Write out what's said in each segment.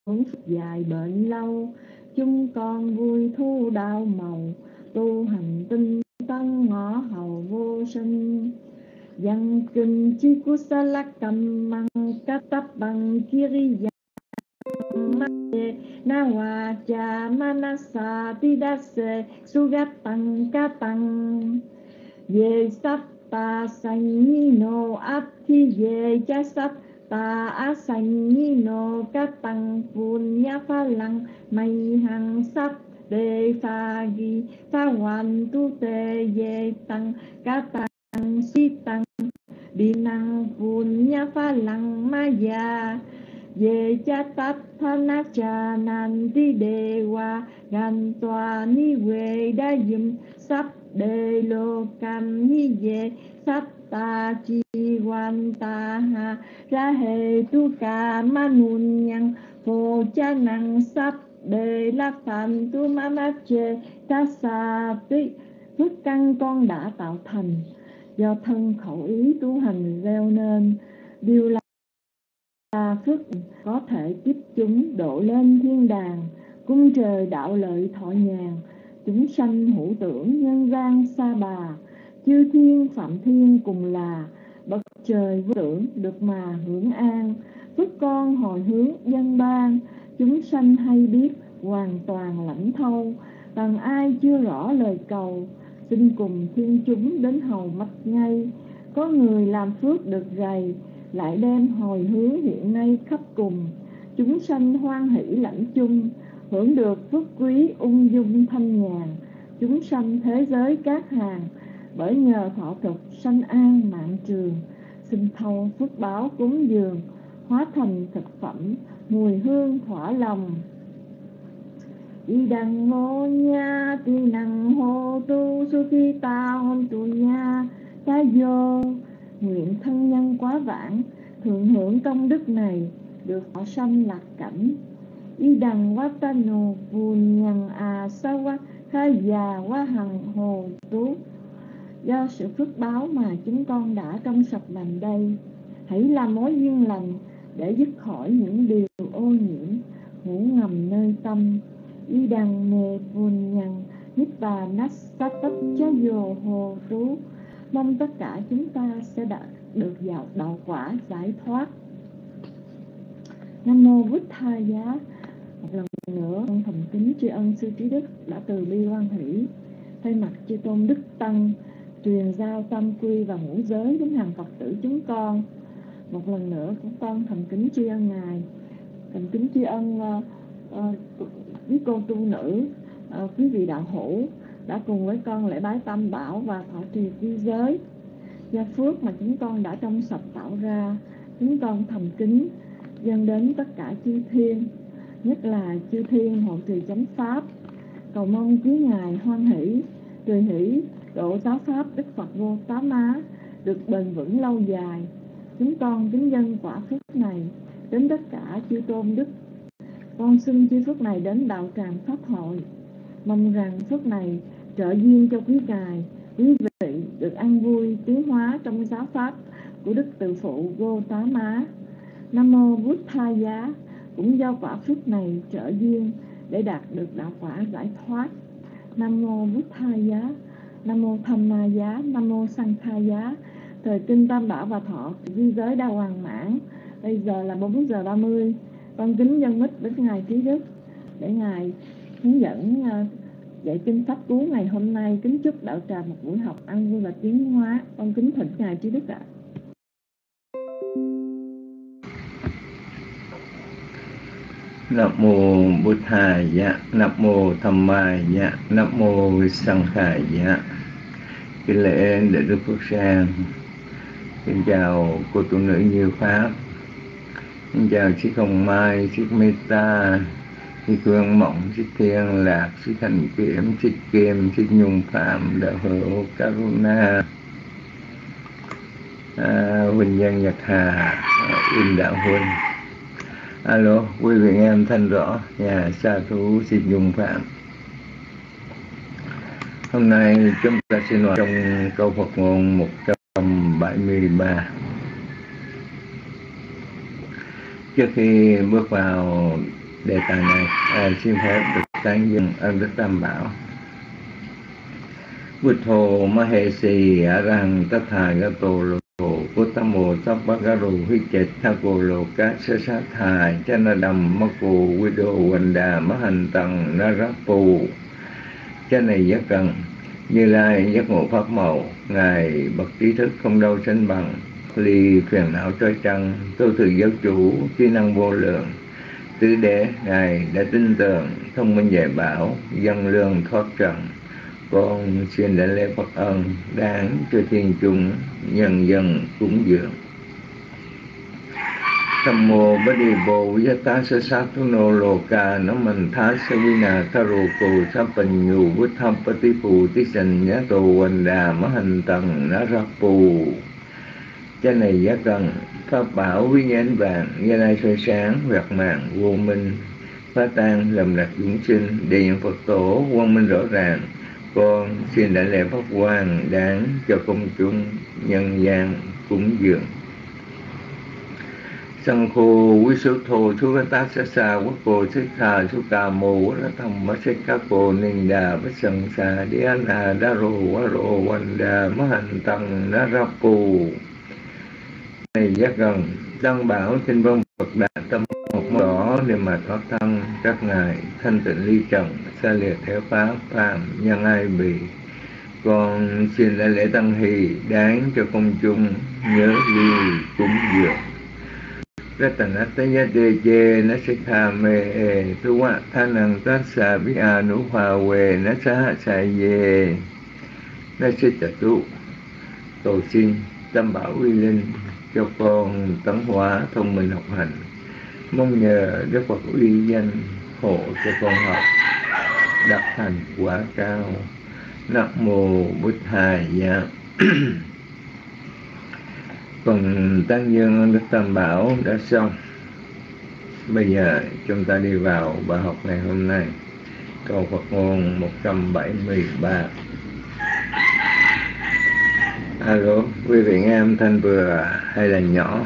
hưởng phúc dài bệnh lâu. Chúng con vui thu đạo màu, tu hành tinh tấn ngõ hầu vô sinh. Văn kinh chi kusalakam mang katap bằng kiriya na wacha manasa tidase sugatang katang ye satta sanyino atti ye cha satta asanyino katang punya phalang may hằng sắp đề pha gi pha hoàn tu tê ye tăng katang si tăng đi năng punya phalang maya ye cha tát thana cha nan ti đề wa gan toa ni we đa dùm sắp đề lô cam ni ye sắp ta chi quan ta ha ra hệ tu ca ma nun nhang phô cha năng sắp đề la phạm tu ma ma chê ta sa tí phước căn con đã tạo thành do thân khẩu ý tu hành gieo nên, điều là phước có thể tiếp chúng độ lên thiên đàng, cung trời đạo lợi thọ nhàn, chúng sanh hữu tưởng nhân gian sa bà, chư thiên phạm thiên cùng là, bậc trời vô tưởng được mà hưởng an. Phước con hồi hướng dân ban, chúng sanh hay biết hoàn toàn lãnh thâu, bằng ai chưa rõ lời cầu, xin cùng thiên chúng đến hầu mắt ngay. Có người làm phước được rày, lại đem hồi hướng hiện nay khắp cùng, chúng sanh hoan hỷ lãnh chung, hưởng được phước quý ung dung thanh nhàn, chúng sanh thế giới các hàng, bởi nhờ thọ thực sanh an mạng trường, xin thâu phước báo cúng dường, hóa thành thực phẩm mùi hương thỏa lòng. Y đằng ngô nha ti năng hô tu su khi ta hôn tu nha ta vô, nguyện thân nhân quá vãng thượng hưởng công đức này, được họ sanh lạc cảnh. Y đằng quá ta nô vùn nhằng à sa quá khai già quá hằng hồ tú. Do sự phước báo mà chúng con đã trong sạch làm đây, hãy làm mối duyên lành để dứt khỏi những điều ô nhiễm ngủ ngầm nơi tâm. Y đằng nề vùn nhằng nít bà nát sát tất chá dồ hồ tú. Mong tất cả chúng ta sẽ đạt được vào đạo quả giải thoát. Nam mô Bụt Tha Giá. Một lần nữa con thành kính tri ân sư trí đức đã từ bi hoan hỷ, thay mặt chư tôn đức tăng truyền giao tam quy và ngũ giới đến hàng Phật tử chúng con. Một lần nữa chúng con thành kính tri ân ngài, thành kính tri ân quý cô tu nữ, quý vị đạo hữu đã cùng với con lễ bái tam bảo và thọ trì quy giới. Do phước mà chúng con đã trong sạch tạo ra, chúng con thành kính dâng đến tất cả chư thiên, nhất là chư thiên hộ trì chánh pháp, cầu mong quý ngài hoan hỷ tùy hỷ độ giáo pháp Đức Phật Vô Tá Má được bền vững lâu dài. Chúng con kính dâng quả phước này đến tất cả chư tôn đức. Con xin chư phước này đến đạo tràng pháp hội, mong rằng phước này trợ duyên cho quý ngài, quý vị được an vui tiến hóa trong giáo pháp của Đức Từ Phụ Vô Tá Má. Nam mô Bụt Tha Giá. Cũng do quả phước này trợ duyên để đạt được đạo quả giải thoát. Nam mô Bụt Tha Giá. Nam mô Tham Ma Giá. Nam mô Sang Tha Giá. Thời kinh tam bảo và thọ duy giới đã hoàn mãn. Bây giờ là 4 giờ 30. Con kính dân mít với ngài trí đức để ngài hướng dẫn dạy kinh pháp cú ngày hôm nay. Kính chúc đạo tràng một buổi học an vui và tiến hóa. Con kính thỉnh ngài trí đức ạ. Nam mô Bụt Tha Giá. Nam mô Tham Ma Giá. Nam mô Sang Tha Giá. Kính lễ Đại Đức Phước Sang. Kính chào cô tu nữ Như Pháp. Kính chào Sư Hồng Mai, Sư Meta, Sư Cương Mộng, Sư Thiên Lạc, Sư Thành Kiểm, Sư Kim, Sư Nhung Phạm, Đạo Hữu Karuna, Huỳnh Nhân Nhật Hà, Uyên Đạo Huỳnh. Alo, quý vị nghe âm thanh rõ. Nhà sa thú Sư Nhung Phạm. Hôm nay chúng ta sinh hoạt trong câu Phật ngôn 173. Trước khi bước vào đề tài này xin phép được tán dương ơn Đức Tam Bảo. Buddho Mahesi Arahang Tathagato Lô Uttamo Sappagaru Hichet Thako Loka Sasathai Chanadam Mako Wido Wanda Mahantang Narapu. Cha này giác cần Như Lai giác ngộ pháp màu, ngài bậc trí thức không đâu sánh bằng, ly phiền não trói trăng, tô từ giáo chủ trí năng vô lượng. Tứ đế ngài đã tin tưởng, thông minh dạy bảo, dân lương thoát trần. Con xin đảnh lễ Phật ân đáng cho thiên chúng nhân dân cúng dường. Tham mô bá đi bồ yata sa sát thu nô lô ca nó mình thá sa vina tha rô cô sa bình nhu bút tham pa ti phù tí sanh nhá tô quanh đà má hành tầng ná ra phù. Cha này giá cần pháp bảo quý nhãn vàng gia lai soi sáng vẹt màng vô minh phá tan lầm lạc dũng sinh đề nhận Phật tổ quang minh rõ ràng. Con xin đảnh lễ pháp quang đáng cho công chúng nhân gian cúng dường. Sang khô quý số thô chú các tác xa xa quốc cô xích khà chú cà mô quốc ra thầm mất xích các cô ninh đà bất sân xa đi anh hà đá rô quá rô quanh đà mất hành tăng ná ra phù. Này giác gần đăng bảo xin vâng Phật đà tâm một đỏ để mà thoát thân các ngài thanh tịnh ly trần xa liệt theo pháp phàm nhân ai bì. Con xin đại lễ tăng hỷ đáng cho công chúng nhớ ly cúng dường. Ratanataya Deje Nasikha Me Tuwa Thanang Tassa Via Nụ Hòa Quê Nasaha Saye Nasitatu. Cầu xin Tam Bảo uy linh cho con tấn hóa thông minh học hành, mong nhờ Đức Phật uy danh hộ cho con học đạt thành quả cao. Nam mô Bụt Thầy Dạ. Phần tán dương Đức Tam Bảo đã xong. Bây giờ chúng ta đi vào bài học ngày hôm nay. Câu Phật ngôn 173. Alo, quý vị nghe âm thanh vừa hay là nhỏ?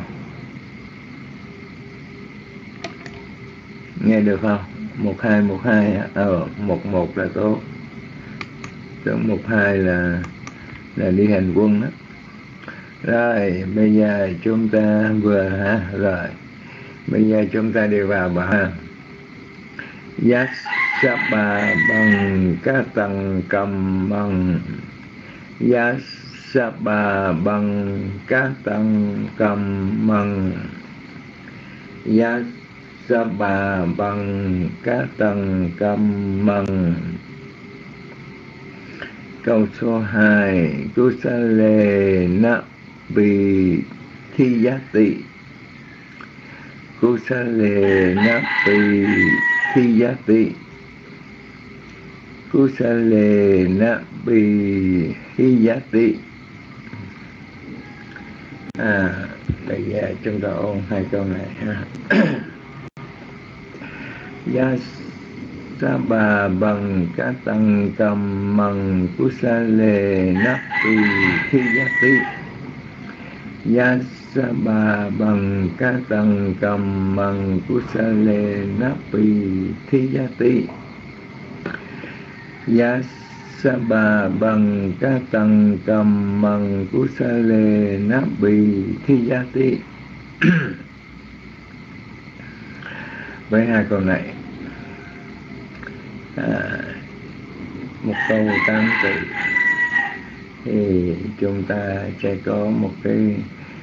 Nghe được không? 12 11 là tốt. Tưởng 12 là đi hành quân đó. Rồi, bây giờ chúng ta rồi. Bây giờ chúng ta đi vào bài Giác Sáp Bà Bằng Cá Tầng Cầm Bằng. Giác Sáp Bà Bằng Cá Tầng Cầm Bằng. Giác Sáp Bà Bằng Cá Tầng Cầm Bằng. Câu số 2. Kusale Na Bì Thi Giá Tị. Kusale Na Bì Thi Giá Tị. Kusale Na Bì Thi Giá Tị. Bây giờ chúng ta ôn hai câu này ha. Giá Sa Bà Bằng Cá Tầng Cầm Mằng Kusale Na Bì Thi Giá Tị. Giá Sa Bà Bằng Cá Tầng Cầm Mằng Kusale Na Bì Thi Giá Tị. Giá Sa Bà Bằng Cá Tầng Cầm Mằng Kusale Na Bì Thi Giá Tị. Với hai câu này, một câu 8 từ, thì chúng ta sẽ có một cái,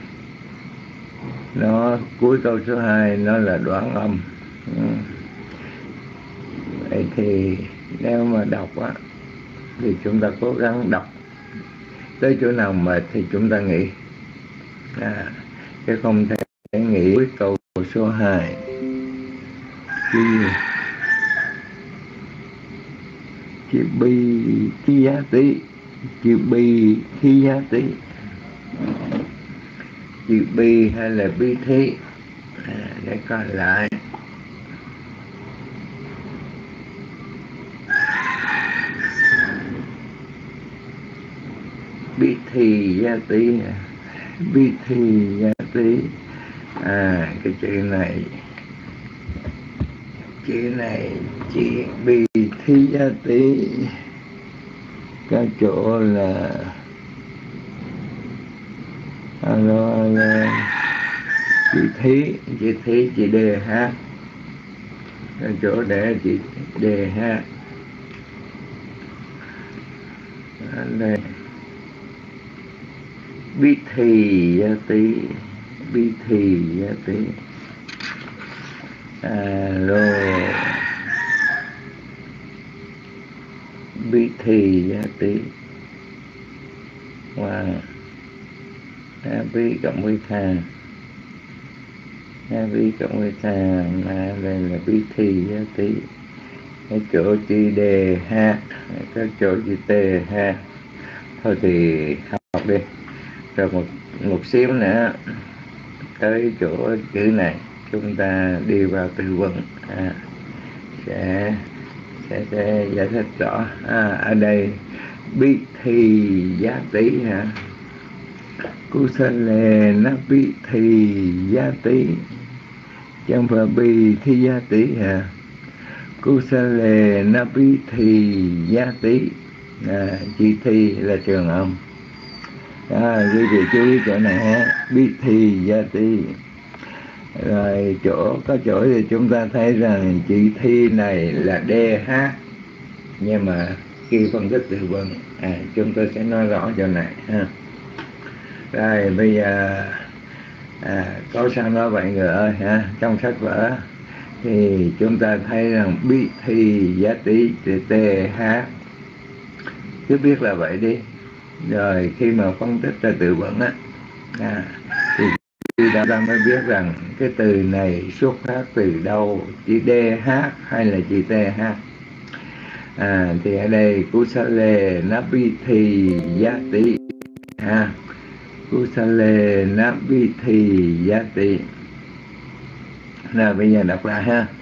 nó cuối câu số 2 nó là đoạn âm. Vậy thì nếu mà đọc á, thì chúng ta cố gắng đọc tới chỗ nào mệt thì chúng ta nghỉ, chứ không thể nghỉ cuối câu số 2. Chữ bi thi giá tị, chữ bi thi giá tị, chữ bi hay là bi thi, để coi lại. Bi thi giá tị, bi thi giá tị. Cái chữ này chữ này chữ bì thi gia tí, có chỗ là alo chữ thí chữ đề hát, có chỗ để chữ đề hát đây. Bí thì gia tí, bí thì gia tí, alo bí thì gia tí, wow. Bí cộng với thà, bí cộng với thà, mà đây là bí thì gia tí. Cái chỗ chữ đề hát, cái chỗ chữ tề hát, thôi thì học đi, rồi một xíu nữa tới chỗ chữ này chúng ta đi vào từ vựng, sẽ giải thích rõ. Ở đây bí thì giá tí hả, kusale na bí thì giá tí, chứ không phải bí thi giá tí hả, kusale na bí thì giá tí. Chữ thi là trường âm. Quý vị chú ý chỗ này ha, bí thì gia tí. Rồi có chỗ thì chúng ta thấy rằng chữ thi này là đê hát, nhưng mà khi phân tích từ vựng chúng tôi sẽ nói rõ chỗ này ha. Rồi bây giờ có sao nói vậy người ơi ha, trong sách vở thì chúng ta thấy rằng bí thì giá tí tê hát, cứ biết là vậy đi. Rồi khi mà phân tích ra từ vựng thì chúng ta mới biết rằng cái từ này xuất phát từ đâu, chữ DH hay là chữ TH. Thì ở đây kusale nabiti yati, kusale nabiti yati. Nào bây giờ đọc lại ha.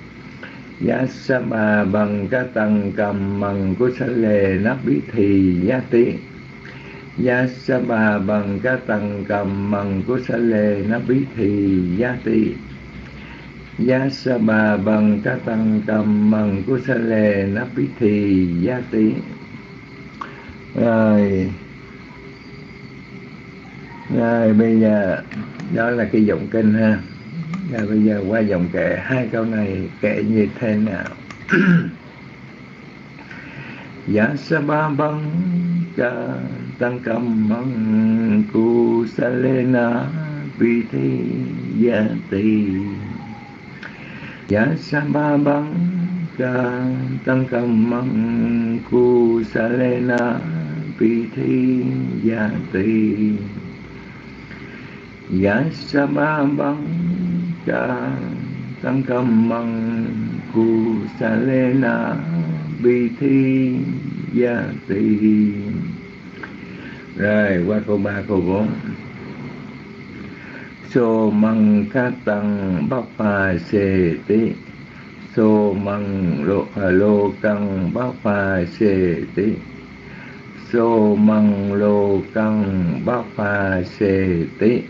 Yasama bằng ka tăng cầm bằng kusale nabiti yati. Yasama bằng ka tăng cầm bằng kusale nabiti yati. Yasama bằng ka tăng cầm bằng kusale nabiti yati. Rồi bây giờ đó là cái giọng kinh ha. Rồi bây giờ qua dòng kệ, hai câu này kệ như thế nào? Yasama bằng ka tăng cầm bằng kusale nabiti yati. Yasama bằng ka tăng cầm bằng kusale nabiti yati. Yasama bằng ka tăng cầm bằng kusale nabiti yati. Rồi qua câu 3 câu 4. So măng ca tăng bắp pha xê tí. So măng lô căng bắp pha xê tí. So măng lô căng bắp pha xê tí.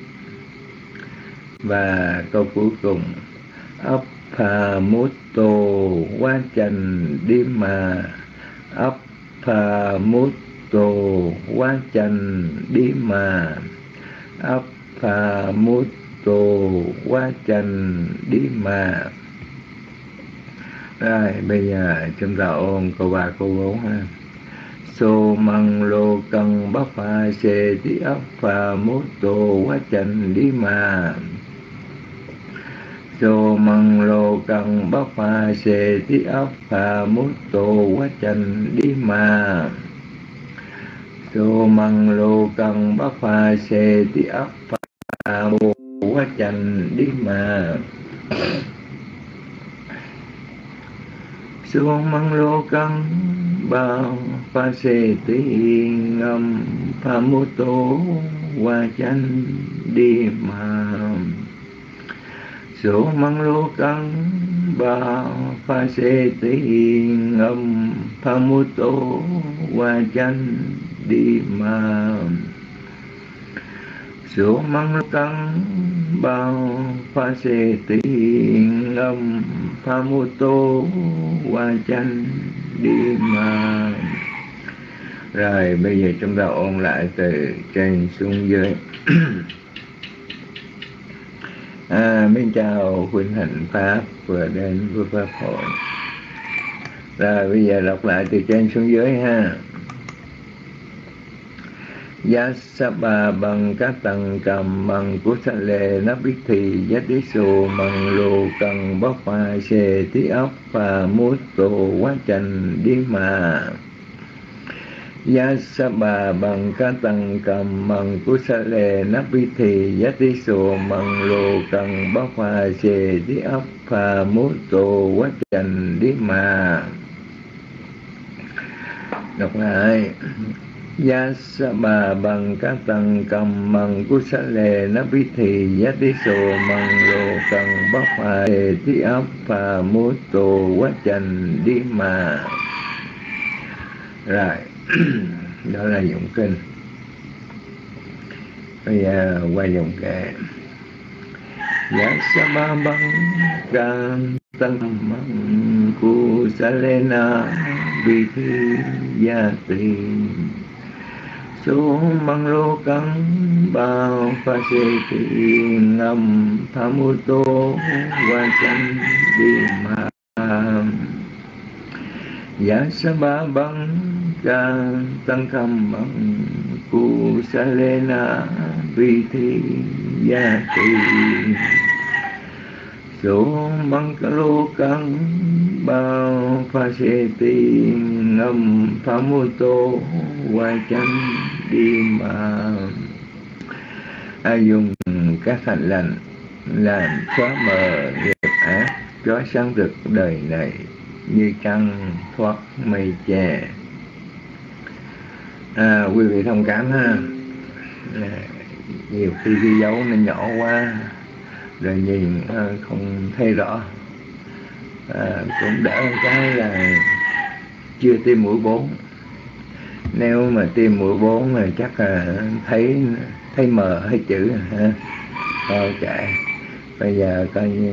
Và câu cuối cùng, ấp pha mút tô quá chanh đi mà. Ấp pha mút tô quá chanh đi mà. Ấp pha mút tô quá chanh đi mà. Rồi bây giờ chúng ta ôn câu 3 câu 4 ha. So măng lô căng bắp pha xê tí ấp pha mút tô quá chanh đi mà. So măng lô căng bắp pha xê tí ấp pha mút tô quá chanh đi mà. So măng lô căng bắp pha xê tí ấp pha mút quá chanh đi mà. So măng lô căng bao pha xê tí ngâm pha mút tô quá chanh đi mà. So măng lô căng bao pha xê tí ngâm pha mút tô quá chanh đi mà. So măng lô căng bao pha xê tí ngâm pha mô tô qua chanh đi mà. Rồi bây giờ chúng ta ôn lại từ trên xuống dưới. Mến chào Huynh Hạnh Pháp vừa đến với Pháp hội. Rồi bây giờ đọc lại từ trên xuống dưới ha. Giá sa ba bằng các tầng cầm bằng của sa lệ nắp biết thì giá tí sù bằng lù cần bóc pha xề tí ốc và mút tổ quá chành đi mà. Giá sa bà bằng các tầng cầm bằng của sa lệ nắp biết thì giá tí sù bằng lù cần bóc pha xề tí ốc và mút tổ quá chành đi mà. Đọc lại. Giá sa bà bằng các tầng cầm bằng của sa lệ nắp biết thì giá tí sù bằng lù cần bóc pha xề tí ốc và mút tổ quá chành đi mà. Rồi. Đó là dụng kinh. Bây giờ qua dụng kệ. Giá sa ba bằng can tăng bằng cu sa lê na bi thi gia tì số mang lô căng bao pha xê tì ngầm tha mô tô qua chanh đi mà. Giá sa ba bằng ca tăng cầm bằng cu sa lê na vi thi gia tì số bằng ca lô căng bao pha xê tì ngâm pha mô tô qua chanh đi mà. Dùng các hành lành làm xóa mờ nghiệp ác, chói sáng rực đời này như trăng thoát mây che. Quý vị thông cảm ha. Nhiều khi ghi dấu nó nhỏ quá rồi nhìn không thấy rõ. Cũng đỡ cái là chưa tiêm mũi 4. Nếu mà tiêm mũi 4 thì chắc là thấy mờ hết chữ ha. Thôi kệ. Bây giờ coi như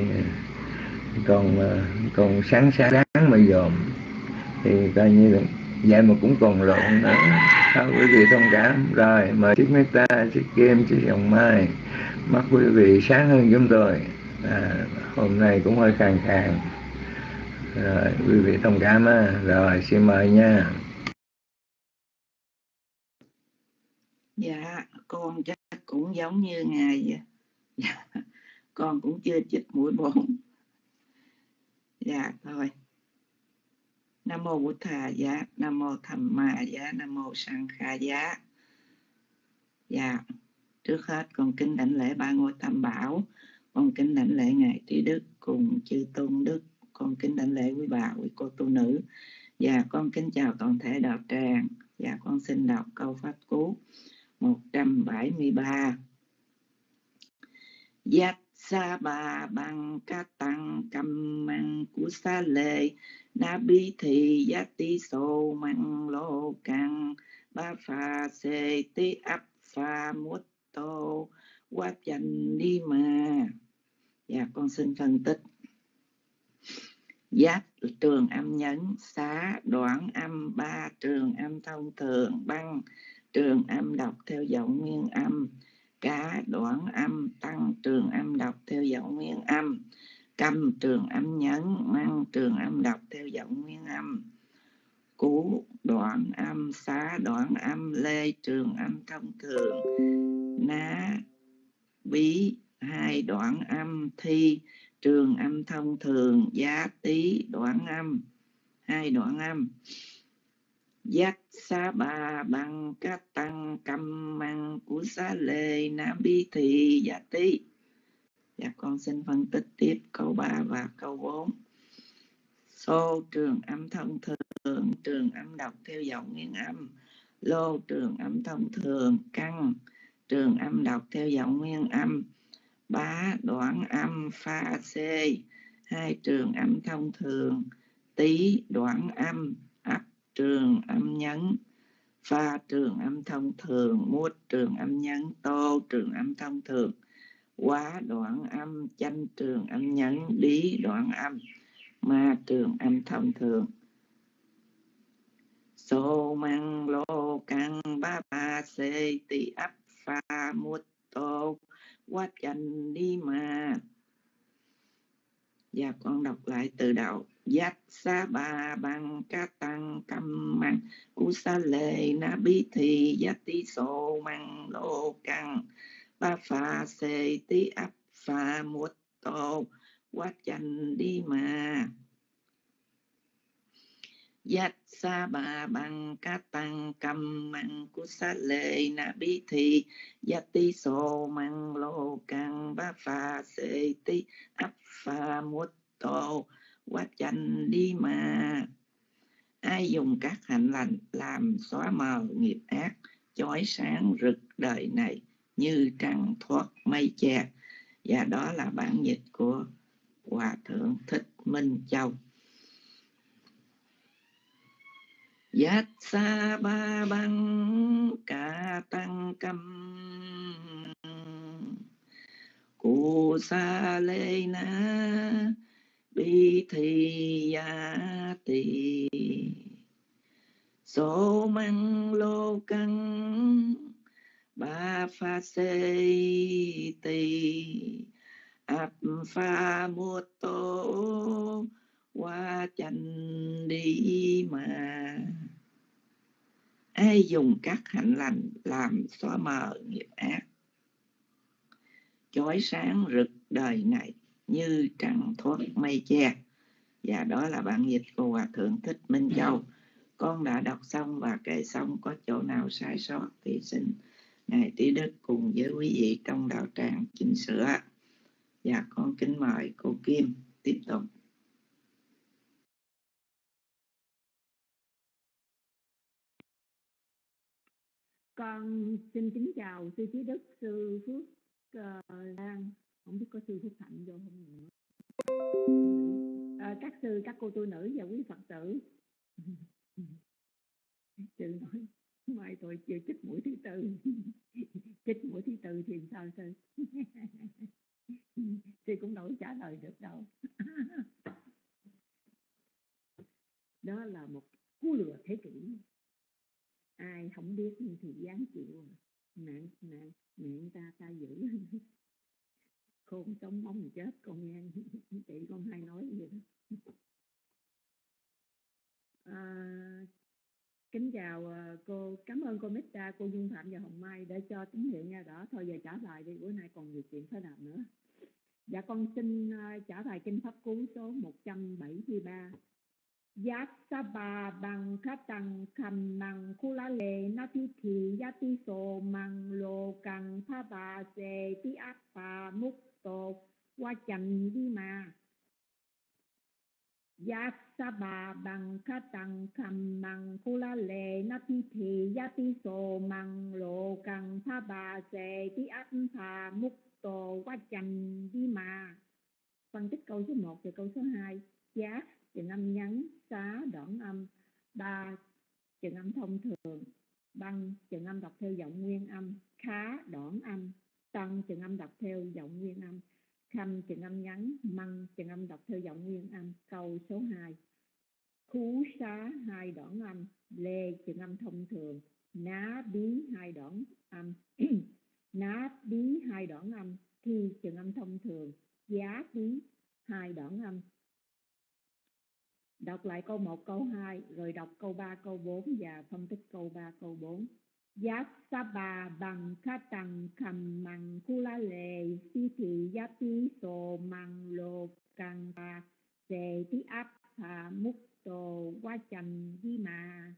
còn sáng mà dòm thì coi như là vậy mà cũng còn lộn nữa. Thôi quý vị thông cảm. Rồi mời chiếc Mét Ta, chiếc Kim, chiếc Hồng Mai. Mắt quý vị sáng hơn chúng tôi. Hôm nay cũng hơi khàn khàn. Rồi quý vị thông cảm á. Rồi xin mời nha. Dạ con chắc cũng giống như ngài vậy. Dạ, con cũng chưa chích mũi 4. Dạ thôi. Nam mô Bụt Thà Giá, Nam mô Tham Ma Giá, Nam mô Sang Kha Giá. Dạ, trước hết con kính đảnh lễ ba ngôi Tam Bảo, con kính đảnh lễ ngài Trí Đức cùng chư Tôn Đức, con kính đảnh lễ quý bà, quý cô tu nữ. Dạ, con kính chào toàn thể đạo tràng. Dạ, con xin đọc câu pháp cú 173. Giác sa bà bằng ca tăng cầm mang của sa lệ na bi thị giác tí sô mang lô căng ba pha xê tí áp pha mút tô quá chanh đi mà. Dạ con xin phân tích. Giác trường âm nhấn, xá đoạn âm, ba trường âm thông thường, băng trường âm đọc theo giọng nguyên âm, cá đoạn âm, tăng trường âm đọc theo giọng nguyên âm, câm trường âm nhấn, măng trường âm đọc theo giọng nguyên âm, cú đoạn âm, xá đoạn âm, lê trường âm thông thường, ná bí hai đoạn âm, thi trường âm thông thường, giá tí đoạn âm, hai đoạn âm. Giác sa bà bằng các tăng cầm măng của xá lê na bi thị giá tí. Dạ con xin phân tích tiếp câu 3 và câu 4. Xô trường âm thông thường, trường âm đọc theo giọng nguyên âm. Lô trường âm thông thường, căng trường âm đọc theo giọng nguyên âm. Bá đoạn âm, pha xê hai trường âm thông thường. Tí đoạn âm, ấp trường âm nhấn, pha trường âm thông thường, mút trường âm nhấn, tô trường âm thông thường, quá đoạn âm, chanh trường âm nhấn, lý đoạn âm, ma trường âm thông thường. Sô măng lô căng ba ba xê tị ấp pha mút tô quá chanh đi ma. Và con đọc lại từ đầu. Dắt sa ba bằng ca tăng cầm măng cú sa lê na bí thị giác tí sô măng lô căng ba pha xê tí ấp pha mút tô quá chanh đi ma. Dắt sa ba bằng ca tăng cầm măng cú sa lê na bí thị giác tí sô măng lô căng ba pha xê tí ấp pha mút tô quá chanh đi mà. Ai dùng các hạnh lành làm xóa mờ nghiệp ác, chói sáng rực đời này như trăng thoát mây che. Và đó là bản dịch của Hòa Thượng Thích Minh Châu. Giác sa ba băng ca tăng cầm cụ sa lê na bi thi ya tỳ số măng lô căng ba pha xê tỳ áp pha mô tô qua chanh đi mà. Ai dùng các hạnh lành làm xóa mờ nghiệp ác, chói sáng rực đời này như trăng thoát mây che. Và đó là bản dịch của Hòa Thượng Thích Minh Châu. Con đã đọc xong và kể xong, có chỗ nào sai sót thì xin Ngài Trí Đức cùng với quý vị trong đạo tràng chỉnh sửa. Và con kính mời cô Kim tiếp tục. Con xin kính chào sư Trí Đức, sư Phước Lan, không biết có sư Phước Thạnh vô không nữa. Các sư, các cô tu nữ và quý Phật tử. Sư nói mai tôi chưa chích mũi thứ tư. Chích mũi thứ tư thì sao sư? Sư cũng đâu trả lời được đâu. Đó là một cú lừa thế kỷ. Ai không biết thì dám chịu. Nạn ta giữ. Khôn sống mong chết, con nghe chị con hay nói vậy đó. Kính chào cô, cảm ơn cô Mita, cô Dung Phạm và Hồng Mai để cho tín hiệu nha. Đó, thôi giờ trả bài đi, bữa nay còn nhiều chuyện phải làm nữa. Dạ con xin trả bài kinh pháp cú số 173. Giác sa ba bằng khát tăng khăm năng khu lá lệ na thi thị giá ti sô măng lô căng pha bà xê ti ác phà múc tô qua chành đi mà. Giác sa ba bằng khát tăng khăm năng khu lá lệ na thi thị giá ti sô măng lô căng pha bà xê ti ác phà múc tô qua chành đi mà. Phân tích câu số 1 và câu số 2. Giác chừng âm nhấn, xá đoạn âm, ba chừng âm thông thường, băng chừng âm đọc theo giọng nguyên âm, khá đoạn âm, tăng chừng âm đọc theo giọng nguyên âm, khăm chừng âm nhấn, măng chừng âm đọc theo giọng nguyên âm. Câu số 2. Khú xá hai đoạn âm, lê chừng âm thông thường, ná bí hai đoạn âm, ná bí hai đoạn âm, thi chừng âm thông thường, giá bí hai đoạn âm. Đọc lại câu 1, câu 2, rồi đọc câu 3, câu 4 và phân tích câu 3, câu 4. Giác sa ba bằng khá tăng khăm măng khu la lệ si thị giá tí sô măng lô căng ba xê tí áp hà múc tô qua chành đi mà.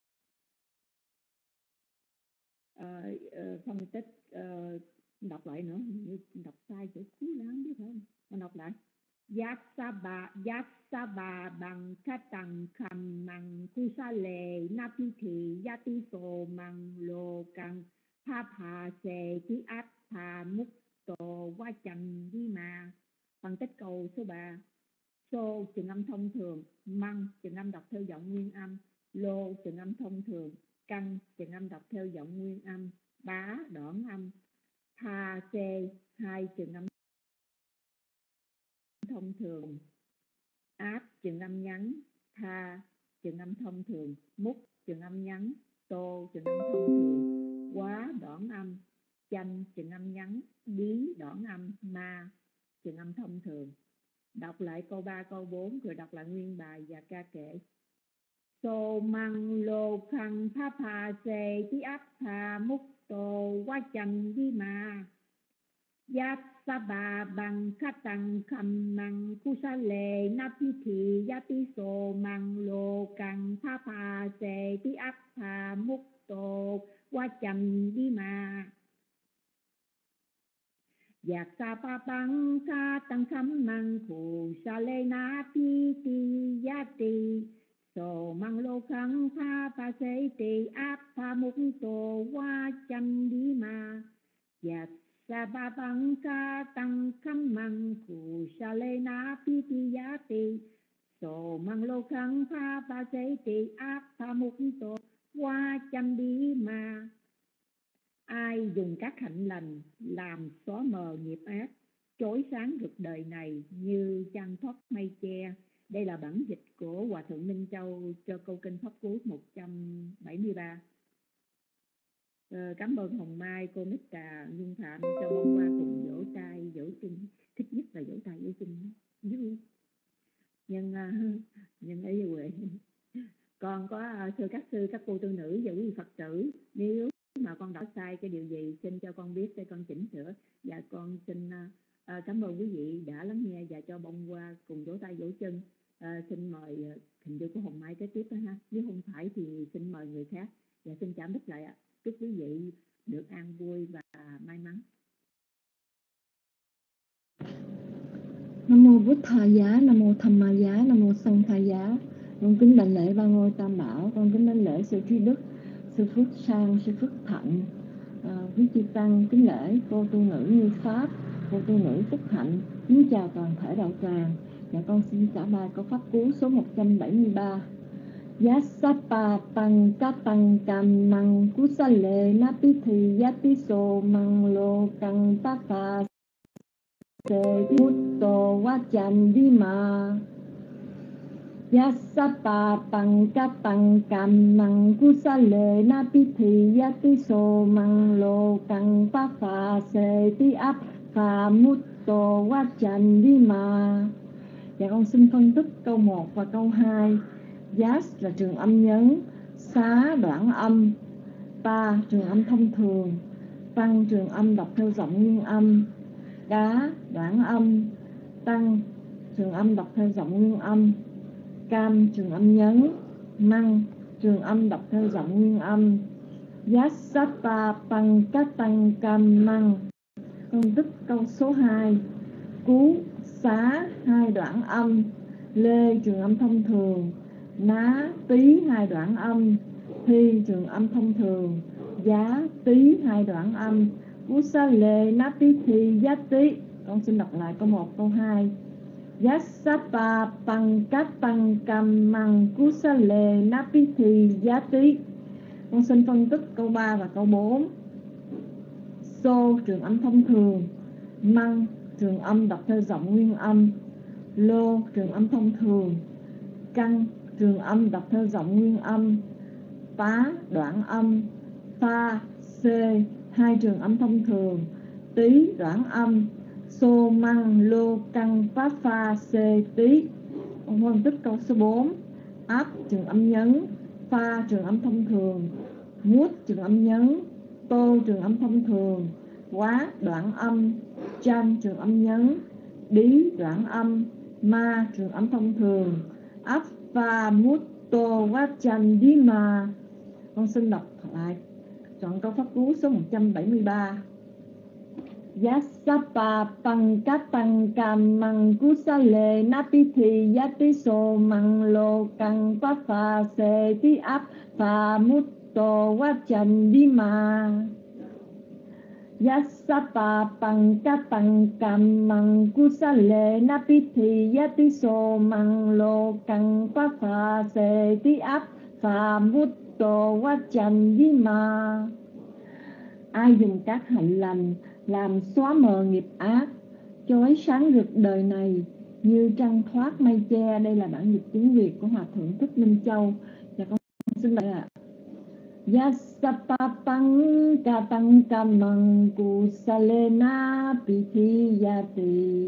Phân tích đọc lại nữa, đọc sai chỗ cú lắm biết không? Con đọc lại. Giác sa ba bằng khá tăng khăm măng khu sa lệ na thi thị giá tí sô măng lô căng pha phà xê tí áp phà múc tô qua chành đi mà. Phân tích câu số 3. Sô chừng âm thông thường, măng chừng âm đọc theo giọng nguyên âm, lô chừng âm thông thường, căng chừng âm đọc theo giọng nguyên âm, bá đoạn âm, pha xê 2 trường âm thông thường, áp trường âm ngắn, tha trường âm thông thường, mút trường âm ngắn, tô trường âm thông thường, quá đoạn âm, chanh trường âm ngắn, bí đoạn âm, ma trường âm thông thường. Đọc lại câu 3, câu 4 rồi đọc lại nguyên bài và ca kệ. So măng lô khăn tha pha se tí áp tha múc tô quá chanh đi ma. Yat sa ba bằng khát tăng khăm măng cu sa lệ na pi thị yati so măng lô khăn tha pha se tí áp tha múc tô quá chanh đi ma. Yat sa ba bằng khát tăng khăm măng cu sa lệ na pi thị yati so măng lô khăn tha pha se tí áp tha múc tô quá chanh đi ma. Yat sa ba bằng ca tăng khăm măng khu sa lê na pi ti giá ti so măng lô khăn pha ba se ti áp tha mục tô qua chăm đi ma. Ai dùng các hạnh lành làm xóa mờ nghiệp ác, chói sáng rực đời này như trăng thoát mây che. Đây là bản dịch của Hòa Thượng Minh Châu cho câu kinh Pháp Cú 173. Cảm ơn Hồng Mai, cô Nít Trà, Nhung Phạm cho bông hoa cùng vỗ tay, vỗ chân. Thích nhất là vỗ tay, vỗ chân vui. Nhưng ấy Huệ, con có thưa các sư, các cô tu nữ và quý vị Phật tử, nếu mà con đã sai cái điều gì xin cho con biết để con chỉnh sửa. Và con xin cảm ơn quý vị đã lắng nghe và cho bông hoa cùng vỗ tay, vỗ chân. Xin mời hình như của Hồng Mai kế tiếp đó ha. Nếu không phải thì xin mời người khác. Và xin chào đích lại ạ. Chúc quý vị được an vui và may mắn. Nam mô Bụt Thà Giá, Nam mô Tham Ma Giá, Nam mô Sanh Thà Giá. Con kính đảnh lễ ba ngôi Tam Bảo, con kính đảnh lễ sư Trí Đức, sư Phước Sang, sư Phước Thạnh, quý chư tăng, kính lễ cô tu nữ Như Pháp, cô tu nữ Phúc Hạnh, kính chào toàn thể đạo tràng. Và con xin trả bài câu pháp cú số 173. Yasapa tăng các tăng cam măng cú sa lệ na pi thị yati so măng lô căng ta pha se bút tô quá chan đi mà. Yasapa tăng các tăng cam măng cú sa lệ na pi thị yati so măng lô căng ta pha se ti áp pha mút tô quá chan đi mà. Và con xin phân tích câu 1 và câu 2. Yas là trường âm nhấn, xá đoạn âm, pa trường âm thông thường, tăng trường âm đọc theo giọng nguyên âm, cá đoạn âm, tăng trường âm đọc theo giọng nguyên âm, cam trường âm nhấn, măng trường âm đọc theo giọng nguyên âm. Yasapa tăng các tăng cam măng. Phân tích câu số 2. Cú xá hai đoạn âm, lê trường âm thông thường, ná tí hai đoạn âm, thi trường âm thông thường, giá tí hai đoạn âm, cú sa lê ná tí thi giá tí. Con xin đọc lại câu 1, câu 2. Yasapa tăng cát tăng cam măng cú sa lê ná tí thi giá tí. Con xin phân tích câu 3 và câu 4. Xô trường âm thông thường, măng trường âm đọc theo giọng nguyên âm, lô trường âm thông thường, căng trường âm đọc theo giọng nguyên âm, pá đoạn âm, pha c hai trường âm thông thường, tí đoạn âm, xô măng lô căng pá pha c tí. Con phân tích câu số 4. Áp trường âm nhấn, pha trường âm thông thường, mút trường âm nhấn, tô trường âm thông thường, quá đoạn âm, chan trường âm nhấn, đí đoạn âm, ma trường âm thông thường, áp pha mút tô quá chan đi ma. Con xin đọc lại chọn câu pháp cú số 173. Yasapa tăng cát tăng cam măng cú sa lê na pi thị yati so măng lô căng pá pha se ti áp pha mút tô quá chan đi ma. Yasapa tăng cát tăng cam măng cú sa lê na pi thị yati so măng lô căng pá pha se ti áp pha mút tô quá chan đi ma. Ai dùng các hạnh lành làm xóa mờ nghiệp ác, chói sáng rực đời này như trăng thoát mây che. Đây là bản dịch tiếng Việt của Hòa Thượng Thích Minh Châu. Và con xin lỗi ạ. Yasapapang katang kamang kusalena pitiyati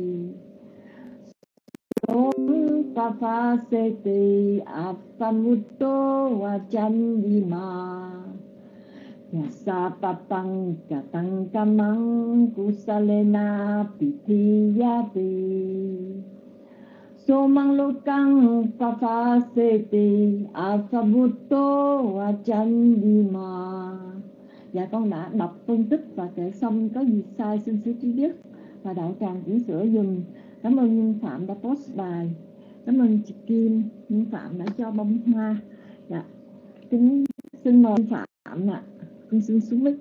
papaseti apamutto vachandima. Yasapapang katang kamang kusalena pitiyati somang lokang papaseti apamutto vachandima. Dạ con đã đọc phân tích và kể xong, có gì sai xin sư trí biết và đạo tràng chỉnh sửa dùm. Cảm ơn Nhân Phạm đã post bài, cảm ơn chị Kim. Nhân Phạm đã cho bông hoa. Dạ kính xin mời Nhân Phạm ạ. Con xin xuống mic.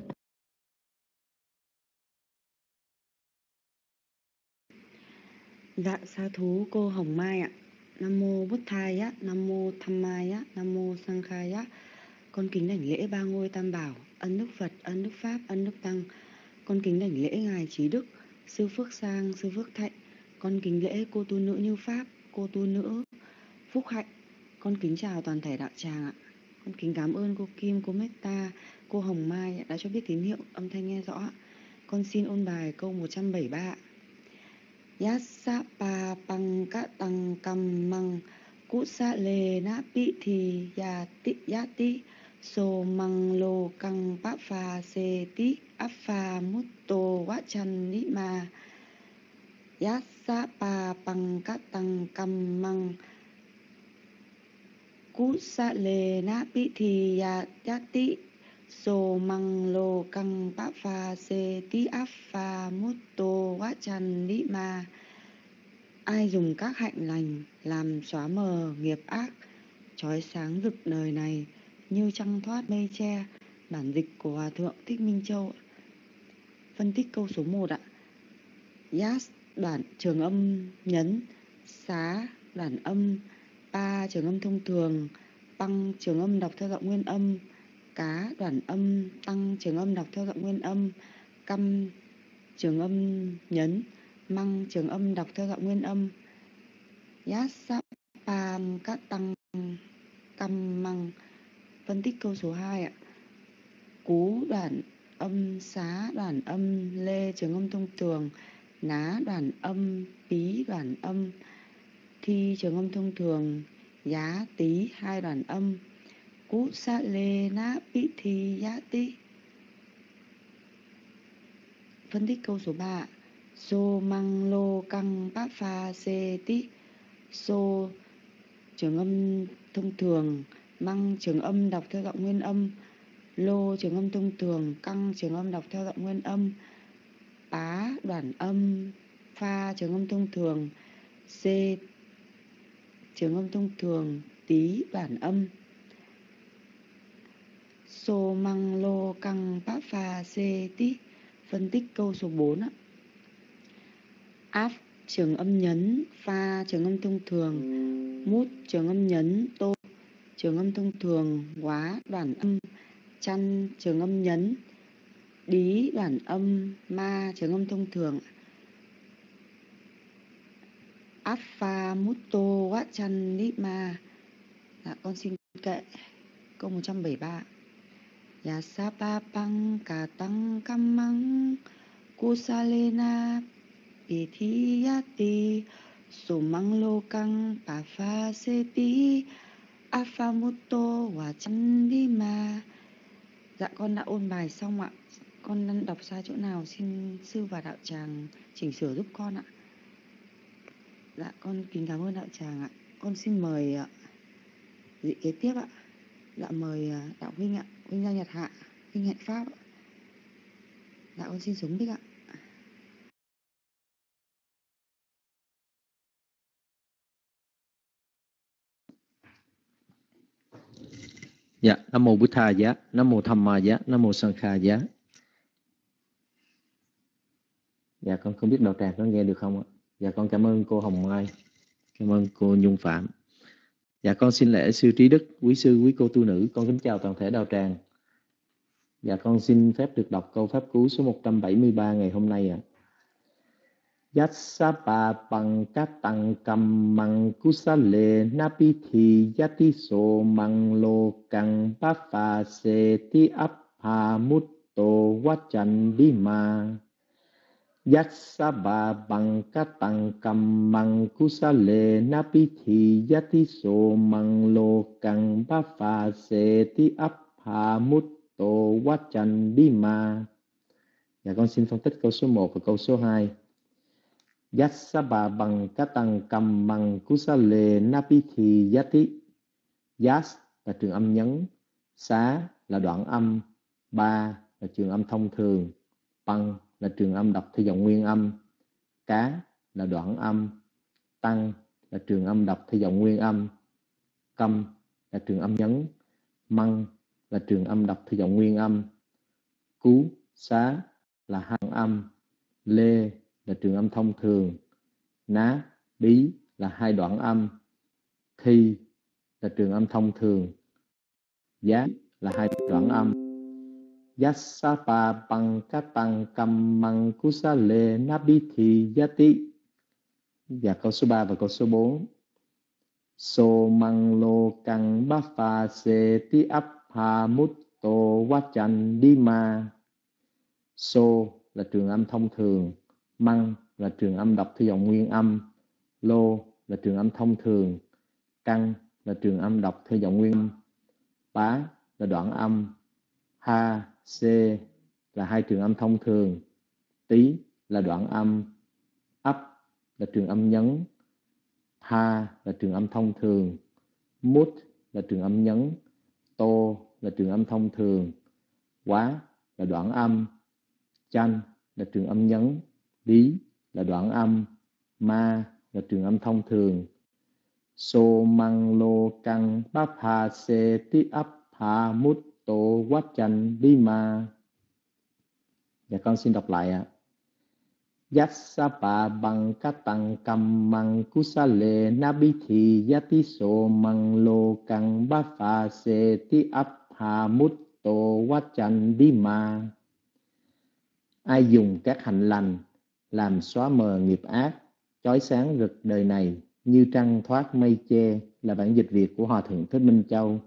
Dạ sa thú cô Hồng Mai ạ. Nam mô Bút Thai á, Nam mô Tham Mai á, Nam mô Sang Khai á. Con kính đảnh lễ ba ngôi Tam Bảo, ân đức Phật, ân đức Pháp, ân đức Tăng. Con kính đảnh lễ ngài Trí Đức, sư Phước Sang, sư Phước Thạnh. Con kính lễ cô tu nữ Như Pháp, cô tu nữ Phúc Hạnh. Con kính chào toàn thể đạo tràng ạ. Con kính cảm ơn cô Kim, cô Meta, cô Hồng Mai đã cho biết tín hiệu âm thanh nghe rõ. Con xin ôn bài câu 173. Yassa pa pang ka tăng kam mang kusa le na pi thi yati so mang lo kang pa pha se ti apha mutto vachan ni ma. Yassa pa pang ka tăng kam mang kusa le na pi thi yati so mang lo kang pa pha se ti apha mutto vachan ni ma. Ai dùng các hạnh lành làm xóa mờ nghiệp ác, chói sáng rực đời này như trăng thoát mây che. Bản dịch của Hòa Thượng Thích Minh Châu. Phân tích câu số 1 ạ. Yas đoạn trường âm nhấn, xá đoạn âm, pa trường âm thông thường, păng trường âm đọc theo giọng nguyên âm, cá đoạn âm, tăng trường âm đọc theo giọng nguyên âm, căm trường âm nhấn, măng trường âm đọc theo giọng nguyên âm. Yassa pam các tăng căm măng. Phân tích câu số 2 ạ. Cú đoạn âm, xá đoạn âm, lê trường âm thông thường, ná đoạn âm, pí đoạn âm, thi trường âm thông thường, giá tí hai đoạn âm, cú sa lê ná pí thi giá tí. Phân tích câu số 3 ạ. So mang lô căng bát pha xê tí. So trường âm thông thường, măng trường âm đọc theo giọng nguyên âm, lô trường âm thông thường, căng trường âm đọc theo giọng nguyên âm, pá đoạn âm, pha trường âm thông thường, xê trường âm thông thường, tí đoạn âm. So măng lô căng bát pha xê tí. Phân tích câu số 4 ạ. Áp trường âm nhấn, pha trường âm thông thường, mút trường âm nhấn, tô trường âm thông thường, quá đoạn âm, chăn trường âm nhấn, đí đoạn âm, ma trường âm thông thường. Áp pha mút tô quá chăn ní ma. Dạ con xin kệ câu 173. Yassa pang ka tăng kam mang kusalena Ithiyati sumang lokang pafaseti afamutto vachandima. Dạ con đã ôn bài xong ạ. Con đang đọc sai chỗ nào xin sư và đạo tràng chỉnh sửa giúp con ạ. Dạ con kính cảm ơn đạo tràng ạ. Con xin mời vị kế tiếp ạ. Dạ mời đạo huynh ạ, huynh Gia Nhật Hạ, huynh Hạnh Pháp ạ. Dạ con xin xuống mic ạ. Dạ, Nam mô Bụt Thà giá, Nam mô Tham Ma giá, Nam mô Sang Kha giá. Dạ con không biết đạo tràng có nghe được không ạ? Dạ con cảm ơn cô Hồng Mai, cảm ơn cô Nhung Phạm. Dạ con xin lễ sư Trí Đức, quý sư, quý cô tu nữ, con kính chào toàn thể đạo tràng. Dạ con xin phép được đọc câu pháp cú số 173 ngày hôm nay ạ. Yassapa bằng các tăng cầm măng kusale napithi yati so măng lô căng bát phà se ti áp hà mút tô quá chanh đi mà. Yassapa bằng các tăng cầm măng kusale napithi yati so măng lô căng bát phà se ti áp hà mút tô quá chanh đi mà. Dạ con xin phân tích câu số 1 và câu số 2. Yassaba bằng các tăng cầm măng kusale napithi yati. Yas là trường âm nhấn, xá là đoạn âm, ba là trường âm thông thường, bằng là trường âm đọc theo giọng nguyên âm, cá là đoạn âm, tăng là trường âm đọc theo giọng nguyên âm, câm là trường âm nhấn, măng là trường âm đọc theo giọng nguyên âm, cú, xá là hai đoạn âm, lê là trường âm thông thường, ná, bí là hai đoạn âm, thi là trường âm thông thường, giá là hai đoạn âm. Yassapa bằng các tăng cầm măng kusale nabithi yati. Và câu số 3 và câu số 4. So măng lô căng bát phà se ti áp hà mút tô quá chanh đi mà. So là trường âm thông thường, măng là trường âm đọc theo giọng nguyên âm, lô là trường âm thông thường, căng là trường âm đọc theo giọng nguyên âm, bá là đoạn âm, ha, c là hai trường âm thông thường, tí là đoạn âm, ấp là trường âm nhấn, ha là trường âm thông thường, mút là trường âm nhấn, tô là trường âm thông thường, quá là đoạn âm, chanh là trường âm nhấn, bí là đoạn âm, ma là trường âm thông thường. So măng lô căng bát hà se tí ấp hà mút tô quá chanh đi mà. Dạ con xin đọc lại ạ. Yassapa bằng các tăng cầm măng kusale nabithi yati so măng lô căng bát phà se tí ấp hà mút tô quá chanh đi mà. Ai dùng các hạnh lành làm xóa mờ nghiệp ác, chói sáng rực đời này như trăng thoát mây che, là bản dịch Việt của Hòa Thượng Thích Minh Châu.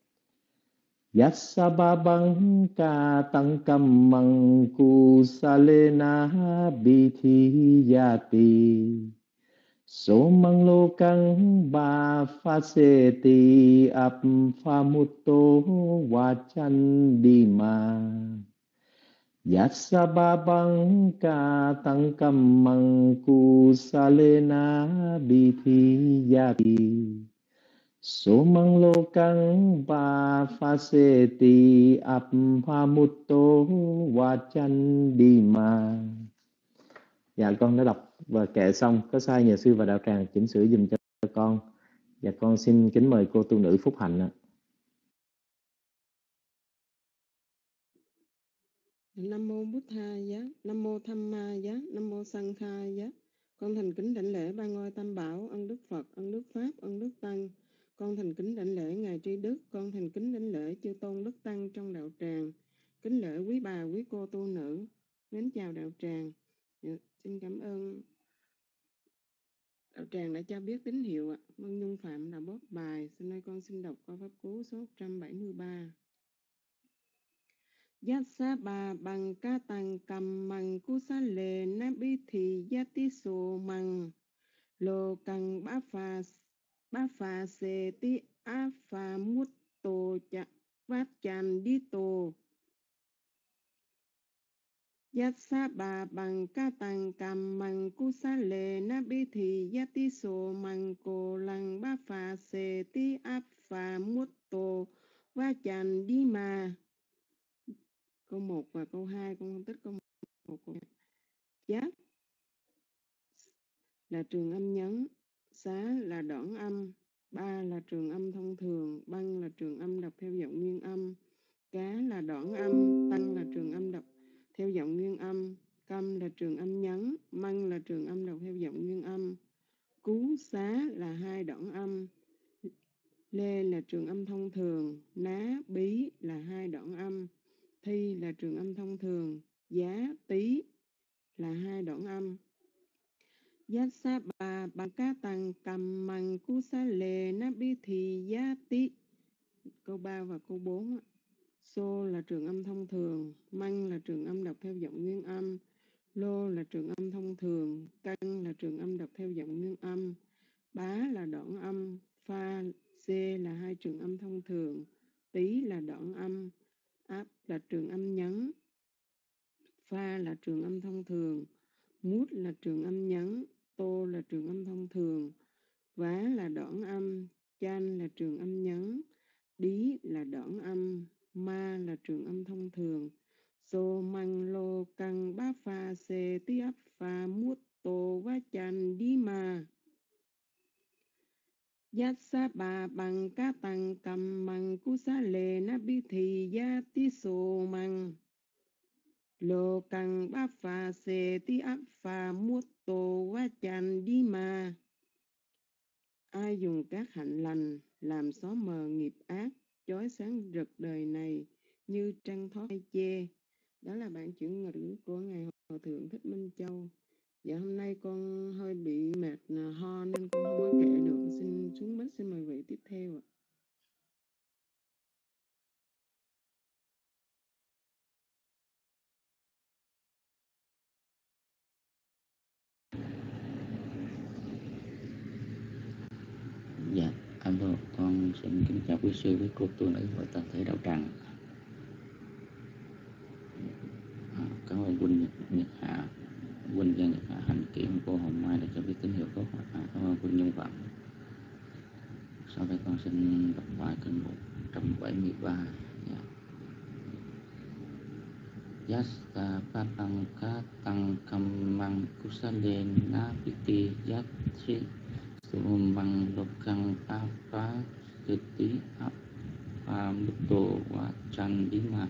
Yassaba bang ka tăng cầm măng kusalena bithi yati. So măng lô căng ba pha se ti ap pha mutto wachan đi mà. Yassaba bang ka tăng cầm măng kusalena bithi yati. So măng lô căng ba pha se ti ap pha mutto wachan đi mà. Dạ con đã đọc và kệ xong, có sai nhờ sư và đạo tràng chỉnh sửa dùm cho con. Dạ con xin kính mời cô tu nữ Phúc Hạnh ạ. Nam mô Bụt Thầy giá, Nam mô Tham Ma giá, Nam mô Sang Khai giá. Con thành kính đảnh lễ ba ngôi Tam Bảo, ân Đức Phật, ân Đức Pháp, ân Đức Tăng. Con thành kính đảnh lễ Ngài Tri Đức, con thành kính đảnh lễ chư tôn đức tăng trong đạo tràng. Kính lễ quý bà, quý cô tu nữ, mến chào đạo tràng. Xin cảm ơn đạo tràng đã cho biết tín hiệu ạ. Vân Nhung Phạm đã bóp bài. Hôm nay con xin đọc câu pháp cú số 173. Yassaba bằng ca tăng cầm măng kusale nabithi yati so măng lô căng bá phà se ti á phà mút tô vát chan đi tô. Yassaba bằng ca tăng cầm măng kusale nabithi yati so măng cô lăng bá phà se ti á phà mút tô vát chan đi mà. Câu 1 và câu 2 con phân tích câu 1. Giác là trường âm nhấn, xá là đoạn âm, ba là trường âm thông thường, băng là trường âm đọc theo giọng nguyên âm, cá là đoạn âm, tăng là trường âm đọc theo giọng nguyên âm, câm là trường âm nhấn, măng là trường âm đọc theo giọng nguyên âm, cú xá là hai đoạn âm, lê là trường âm thông thường, ná bí là hai đoạn âm, Thi là trường âm thông thường, giá, tí là hai đoạn âm. Giác sa bà bằng cá tăng cầm măng cú sa lề na bi thì giá tí. Câu 3 và câu 4. Xô là trường âm thông thường, măng là trường âm đọc theo giọng nguyên âm, lô là trường âm thông thường, căng là trường âm đọc theo giọng nguyên âm, bá là đoạn âm, pha, c là hai trường âm thông thường, tí là đoạn âm, áp là trường âm nhấn, pha là trường âm thông thường, mút là trường âm nhấn, tô là trường âm thông thường, vá là đoạn âm, chan là trường âm nhấn, đí là đoạn âm, ma là trường âm thông thường, xô măng lô căng bá pha xê tí ấp pha mút tô vá chan đi ma. Giác sa bà bằng cá tăng cầm măng cú sa lề na bi thì giá tí xô măng lô căng bá pha xê tí ấp pha mút tô vá chan đi ma. Ai dùng các hạnh lành làm xóa mờ nghiệp ác, chói sáng rực đời này như trăng thoát hay chê. Đó là bản chuyển ngữ của Ngài Hòa Thượng Thích Minh Châu. Dạ hôm nay con hơi bị mệt ho nên con không có kể được. Xin xuống mic, xin mời vị tiếp theo ạ. Dạ, alo, con xin kính chào quý sư với cô tu nữ và toàn thể đạo tràng. Cảm ơn huynh Nhật Hạ, huynh Giang Nhật Hạ hành kiểm cô Hồng Mai đã cho biết tín hiệu tốt. Cảm ơn huynh Nhân Vận. Sau đây con xin đọc bài kênh 173. Dạ. Yasta papang katang kamang kusalen na piti yatri sumang lokang papa seti apa muto wa chandima.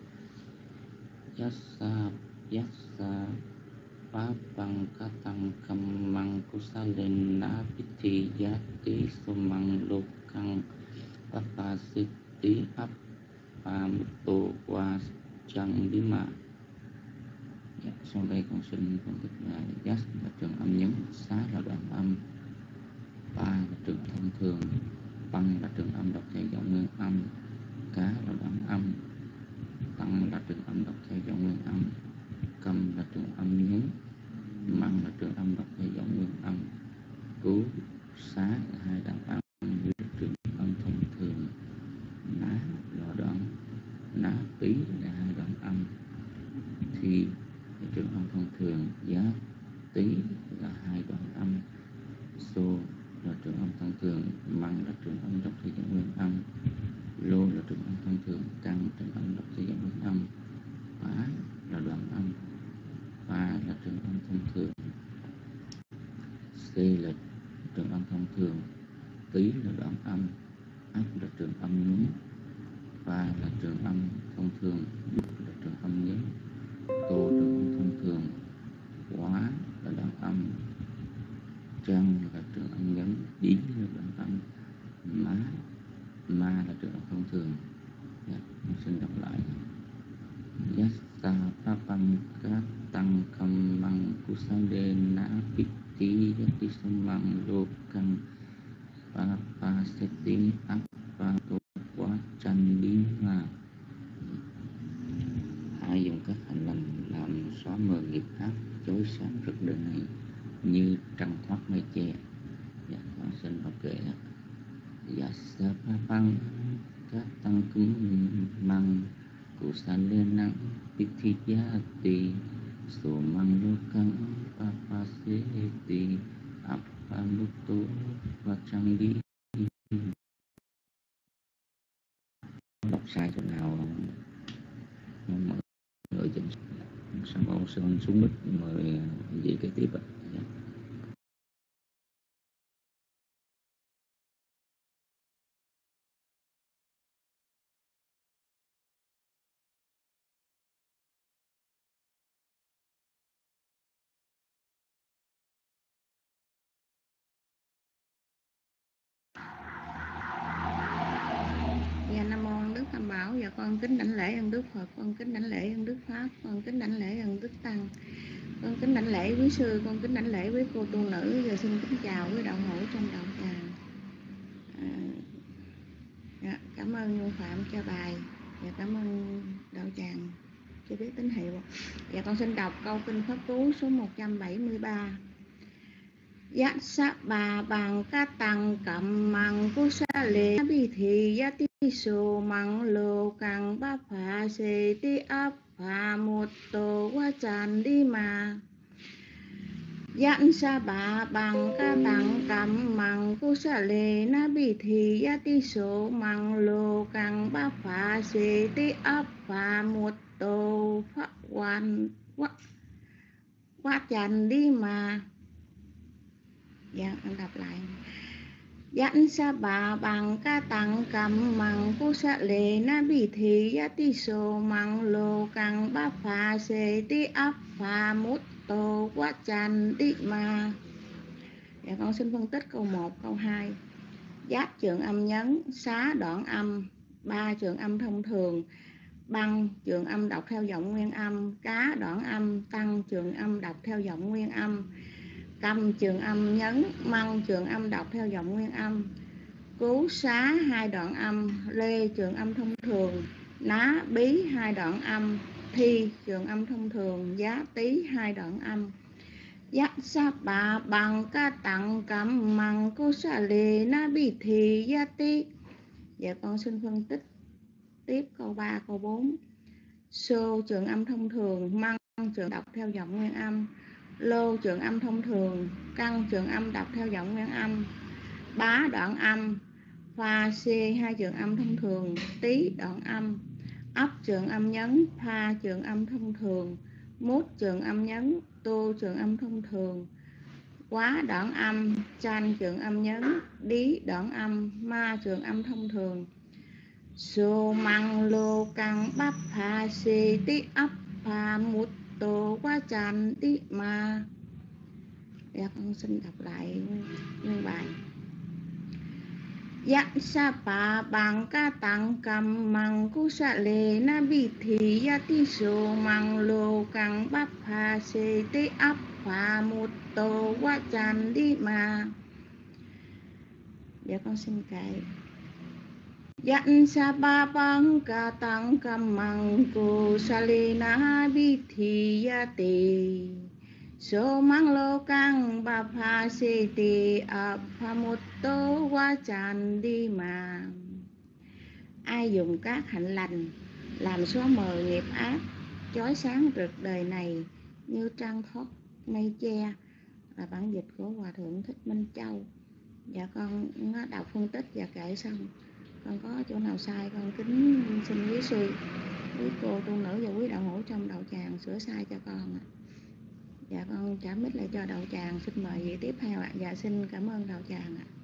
Yassa papang katang kamang kusalen na piti yatri sumang lokang papa seti apa muto wa Chandima. Dạ, sau đây con xin phân tích là Yas là trường âm nhấn, Xá là đoạn âm, Pa là trường thông thường, Băng là trường âm đọc theo giọng nguyên âm, Cá là đoạn âm, Tăng là trường âm đọc theo giọng nguyên âm, Câm là trường âm nhấn, Măng là trường âm đọc theo giọng nguyên âm, Cú, Xá là hai đoạn âm với trường âm thông thường, Ná là đoạn Ná, Tí là hai đoạn âm, Thi là trường âm thông thường, Giá, Tí là hai đoạn âm, Xô là trường âm thông thường, Măng là trường âm đọc theo giọng nguyên âm, Lô là trường âm thông thường, Căng trường âm đọc theo giọng nguyên âm, Bá là đoạn âm, Pha là trường âm thông thường, C là trường âm thông thường, Tí là đoạn âm, Áp là trường âm nhấn, Pha là trường âm thông thường, Bút là trường âm nhấn, Tô trường âm thông thường, Quá là đoạn âm, Trăng là trường âm nhấn, Đí là đoạn âm, Ma là trường âm thông thường. Dạ, mình xin đọc lại. Yasta papang katang kamang kusalena piti yati sumang lokang papa seti apa towa chandima. Ai dùng các hành lành làm xóa mờ nghiệp ác, chói sáng rực đời này như trăng thoát mây che. Dạ, con xin đọc kệ. Yasa papang katang kumang kusalena piti yati sumang lokang papa seti apa muto vachandi. Đọc sai chỗ nào mọi người chỉnh. Sau đó sơn xuống mic mời vị kế tiếp ạ. Dạ Nam mô Đức Tam Bảo. Dạ con kính đảnh lễ ơn Đức Phật, con kính đảnh lễ ơn Đức Pháp, con kính đảnh lễ ơn Đức Tăng, con kính đảnh lễ quý sư, con kính đảnh lễ quý cô tu nữ. Và xin kính chào quý đạo hữu trong đạo tràng. Cảm ơn Nhu Phạm cho bài và cảm ơn đạo tràng cho biết tín hiệu. Và con xin đọc câu kinh Pháp Cú số 173. Giác sát bà bằng ca tăng cầm măng cô sa lệ bi thị giá tí sô măng lô càng ba phá xê tí áp phá một tổ quá tràn đi mà. Dãn sa bà bằng ca tăng cầm măng cô sa lệ na bi thị giá tí sô măng lô càng ba phá xê tí áp phá một tổ quá tràn đi mà. Dạ, anh đọc lại. Dãn sa bà bằng ca tăng cầm măng cô sa lệ na bi thị giá tí sô măng lô càng ba phá xê tí áp phá mút tô quá tràn đi mà. Dạ, con xin phân tích câu 1, câu 2. Giáp trường âm nhấn, xá đoạn âm, ba trường âm thông thường, băng trường âm đọc theo giọng nguyên âm, cá đoạn âm, tăng trường âm đọc theo giọng nguyên âm, cầm trường âm nhấn, măng trường âm đọc theo giọng nguyên âm, cú xá hai đoạn âm, lê trường âm thông thường, ná bí hai đoạn âm, thi trường âm thông thường, giá tí hai đoạn âm. Giác sa bà bằng ca tặng cầm măng cô sa lê na bi thị giá tí. Dạ, con xin phân tích tiếp câu 3, câu 4. Sô trường âm thông thường, măng trường đọc theo giọng nguyên âm, lô trường âm thông thường, căng trường âm đọc theo giọng nguyên âm, bá đoạn âm, pha xê hai trường âm thông thường, tí đoạn âm, ấp trường âm nhấn, pha trường âm thông thường, mút trường âm nhấn, tô trường âm thông thường, quá đoạn âm, chan trường âm nhấn, đí đoạn âm, ma trường âm thông thường. Sô măng lô căng bắp pha xê tí ấp pha mút tô quá chan tí ma. Dạ, con xin đọc lại nguyên bài. Giác sa bà bằng ca tăng cầm măng cô sa lê na bi thị giá tí sô măng lô căng bắp pha xê tí ấp pha mút tô quá chan đi mà. Dạ, con xin kể. Dãn sa ba bằng ca tăng cầm măng cô sa lê na bi thị giá tí sô măng lô căng ba pha xê tí ấp pha mút tô quá chan đi mà. Ai dùng các hạnh lành làm xóa mờ nghiệp ác, chói sáng rực đời này như trăng thoát mây che, là bản dịch của Hòa Thượng Thích Minh Châu. Dạ, con đọc phân tích và kể xong. Con có chỗ nào sai con kính xin quý sư, quý cô tu nữ và quý đạo hữu trong đạo tràng sửa sai cho con ạ. Dạ, con trả mic lại cho đạo tràng, xin mời vị tiếp theo ạ. Dạ, xin cảm ơn đạo tràng ạ.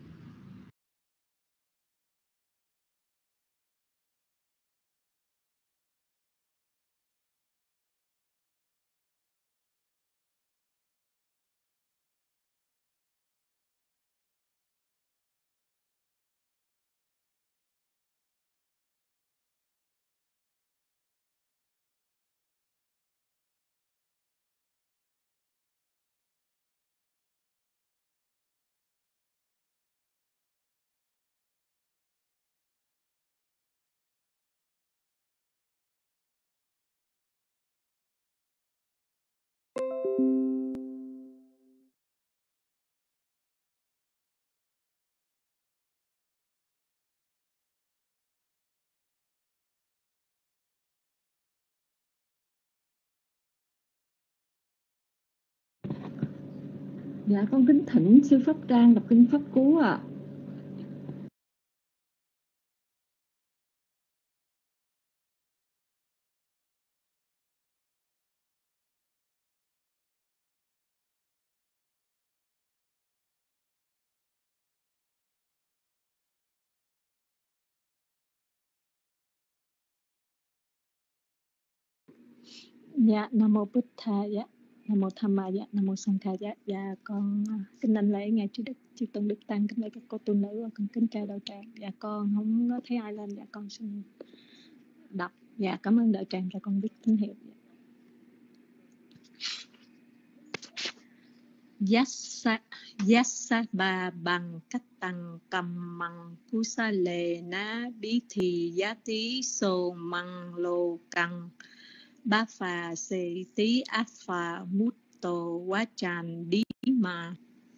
Dạ, con kính thỉnh sư Pháp Trang đọc kinh Pháp Cú ạ. Dạ, Nam Mô Bụt Thà, dạ, Nam Mô Tham Ma, dạ, Nam Mô Sang Kha, dạ, dạ, con kính đảnh lễ ngài chư Đức, chư Tôn Đức Tăng, kính lễ các cô tu nữ, con kính chào đạo tràng. Dạ, con không thấy ai lên, dạ, con xin đọc. Dạ, cảm ơn Đạo Tràng cho con biết tín hiệu. Yassa ba bằng cách tăng cầm măng kusa lệ ná bí thị giá tí sô măng lô căng ba phà sê tí áp phà mút tô quá tràn đi mà.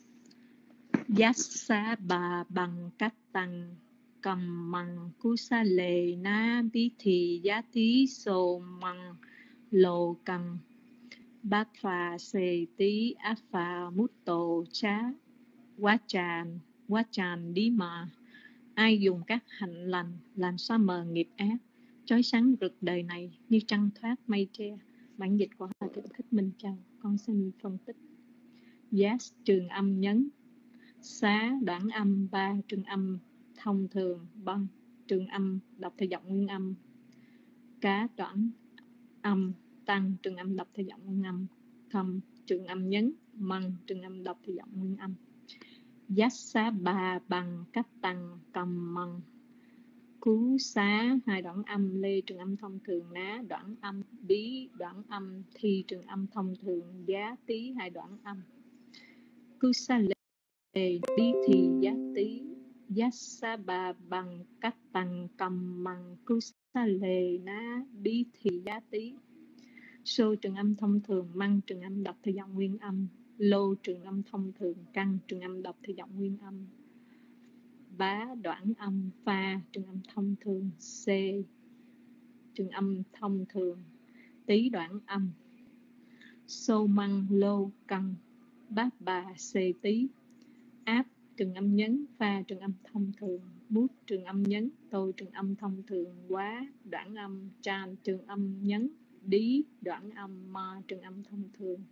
Yassa ba bằng cách tăng cầm măng kusa lệ ná bí thị giá tí sô măng lô căng bát phà sê tí áp phà mút tô chá quá tràn đi mà. Ai dùng các hạnh lành làm xóa mờ nghiệp ác, chói sáng rực đời này như trăng thoát mây tre. Bản dịch của Hòa Thượng Thích Minh Châu. Con xin phân tích. Yes, trường âm nhấn. Xá đoạn âm, ba trường âm thông thường, băng trường âm đọc theo giọng nguyên âm. Cá đoạn âm, tăng trường âm đọc theo giọng nguyên âm. Thầm trường âm nhấn, măng trường âm đọc theo giọng nguyên âm. Yassa ba bằng cách tăng cầm măng cú xá hai đoạn âm lê trường âm thông thường ná đoạn âm bí đoạn âm thi trường âm thông thường giá tí hai đoạn âm cú xá lê bí thi giá tí. Yassa ba bằng cách tăng cầm măng cú xá lê ná bí thi giá tí. Sô trường âm thông thường, măng trường âm đọc theo giọng nguyên âm, lô trường âm thông thường, căng trường âm đọc theo giọng nguyên âm, bá đoạn âm, pha trường âm thông thường, c trường âm thông thường, tí đoạn âm, xô măng lô căng, bát bà xê tí, áp trường âm nhấn, pha trường âm thông thường, bút trường âm nhấn, tô trường âm thông thường, quá đoạn âm, tràn trường âm nhấn, đí đoạn âm, ma trường âm thông thường,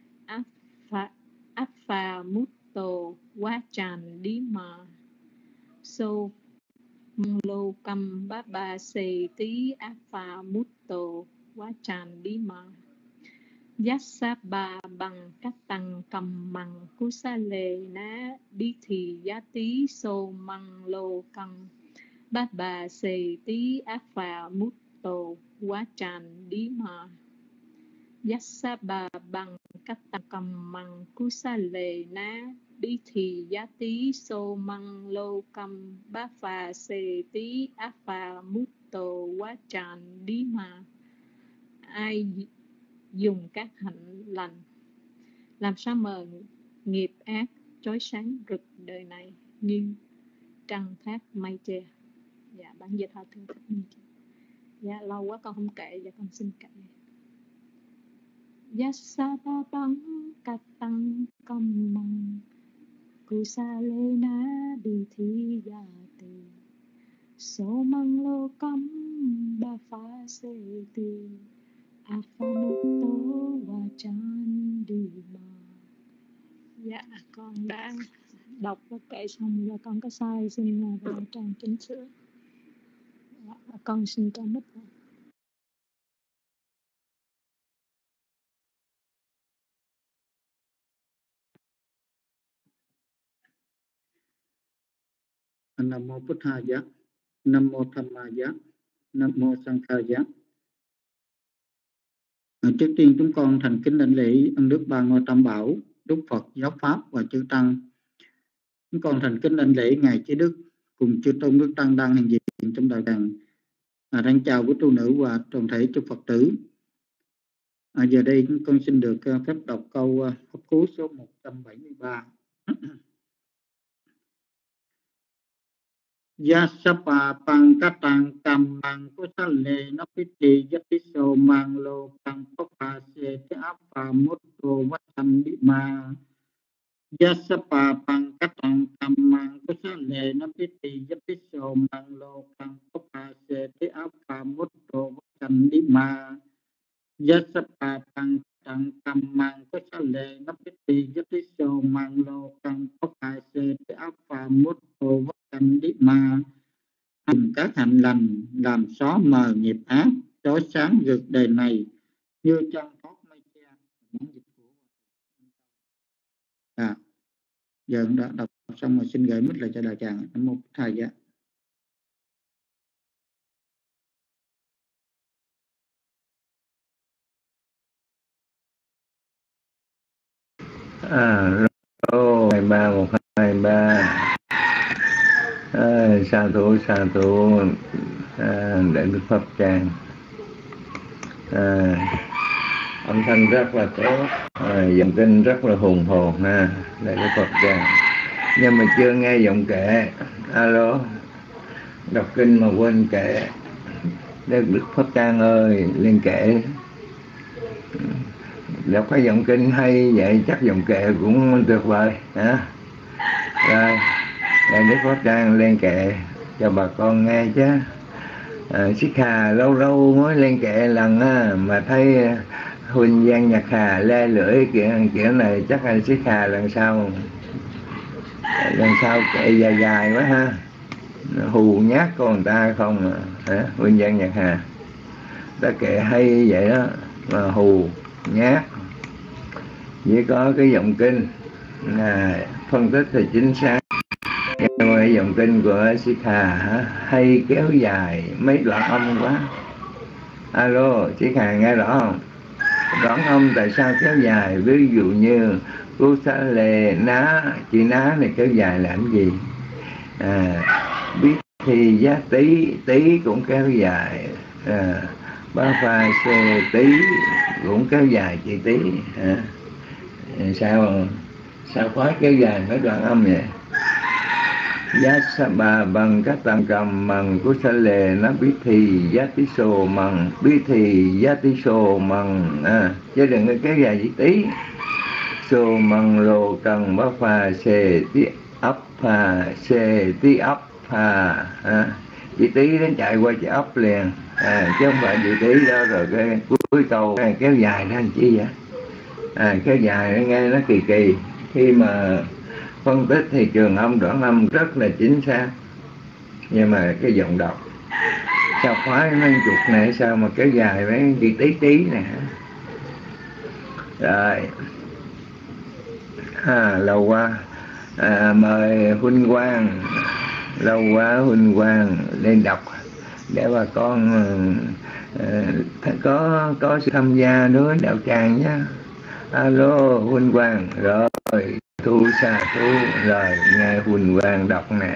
áp pha mút tô quá tràn đi mà. Sô măng lô căm bá ba xê tí áp pha mút tô quá tràn đi mà. Yassa ba bằng cách tăng cầm măng cú sa lê ná bí thị giá tí sô măng lô căm bát bà xê tí áp pha mút tô quá tràn đi mà. Yassa ba bằng cách tăng cầm măng cú sa lê ná bí thị giá tí sô măng lô căm bát phà xê tí áp pha mút tô quá tràn đi mà. Ai dùng các hạnh lành làm sao mờ nghiệp ác, chói sáng rực đời này như trăng thác mây tre. Dạ, bản dịch Hòa Thượng Thích Minh Châu. Dạ, lâu quá con không kệ, dạ con xin kệ. Yassa ba bằng cách tăng cầm măng kusa lê ná đi thi gia tì số măng lô căm ba phá xê tì a pha mô tô và chan đi mà. Dạ, con đã đọc và kệ xong và con có sai xin Đạo Tràng chỉnh sửa. Dạ, con xin cho mít. Nam mô Bụt Thaya, Nam mô Dhammaya, Nam mô Sanghaya. Trước tiên chúng con thành kính đảnh lễ ân đức ba ngôi Tam Bảo, Đức Phật, Giáo Pháp và chư Tăng. Chúng con thành kính đảnh lễ ngài Trí Đức cùng chư tôn đức tăng đang hiện diện trong đạo tràng. Thân chào quý tu nữ và toàn thể chư Phật tử. Giờ đây con xin được phép đọc câu pháp cú số 173. Yasapa pankatang kamang kusale napiti yatiso manglo kang papase te apa mutto vatandima. Yasapa pankatang kamang kusale napiti yatiso manglo kang papase te apa mutto vatandima. Yasapa pankatang kamang kusale napiti yatiso manglo kang papase te apa mutto mà dùng các hạnh lành làm xóa mờ nghiệp ác, chói sáng rực đời này như trăng thoát mây tre. Giờ đã đọc xong rồi, xin gửi mít lại cho Đạo Tràng. Nam mô Bụt Thaya. 23 123. Sa thú để Đức Pháp Trang. Âm thanh rất là tốt, giọng kinh rất là hùng hồn ha, để Đức Pháp Trang. Nhưng mà chưa nghe giọng kệ. Alo, đọc kinh mà quên kệ. Đức Pháp Trang ơi, lên kệ. Đọc cái giọng kinh hay vậy chắc giọng kệ cũng tuyệt vời hả? Rồi, để Đức Pháp Trang lên kệ cho bà con nghe chứ. Xích Hà lâu lâu mới lên kệ lần mà thấy Huỳnh Giang Nhật Hà le lưỡi kiểu này chắc là Xích Hà lần sau kệ dài dài quá ha, hù nhát con người ta không hả? Huỳnh Giang Nhật Hà ta kệ hay vậy đó mà hù nhát, chỉ có cái giọng kinh phân tích thì chính xác, nhưng mà giọng kinh của Xích Hà hay kéo dài mấy đoạn âm quá. Alo, Xích Hà nghe rõ không? Đoạn âm tại sao kéo dài? Ví dụ như Cú Sa Lê Ná, chị Ná này kéo dài làm gì? Biết thì giá tí cũng kéo dài, Ba Pha Xê tí cũng kéo dài chị tí. Sao khói kéo dài mấy đoạn âm vậy? Giá sa bà bằng các tầng cầm bằng của sa lề nó biết thì giá tí sô bằng biết thì giá tí sô bằng chứ đừng có kéo dài chỉ tí. Sô bằng lô cần bá phà xê tí ấp phà xê tí ấp phà chỉ tí đến chạy qua chữ ấp liền, chứ không phải chỉ tí đó rồi cái cuối câu kéo dài đó làm chi vậy? Kéo dài nghe nó kỳ kỳ. Khi mà phân tích thì trường âm đoạn âm rất là chính xác, nhưng mà cái giọng đọc sao khoái mấy chục này sao mà kéo dài mấy cái tí nè. Rồi lâu quá, mời Huynh Quang, lâu quá Huynh Quang lên đọc để bà con có sự tham gia đối với đạo tràng nhé. Alo Huynh Quang, rồi thu sa thú, rồi nghe Huynh Quang đọc nè.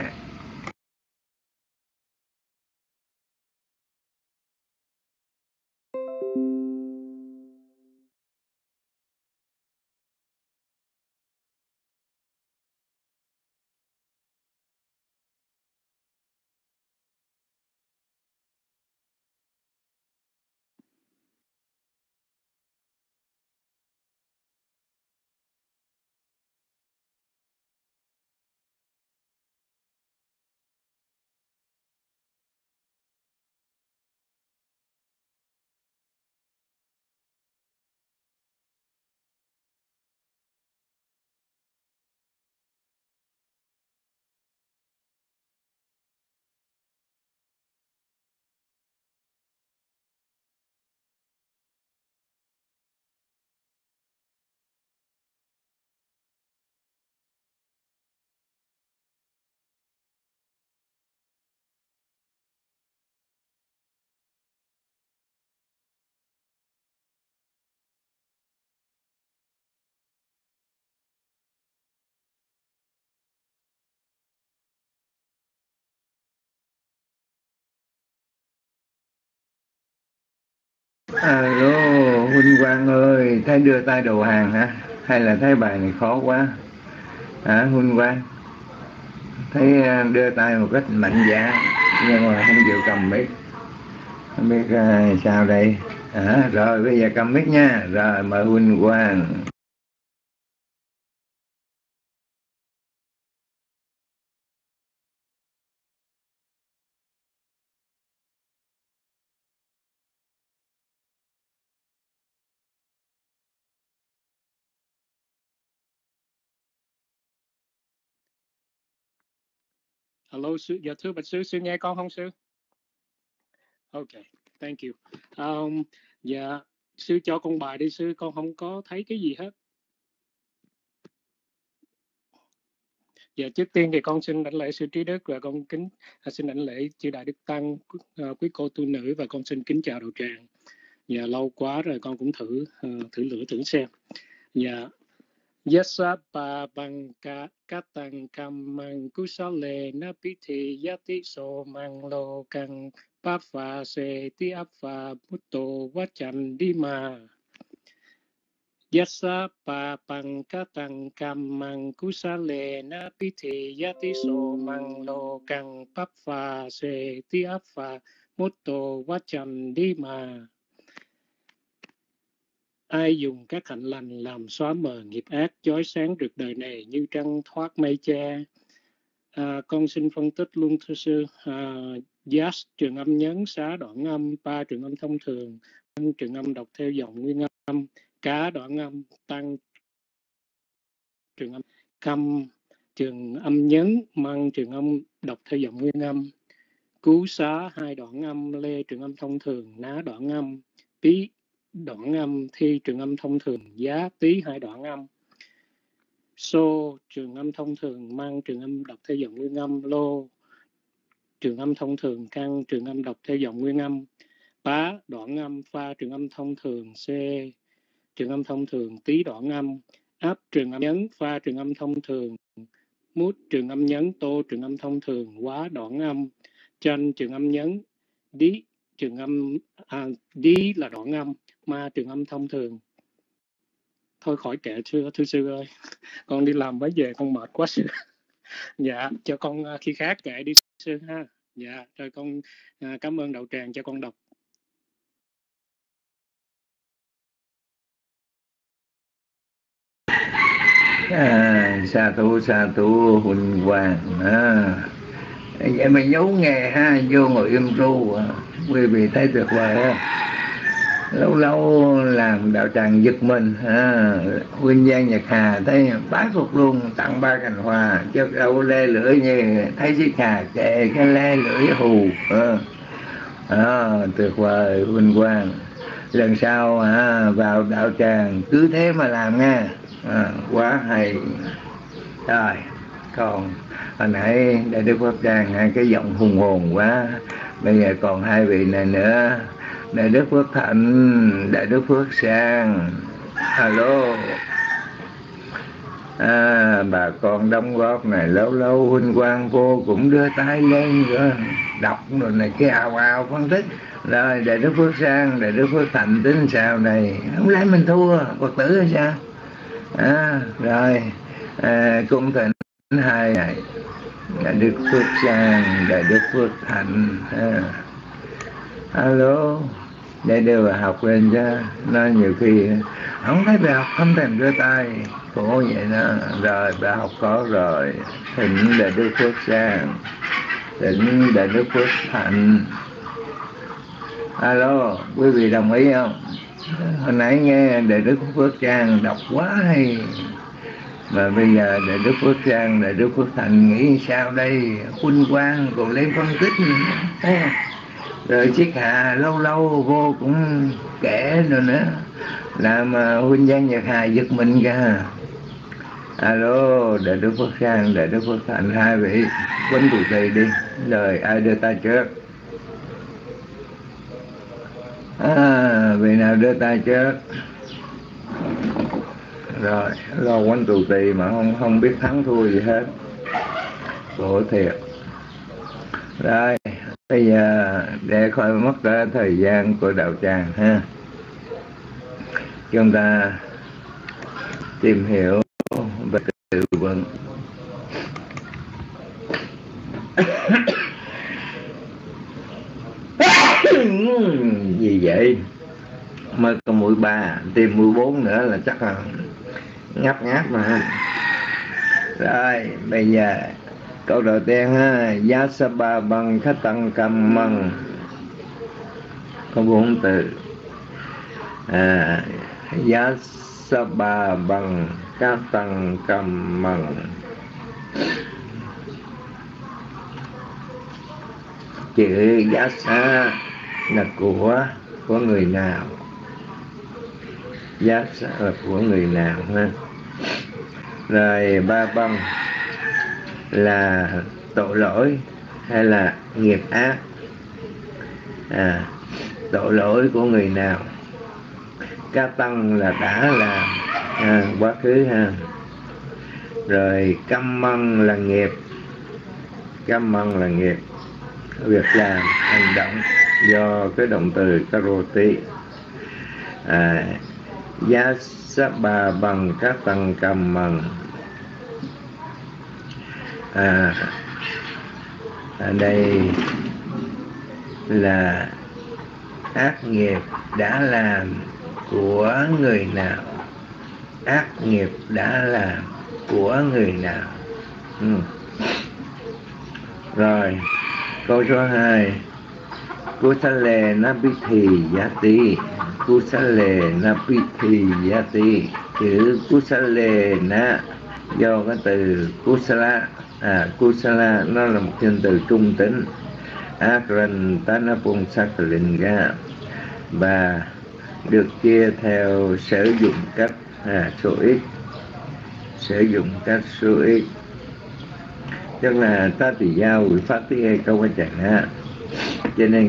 Alo Huynh Quang ơi, thấy đưa tay đầu hàng hả? Hay là thấy bài này khó quá hả Huynh Quang? Thấy đưa tay một cách mạnh dạn nhưng mà không chịu cầm mic, không biết sao đây. Rồi bây giờ cầm mic nha. Rồi mời Huynh Quang. Hello sư, dạ thưa bạch sư nghe con không sư? Ok, thank you. Dạ sư cho con bài đi sư, con không có thấy cái gì hết. Dạ trước tiên thì con xin đảnh lễ sư Trí Đức và con xin đảnh lễ chư Đại Đức Tăng, quý cô tu nữ, và con xin kính chào đạo tràng. Dạ lâu quá rồi con cũng thử lửa thử xem. Dạ Yasa pa bằng các tăng cầm mang kusale na piti yati so mang lo căng pa pha se ti áp pha mutto vachan đi ma. Yasa pa bằng các tăng cầm mang kusale na piti yati so mang lo căng pa pha se ti áp pha mutto vachan đi ma. Ai dùng các hạnh lành làm xóa mờ nghiệp ác, chói sáng rực đời này như trăng thoát mây che. Con xin phân tích luôn thưa sư. Yas trường âm nhấn, xá đoạn âm, pa trường âm thông thường, trường âm đọc theo dòng nguyên âm, cá đoạn âm, tăng trường âm, căm trường âm nhấn, măng trường âm đọc theo dòng nguyên âm, cú xá hai đoạn âm, lê trường âm thông thường, ná đoạn âm, tí đoạn âm, thi trường âm thông thường, giá tí hai đoạn âm, xô trường âm thông thường, mang trường âm đọc theo dòng nguyên âm, lô trường âm thông thường, căng trường âm đọc theo dòng nguyên âm, pá đoạn âm, pha trường âm thông thường, c trường âm thông thường, tí đoạn âm, áp trường âm nhấn, pha trường âm thông thường, mút trường âm nhấn, tô trường âm thông thường, quá đoạn âm, chanh trường âm nhấn, đi trường âm đi là đoạn âm, ma trường âm thông thường. Thôi khỏi kệ thưa sư ơi, con đi làm mới về con mệt quá sư. Dạ, cho con khi khác kệ đi sư ha. Dạ, rồi con cảm ơn đạo tràng cho con đọc. Sa thú Huỳnh Quang. Vậy mà giấu nghề ha, vô ngồi im ru, quý vị thấy tuyệt vời ha. Lâu lâu làm đạo tràng giật mình ha. Huynh Giang Nhật Hà thấy bái phục luôn, tặng 3 cành hoa, chứ đâu lê lưỡi như thấy chiếc Hà kệ cái lê lưỡi hù. Tuyệt vời Huỳnh Quang. Lần sau vào đạo tràng cứ thế mà làm nha. Quá hay. Rồi còn hồi nãy Đại Đức Pháp Tràng cái giọng hùng hồn quá, bây giờ còn 2 vị này nữa, Đại Đức Phước Thạnh, Đại Đức Phước Sang. Alo. Bà con đóng góp này, lâu lâu Huynh Quang vô cũng đưa tay lên rồi đọc rồi này cái ào phân tích. Rồi Đại Đức Phước Sang, Đại Đức Phước Thạnh tính sao này, không lẽ mình thua Phật tử hay sao? Rồi cung thỉnh 2 này, Đại Đức Phước Sang, Đại Đức Phước Thạnh. Alo, để đưa bà học lên chứ, nó nhiều khi không thấy bà học không thèm đưa tay, khổ vậy đó. Rồi bà học có rồi, thỉnh Đại Đức Phước Sang, thỉnh Đại Đức Phước Thạnh. Alo, quý vị đồng ý không? Hồi nãy nghe Đại Đức Phước Sang đọc quá hay, mà bây giờ Đại Đức Phước Sang, Đại Đức Phước Thạnh nghĩ sao đây? Huynh Quang còn lên phân tích nữa. Rồi chiếc Hà lâu lâu vô cũng kể rồi nữa, làm Huynh Giang Nhật Hà giật mình cả. Alo, Đại Đức Phước Sang, Đại Đức Phước Thạnh, 2 vị quấn tù tì đi. Rồi ai đưa tay trước? Vị nào đưa tay trước? Rồi lo quánh tù tì mà không biết thắng thua gì hết, khổ thiệt. Rồi bây giờ để khỏi mất thời gian của đạo tràng ha, chúng ta tìm hiểu và tự vấn. Gì vậy? Mới có mũi 3, tìm mũi 4 nữa là chắc là ngáp mà. Rồi bây giờ câu đầu tiên ha, Yasaba bằng khách tăng cầm măng, có 4 từ. Yasaba bằng khách tăng cầm măng, chữ Yasa là của người nào, Yasa là của người nào ha. Rồi ba bằng là tội lỗi hay là nghiệp ác, tội lỗi của người nào. Ca tăng là đã là quá khứ ha, Rồi kamman là nghiệp, kamman là nghiệp, việc làm, hành động do cái động từ karoti. Yasabha bằng các tăng kamman. Ở đây là ác nghiệp đã làm của người nào, ác nghiệp đã làm của người nào. Rồi câu số 2, Kusale Napithi Yati. Kusale Napithi Yati. Chữ Kusale na do cái từ Kusala. Kusala nó là một danh từ trung tính. Akrantanapung Sakalinga, và được chia theo sử dụng cách số ít, sử dụng cách số ít, tức là ta thì giao quỷ phát tí câu quan trọng ha. Cho nên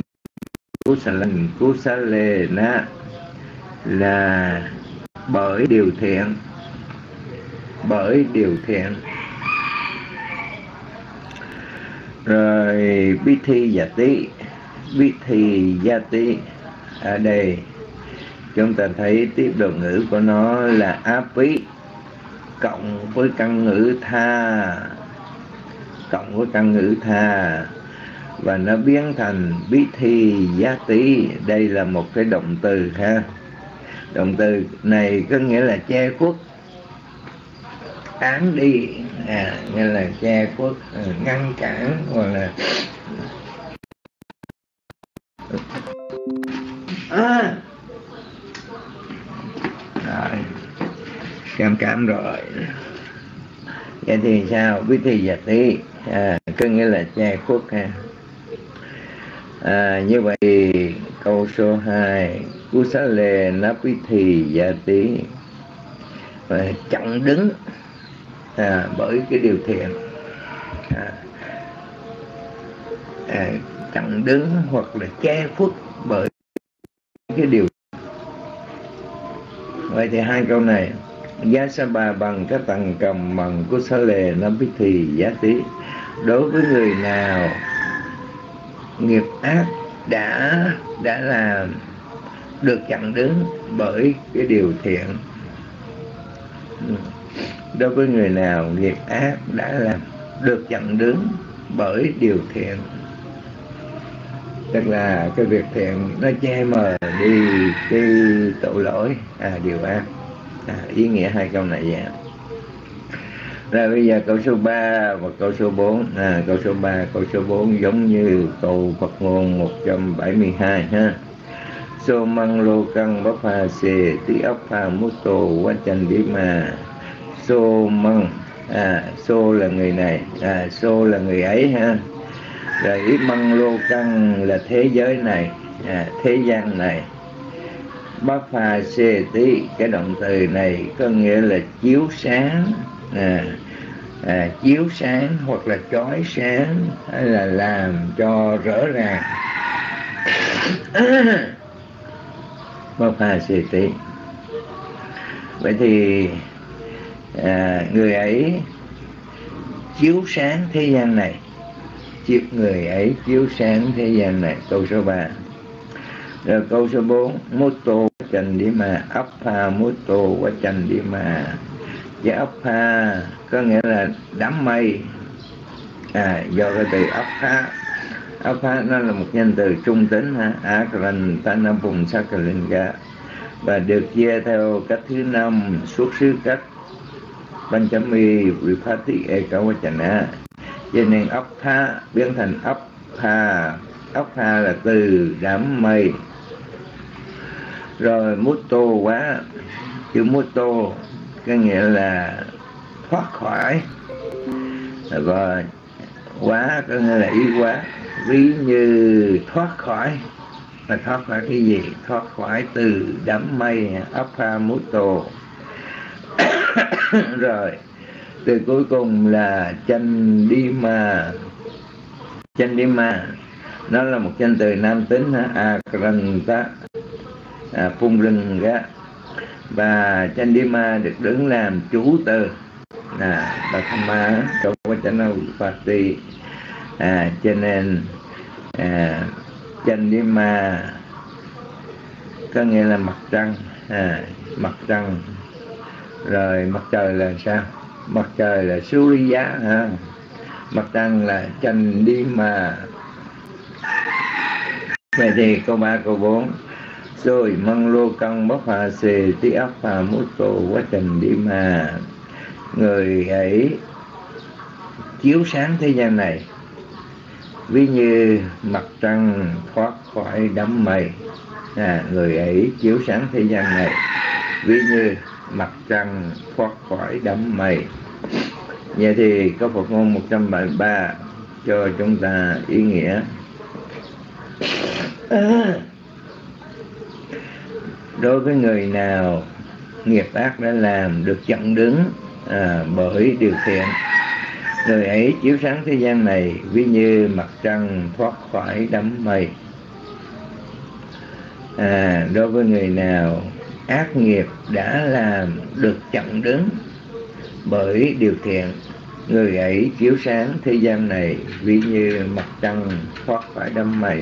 Kusale na là bởi điều thiện, bởi điều thiện. Rồi Bithi Yati, Bithi Yati, ở đây chúng ta thấy tiếp đầu ngữ của nó là api cộng với căn ngữ tha, cộng với căn ngữ tha, và nó biến thành Bithi Yati. Đây là một cái động từ ha. Động từ này có nghĩa là che khuất, án đi, nghĩa là che khuất, ngăn cản, hoặc là rồi, cảm rồi. Vậy thì sao? Bithi Yati có nghĩa là che khuất ha. Như vậy câu số 2, Kusale Napithi Yati, chặn đứng bởi cái điều thiện, chặn đứng hoặc là che khuất bởi cái điều. Vậy thì hai câu này, Yasabha bằng các tầng cầm bằng Kusale Napithi Yati, đối với người nào nghiệp ác đã làm được chặn đứng bởi cái điều thiện. Đối với người nào nghiệp ác đã làm được chặn đứng bởi điều thiện, tức là cái việc thiện nó che mờ đi cái tội lỗi điều ác. Ý nghĩa hai câu này vậy. Rồi bây giờ câu số 3 và câu số 4. Câu số 3, câu số 4 giống như câu Phật ngôn 172 ha. So mang lô căng bắp pha xê tí ấp pha mút tô quá chanh đi mà. So mang, so là người này, so là người ấy ha. Rồi ý măng lô căng là thế giới này, thế gian này. Bắp pha xê tí, cái động từ này có nghĩa là chiếu sáng, chiếu sáng hoặc là chói sáng, hay là làm cho rõ ràng. Bắp pha xê tí. Vậy thì người ấy chiếu sáng thế gian này, người ấy chiếu sáng thế gian này. Câu số 3. Rồi câu số 4, Mutto Chandima, Appa Mutto Chandima. Và Appa có nghĩa là đám mây, do cái từ Appa. Appa nó là một nhân từ trung tính ha, Akrantanapung Sakalinga, và được chia theo cách thứ 5 xuất xứ cách Panchami Vipati Ekavachana. Cho nên Appa biến thành Appa. Appa là từ đám mây. Rồi Mutto quá, chữ Mutto có nghĩa là thoát khỏi, và quá có nghĩa là ý quá. Ví như thoát khỏi, mà thoát khỏi cái gì? Thoát khỏi từ đám mây, Appa Mutto. Rồi từ cuối cùng là Chandima. Chandima nó là một danh từ nam tính, Akranta Phung Rừng. Và Chandima được đứng làm chủ từ, Patama Kawachana Upati. Cho nên Chandima có nghĩa là mặt trăng, mặt trăng. Rồi mặt trời là sao? Mặt trời là Surya, mặt trăng là Chandima. Vậy thì câu 3, câu 4. Rồi măng lô căng bóc hà xề tí áp phà mút tổ quá Chandima. Người ấy chiếu sáng thế gian này ví như mặt trăng thoát khỏi đám mây. Người ấy chiếu sáng thế gian này ví như mặt trăng thoát khỏi đám mây. Vậy thì câu Phật ngôn 173 cho chúng ta ý nghĩa. Đối với người nào nghiệp ác đã làm được chặn đứng bởi điều thiện, người ấy chiếu sáng thế gian này ví như mặt trăng thoát khỏi đám mây. Đối với người nào ác nghiệp đã làm được chặn đứng bởi điều thiện, người ấy chiếu sáng thế gian này ví như mặt trăng thoát khỏi đám mây.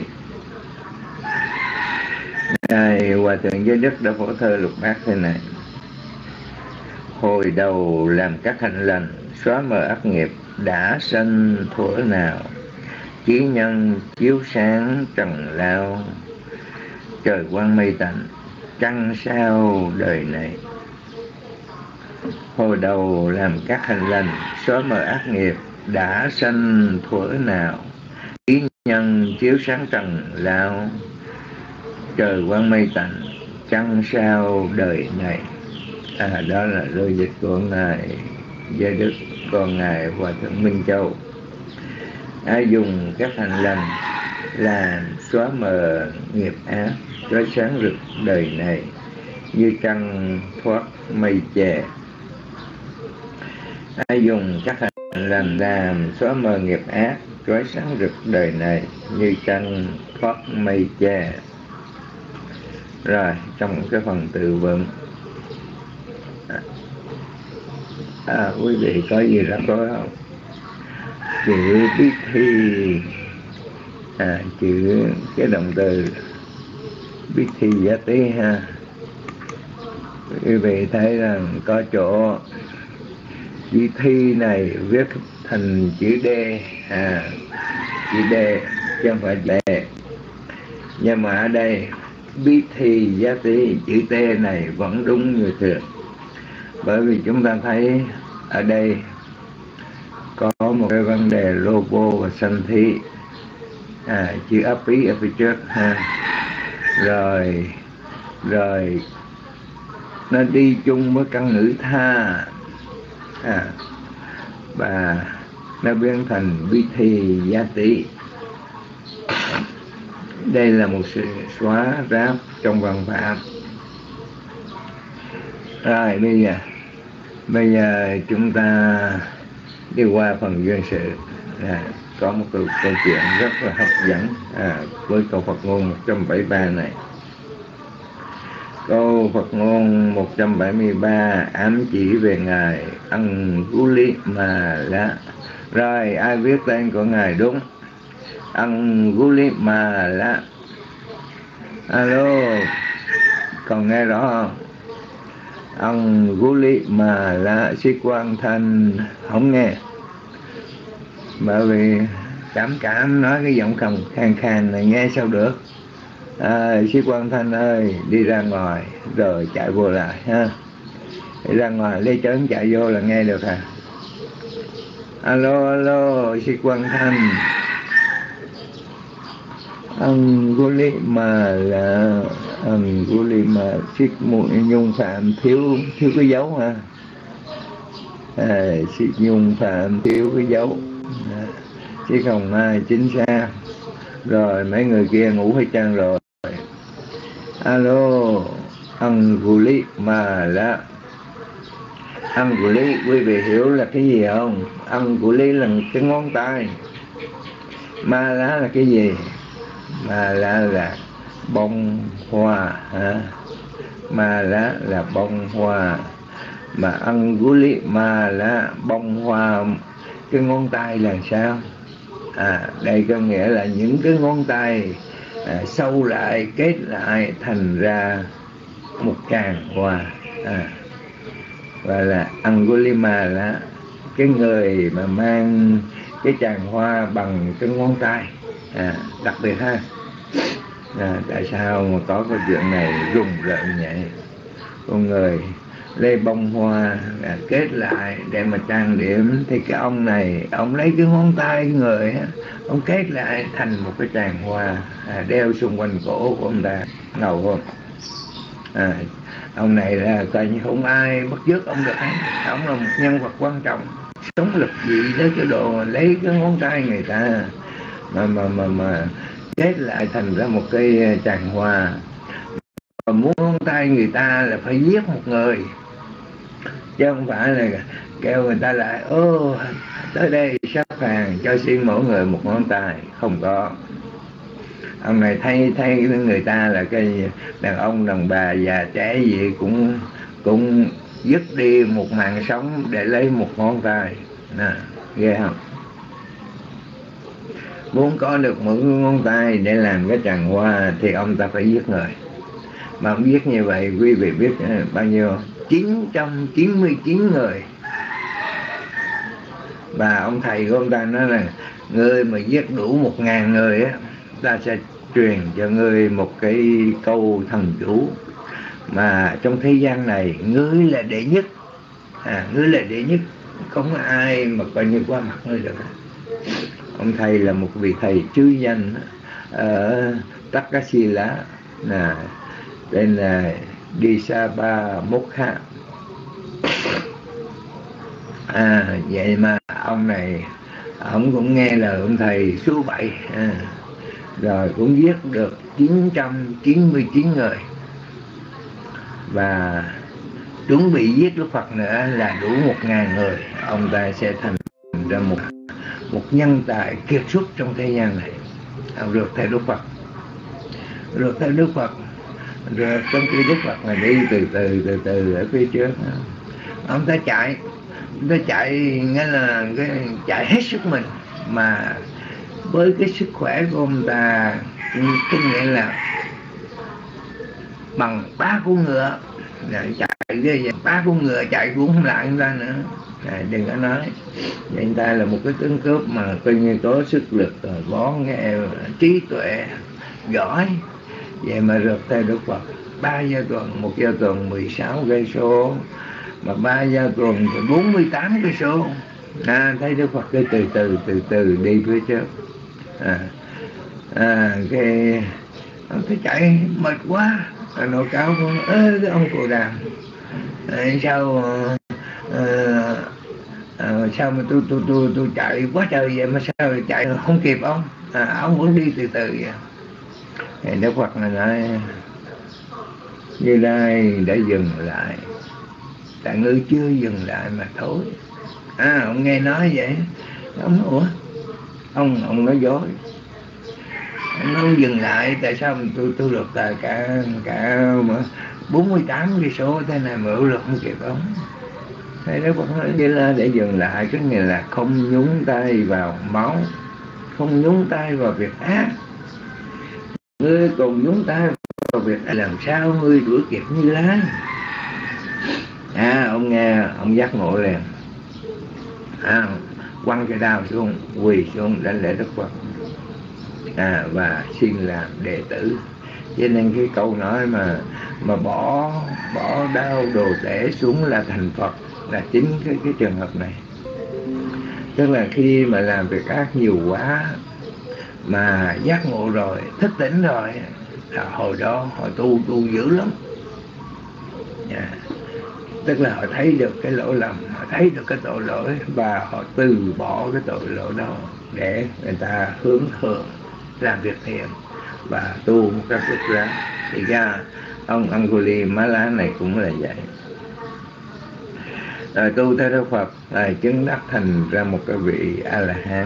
Ngài Hòa Thượng Giới Đức đã phổ thơ lục bát thế này: hồi đầu làm các hành lành, xóa mờ ác nghiệp đã sanh thuở nào, chí nhân chiếu sáng trần lao, trời quang mây tạnh trăng sao đời này. Hồi đầu làm các hành lành, xóa mờ ác nghiệp đã sanh thuở nào, chí nhân chiếu sáng trần lao, trời quang mây tạnh trăng sao đời này. Đó là lời dịch của Ngài Giới Đức, còn Ngài Hòa Thượng Minh Châu dùng các hành lành làm xóa mờ nghiệp ác, chói sáng rực đời này như trăng thoát mây che. Dùng các hành lành làm xóa mờ nghiệp ác, chói sáng rực đời này như trăng thoát mây che. Rồi trong cái phần từ vựng, quý vị có gì rắc rối không? Chữ biết thi, chữ cái động từ biết thi giá tí ha. Quý vị thấy rằng có chỗ chữ thi này viết thành chữ D, chữ D chứ không phải D. Nhưng mà ở đây biết thi giá tí, chữ T này vẫn đúng như thường. Bởi vì chúng ta thấy ở đây có một cái vấn đề logo và sanh thi, chữ áp ý ở phía trước rồi nó đi chung với căn ngữ tha, và nó biến thành vi thi giá tỷ. Đây là một sự xóa ráp trong văn pháp. Rồi bây giờ chúng ta đi qua phần duyên sự. Có một câu chuyện rất là hấp dẫn với câu Phật ngôn 173 này. Câu Phật ngôn 173 ám chỉ về Ngài Angulimala. Rồi ai viết tên của Ngài đúng? Angulimala. Alo, còn nghe rõ không? Angulimala. Sĩ Quang Thanh không nghe, bởi vì cảm nói cái giọng khàn khàn này nghe sao được. Sĩ Quang Thanh ơi, đi ra ngoài rồi chạy vô lại ha. Đi ra ngoài lấy chớn chạy vô là nghe được à? Alo, Sĩ Quang Thanh. Angulimala, Angulimala. Sĩ Nhung Phạm thiếu cái dấu ha. Sĩ Nhung Phạm thiếu cái dấu. Sĩ Hồng Mai chính xác. Rồi mấy người kia ngủ hết trơn rồi. Alo, Angulimala. Anguli, quý vị hiểu là cái gì không? Anguli là cái ngón tay. Mala là cái gì? Mala là bông hoa. Mala là bông hoa. Mà Angulimala bông hoa cái ngón tay là sao? Đây có nghĩa là những cái ngón tay sâu lại, kết lại thành ra một tràng hoa. Và là Angulimala, cái người mà mang cái tràng hoa bằng cái ngón tay. Đặc biệt ha. Tại sao mà có cái chuyện này rùng rợn vậy? Con người lấy bông hoa kết lại để mà trang điểm, thì cái ông này ông lấy cái ngón tay người á, ông kết lại thành một cái tràng hoa đeo xung quanh cổ của ông ta, ngầu không? Ông này là coi như không ai bắt chước ông được. Ông là một nhân vật quan trọng, sống lực gì tới cái độ lấy cái ngón tay người ta mà kết lại thành ra một cái tràng hoa. Mà muốn ngón tay người ta là phải giết một người, chứ không phải là kêu người ta lại tới đây sắp hàng cho xin mỗi người một ngón tay. Không có. Ông này thay người ta là cái đàn ông đàn bà già trẻ gì cũng dứt đi một mạng sống để lấy một ngón tay. Ghê không? Muốn có được một ngón tay để làm cái tràng hoa thì ông ta phải giết người. Mà ông giết như vậy quý vị biết bao nhiêu? 999 người. Và ông thầy của ông ta nói là người mà giết đủ 1000 người á, ta sẽ truyền cho ngươi một cái câu thần chú mà trong thế gian này ngươi là đệ nhất. Ngươi là đệ nhất, không có ai mà coi như qua mặt ngươi được. Ông thầy là một vị thầy chữ danh ở Takasila, tên là Disabamokha. Vậy mà ông này ông cũng nghe lời ông thầy số 7, rồi cũng giết được 999 người. Và chuẩn bị giết Đức Phật nữa là đủ 1000 người. Ông ta sẽ thành ra một nhân tài kiệt xuất trong thế gian này. Ông rượt theo Đức Phật, rồi trong khi Đức Phật là đi từ từ ở phía trước, ông ta chạy nghĩa là chạy hết sức mình, mà với cái sức khỏe của ông ta có nghĩa là bằng 3 con ngựa. Chạy ghê vậy, 3 con ngựa chạy cũng không lại người ta nữa. Đừng có nói. Vậy người ta là một cái tướng cướp mà coi như có sức lực, võ nghệ, trí tuệ, giỏi. Vậy mà rượt theo Đức Phật 3 giao tuần, một giao tuần 16 cây số, mà 3 giao tuần thì 48 cây số. Thấy Đức Phật cứ từ từ đi phía trước. Cái ông thấy chạy mệt quá, nội cáo cái ông Cồ Đàm sao mà tôi chạy quá trời vậy mà sao chạy không kịp ông. Ông vẫn đi từ từ vậy. Thì Đức Phật này nói Như Lai đã dừng lại, tại ngươi chưa dừng lại mà thôi. Ông nghe nói vậy, ông nói ủa, ông nói dối. Ông nói dừng lại, tại sao tôi được cả 48 cây số thế này mà được không kịp ông. Thế Đức Phật nói Như Lai để dừng lại, cái nghĩa là không nhúng tay vào máu, không nhúng tay vào việc ác. Ngươi còn nhúng tay vào việc ác, làm sao ngươi đuổi kịp Như Lai. Ông nghe, ông giác ngộ liền. Quăng cái đao xuống, quỳ xuống đánh lễ Đức Phật, và xin làm đệ tử. Cho nên cái câu nói mà bỏ đao đồ tể xuống là thành Phật là chính cái trường hợp này. Tức là khi mà làm việc ác nhiều quá mà giác ngộ rồi, thức tỉnh rồi, là hồi đó họ tu dữ lắm. Tức là họ thấy được cái lỗi lầm, họ thấy được cái tội lỗi, và họ từ bỏ cái tội lỗi đó để người ta hướng thượng làm việc thiện và tu một cách xuất ra. Thì ra ông Angulimala này cũng là vậy. Rồi tu theo Đức Phật chứng đắc thành ra một cái vị A-la-hán.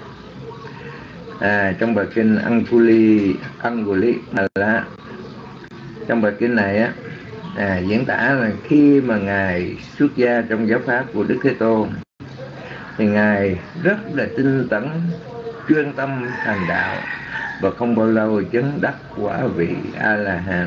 Trong bài kinh Angulimala, trong bài kinh này á, diễn tả là khi mà Ngài xuất gia trong giáo pháp của Đức Thế Tôn thì Ngài rất là tinh tấn, chuyên tâm hành đạo, và không bao lâu chứng đắc quả vị A-la-hán.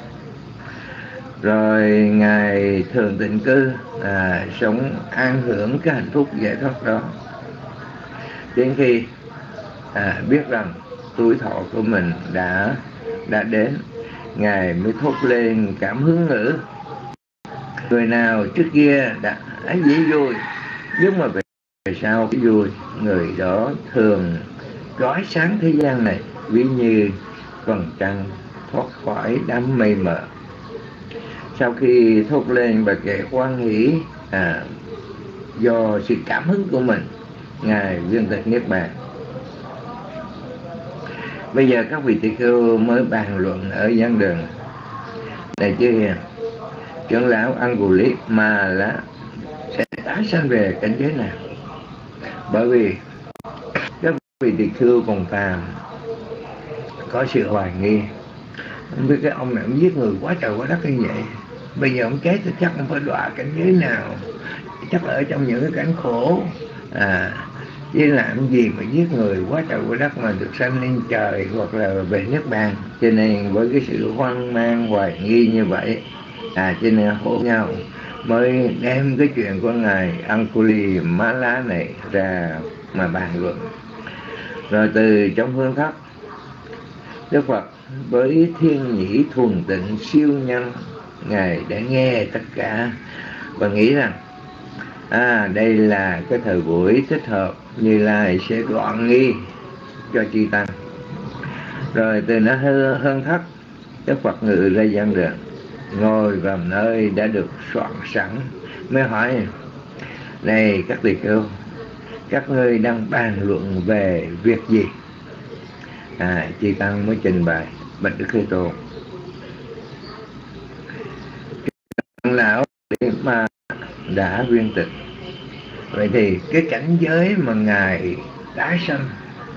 Rồi Ngài thường tịnh cư, sống an hưởng cái hạnh phúc giải thoát đó, đến khi biết rằng tuổi thọ của mình đã đến, Ngài mới thốt lên cảm hứng ngữ: người nào trước kia đã dễ vui, nhưng mà về sau cái vui, người đó thường trói sáng thế gian này, ví như vầng trăng thoát khỏi đám mây mờ. Sau khi thốt lên bài kệ hoan hỷ do sự cảm hứng của mình, Ngài viên tịch niết bàn. Bây giờ các vị tỳ khưu mới bàn luận ở giảng đường này chứ hiền, trưởng lão Angulimala sẽ tái sanh về cảnh giới nào? Bởi vì các vị tỳ khưu còn phàm có sự hoài nghi, không biết cái ông này ông giết người quá trời quá đất như vậy, bây giờ ông chết thì chắc ông phải đọa cảnh giới nào, chắc là ở trong những cái cảnh khổ, chứ làm gì mà giết người quá trời quá đất mà được sanh lên trời hoặc là về nước bàn. Cho nên với cái sự hoang mang hoài nghi như vậy, cho nên hỗ nhau mới đem cái chuyện của Ngài Angulimala này ra mà bàn luận. Rồi từ trong phương thất, Đức Phật với thiên nhĩ thuần tịnh siêu nhân, Ngài đã nghe tất cả và nghĩ rằng đây là cái thời buổi thích hợp, Như Lai sẽ đoạn nghi cho chư tăng. Rồi từ nó hơn thất, Đức Phật ngự ra giảng đường, ngồi vào nơi đã được soạn sẵn, mới hỏi: này các tỳ khưu, các ngươi đang bàn luận về việc gì? Chư tăng mới trình bày: bạch Đức Thế Tôn, trưởng lão mà đã viên tịch, vậy thì cái cảnh giới mà Ngài tái sanh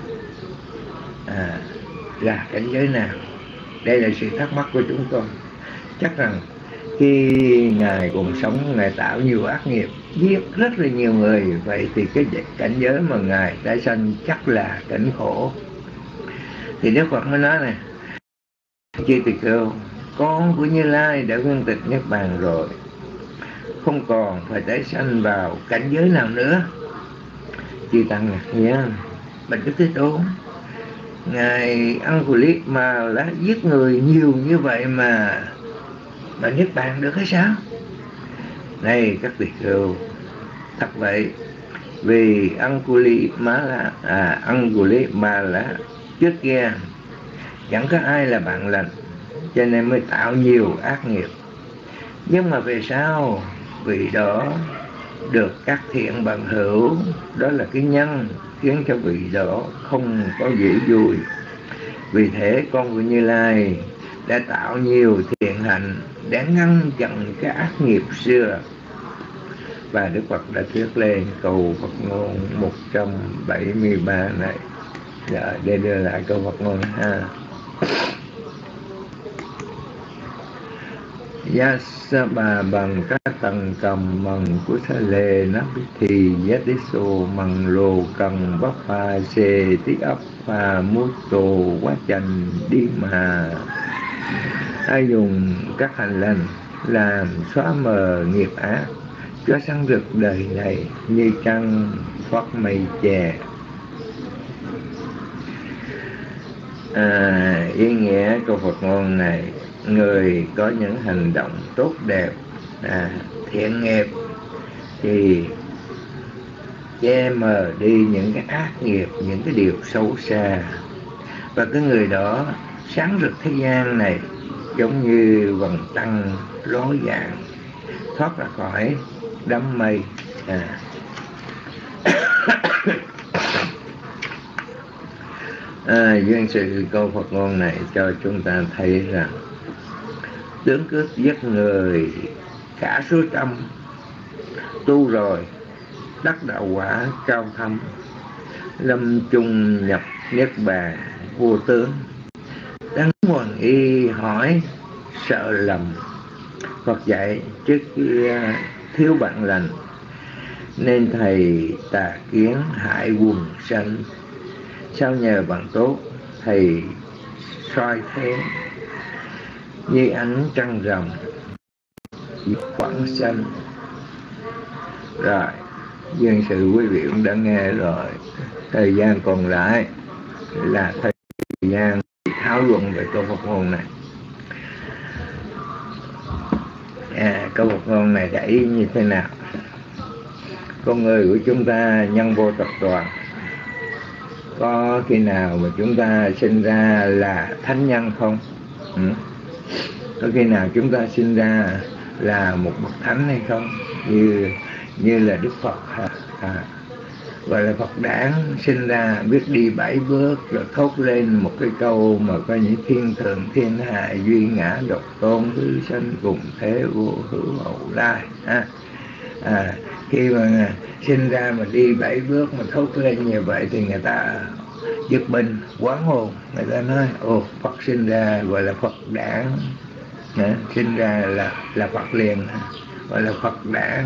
là cảnh giới nào? Đây là sự thắc mắc của chúng tôi. Chắc rằng khi Ngài còn sống, Ngài tạo nhiều ác nghiệp, giết rất là nhiều người, vậy thì cái cảnh giới mà Ngài tái sanh chắc là cảnh khổ. Thì Đức Phật mới nói này: chư tỳ khưu, con của Như Lai đã viên tịch niết bàn rồi, không còn phải tái sanh vào cảnh giới nào nữa. Chư tăng ngạc nhiên: bạch Đức Thế Tôn, Ngài Angulimala giết người nhiều như vậy mà niết bàn được hay sao? Này các tỳ khưu, thật vậy, vì Angulimala trước kia chẳng có ai là bạn lành, cho nên mới tạo nhiều ác nghiệp. Nhưng mà về sau vị đó được các thiện bằng hữu, đó là cái nhân khiến cho vị đó không có dễ vui. Vì thế con của Như Lai đã tạo nhiều thiện hạnh để ngăn chặn cái ác nghiệp xưa. Và Đức Phật đã thuyết lên câu Phật ngôn 173 này. Để đưa lại câu Phật ngôn ha. Yasaba bằng các tầng cầm mần của sa lê nắp thì giá tí sô mần lô cần bắp pha xê tí ấp pha mút tô quá chành đi mà. Ai dùng các hành lành làm xóa mờ nghiệp ác, cho sáng rực đời này như trăng thoát mây che. Ý nghĩa câu Phật ngôn này: người có những hành động tốt đẹp, thiện nghiệp thì che mờ đi những cái ác nghiệp, những cái điều xấu xa, và cái người đó sáng rực thế gian này giống như vầng trăng lóe dạng thoát ra khỏi đám mây. Duyên sự câu Phật ngôn này cho chúng ta thấy rằng tướng cướp giết người cả số trăm, tu rồi đắc đạo quả cao thâm, lâm chung nhập niết bàn vô tướng. Đáng Hoàng Y hỏi sợ lầm, Phật dạy trước khi thiếu bạn lành nên thầy tà kiến hại quần sanh, sao nhờ bạn tốt thầy soi thế như ánh trăng rằm quảng sanh. Rồi dân sự quý vị cũng đã nghe rồi. Thời gian còn lại là thời gian thảo luận về câu Phật ngôn này. Câu Phật ngôn này đã ý như thế nào? Con người của chúng ta nhân vô tập toàn. Có khi nào mà chúng ta sinh ra là thánh nhân không? Có khi nào chúng ta sinh ra là một bậc thánh hay không? Như là Đức Phật gọi là Phật đản, sinh ra biết đi 7 bước rồi thốt lên một cái câu mà có những thiên thượng thiên hạ duy ngã độc tôn thứ sanh cùng thế vô hữu hậu lai. Khi mà sinh ra mà đi 7 bước mà thốt lên như vậy thì người ta giật mình quán hồn, người ta nói ồ, Phật sinh ra gọi là Phật đản, sinh ra là Phật liền, gọi là Phật đản.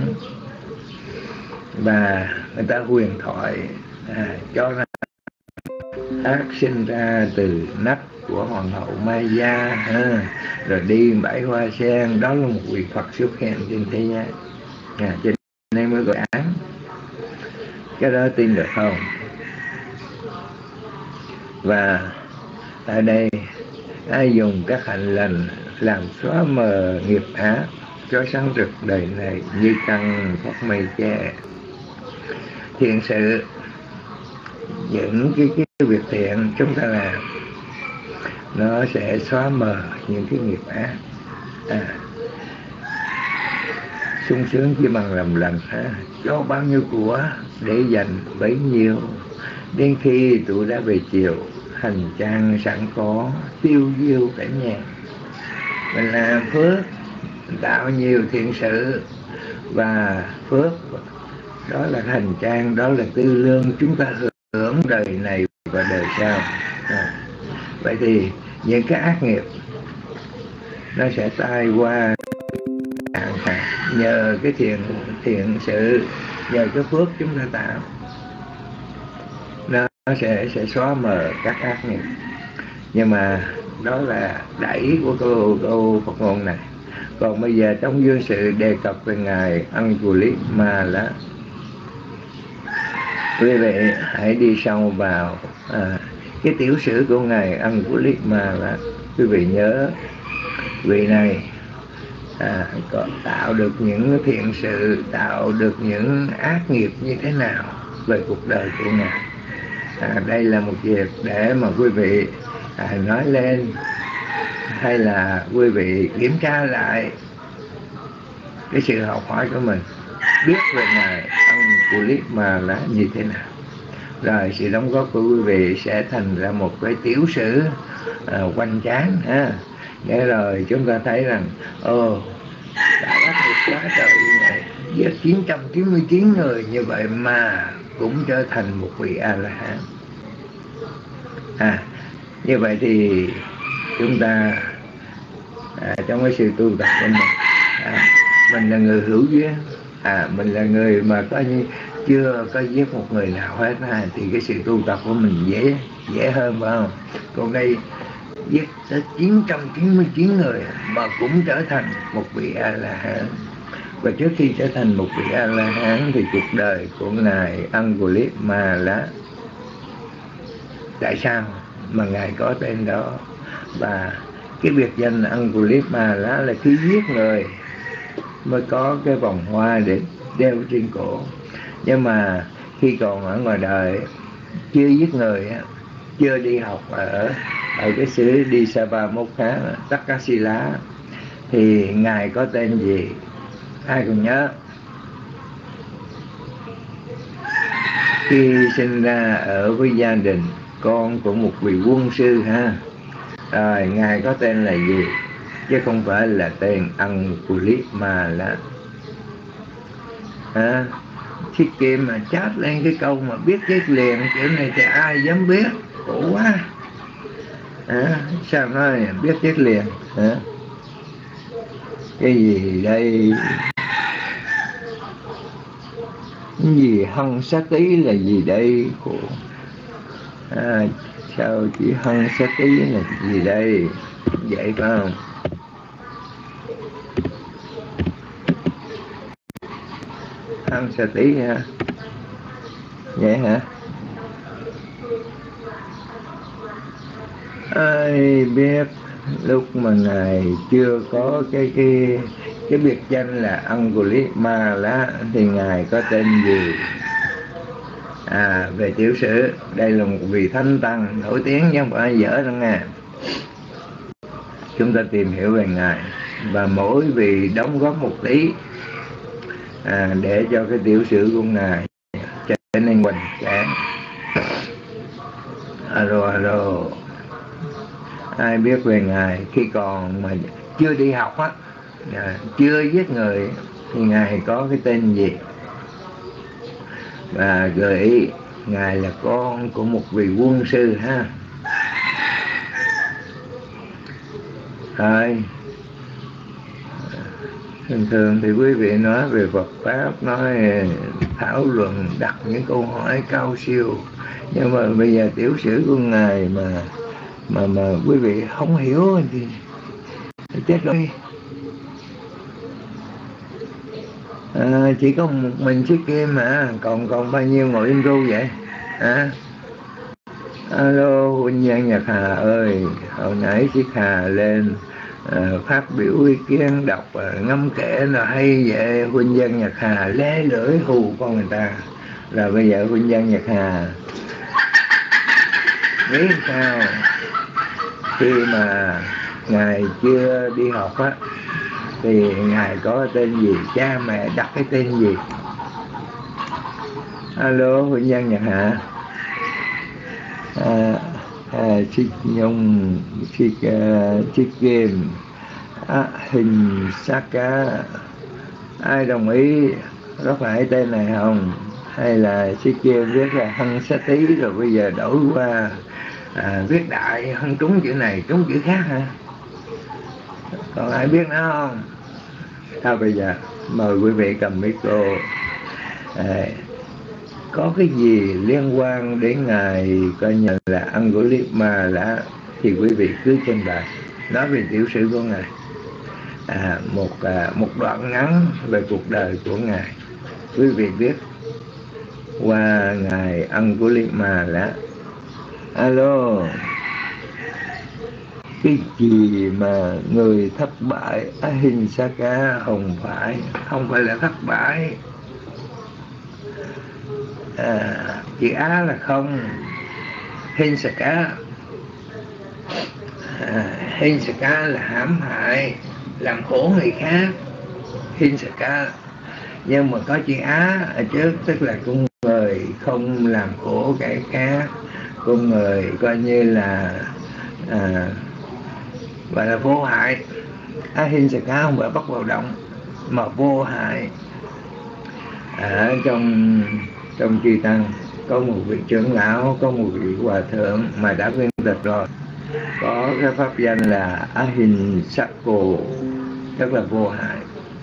Và người ta huyền thoại cho rằng ác sinh ra từ nách của hoàng hậu Maya, rồi đi 7 hoa sen, đó là một vị Phật xuất hiện trên thế gian, cho nên mới gọi án. Cái đó tin được không? Và tại đây ai dùng các hạnh lành làm xóa mờ nghiệp ác, cho sáng rực đời này như trăng thoát mây che. Thiện sự, những cái việc thiện chúng ta làm nó sẽ xóa mờ những cái nghiệp ác. Sung sướng chỉ bằng làm lành, cho bao nhiêu của để dành bấy nhiêu, đến khi tụi đã về chiều, hành trang sẵn có tiêu diêu cả nhà. Mình làm phước, tạo nhiều thiện sự, và phước đó là hành trang, đó là tư lương chúng ta hưởng đời này và đời sau. Vậy thì những cái ác nghiệp nó sẽ tai qua nhờ cái thiện sự, nhờ cái phước chúng ta tạo, nó sẽ xóa mờ các ác nghiệp. Nhưng mà đó là đẩy của câu Phật ngôn này. Còn bây giờ trong dương sự đề cập về ngài Angulimala, quý vị hãy đi sâu vào cái tiểu sử của ngài Angulimala. Quý vị nhớ vị này có tạo được những thiện sự, tạo được những ác nghiệp như thế nào về cuộc đời của ngài. Đây là một việc để mà quý vị nói lên, hay là quý vị kiểm tra lại cái sự học hỏi của mình, biết về ngài Angulimala như thế nào. Rồi sự đóng góp của quý vị sẽ thành ra một cái tiểu sử hoành tráng. Để rồi chúng ta thấy rằng đã bắt được quá trời như vậy, giết 999 người như vậy mà cũng trở thành một vị A-la-hán. Như vậy thì chúng ta trong cái sự tu tập của mình là người hữu duyên, mình là người mà có như chưa có giết một người nào hết, thì cái sự tu tập của mình dễ hơn, phải không? Còn đây giết tới 999 người mà cũng trở thành một vị A-la-hán. Và trước khi trở thành một vị A-la-hán thì cuộc đời của ngài Angulimala, tại sao mà ngài có tên đó? Và cái biệt danh Angulimala là khi giết người mới có cái vòng hoa để đeo trên cổ. Nhưng mà khi còn ở ngoài đời chưa giết người, chưa đi học ở cái xứ Disabamokha, Takasila, thì ngài có tên gì? Ai còn nhớ? Khi sinh ra ở với gia đình con của một vị quân sư rồi ngài có tên là gì? Chứ không phải là tên Angulimala. Thích Kim mà chát lên cái câu mà biết chết liền, kiểu này thì ai dám biết, khổ quá. Sao nói biết chết liền? Cái gì đây? Cái gì hăng sát tí là gì đây? Sao chỉ hăng sát tí là gì đây? Vậy phải không? Hăng sát tí ha? Vậy hả? Ai biết lúc mà Ngài chưa có cái biệt danh là Angulimala thì Ngài có tên gì? Về tiểu sử, đây là một vị thánh tăng nổi tiếng chứ không phải dở đâu nha. Chúng ta tìm hiểu về Ngài và mỗi vị đóng góp một tí để cho cái tiểu sử của Ngài trở nên hoành tráng. Alo, ai biết về Ngài khi còn mà chưa đi học á, chưa giết người thì Ngài có cái tên gì? Và gợi ý Ngài là con của một vị quân sư ha. Rồi thường thì quý vị nói về Phật Pháp, nói thảo luận, đặt những câu hỏi cao siêu, nhưng mà bây giờ tiểu sử của Ngài mà quý vị không hiểu thì chết rồi. Chỉ có một mình chiếc Kim mà còn bao nhiêu ngồi im ru vậy? Alo Huynh Giang Nhật Hà ơi, hồi nãy chiếc Hà lên phát biểu ý kiến, đọc ngâm kể là hay vậy. Huynh Giang Nhật Hà lé lưỡi hù con người ta. Rồi bây giờ Huynh Giang Nhật Hà biết sao khi mà Ngài chưa đi học á thì Ngài có tên gì? Cha mẹ đặt cái tên gì? Alo Huynh Giang Nhật Hà. Chiếc Nhung, chiếc Kim, Hình Saka. Ai đồng ý có phải tên này không? Hay là chiếc Kim viết là Hăng Sát Tí rồi bây giờ đổi qua viết đại, không trúng chữ này trúng chữ khác hả? Còn ai biết nó không? Thôi bây giờ mời quý vị cầm micro. Có cái gì liên quan đến Ngài coi như là Angulimala thì quý vị cứ trình bày, nói về tiểu sử của Ngài, một đoạn ngắn về cuộc đời của Ngài quý vị biết qua Ngài Angulimala. Alo, cái gì mà người thất bại Ahimsaka không phải là thất bại. Chữ Á là không. Hinsaka là hãm hại, làm khổ người khác. Hinsaka, nhưng mà có chữ Á ở trước, tức là con người không làm khổ kẻ khác, con người coi như là gọi là vô hại. Hinsaka không phải bắt vào động mà vô hại. Ở trong chư tăng có một vị trưởng lão, có một vị hòa thượng mà đã viên tịch rồi, có cái pháp danh là Ahinsako, rất là vô hại.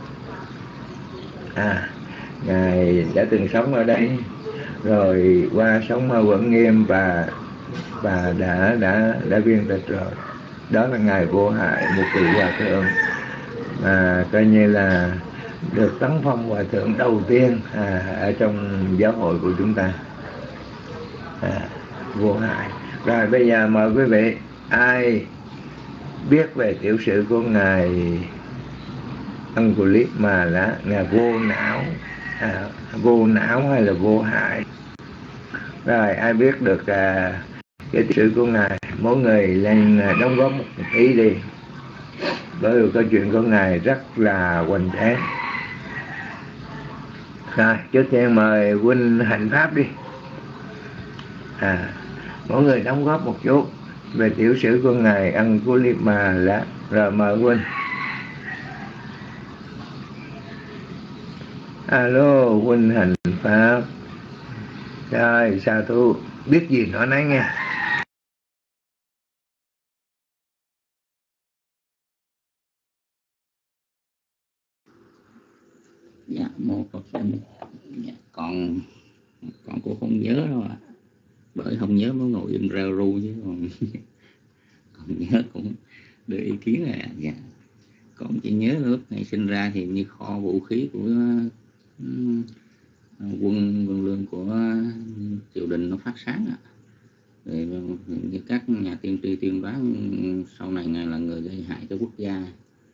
Ngài đã từng sống ở đây rồi qua sống ở Quận Nghiêm và đã viên tịch rồi. Đó là Ngài vô hại, một vị hòa thượng mà coi như là được tấn phong hòa thượng đầu tiên ở trong giáo hội của chúng ta. Vô hại. Rồi bây giờ mời quý vị, ai biết về tiểu sử của Ngài Angulimala, Ngài vô não hay là vô hại? Rồi ai biết được cái tiểu sử của Ngài, mỗi người lên đóng góp một ý đi, bởi vì câu chuyện của Ngài rất là hoành tráng. Rồi trước tiên mời huynh Hạnh Pháp đi. Mỗi người đóng góp một chút về tiểu sử của Ngài Angulimala. Rồi mời huynh. Alo huynh Hạnh Pháp. Rồi sa thú, biết gì nói nấy nghe. Dạ mô Phật sinh. Dạ, còn cũng không nhớ đâu ạ. Bởi không nhớ mới ngồi im rêu ru chứ còn nhớ cũng đưa ý kiến là dạ. Còn chỉ nhớ lúc ngày sinh ra thì như kho vũ khí của quân lương của triều đình nó phát sáng ạ. Rồi như các nhà tiên tri tiên đoán sau này ngài là người gây hại cho quốc gia.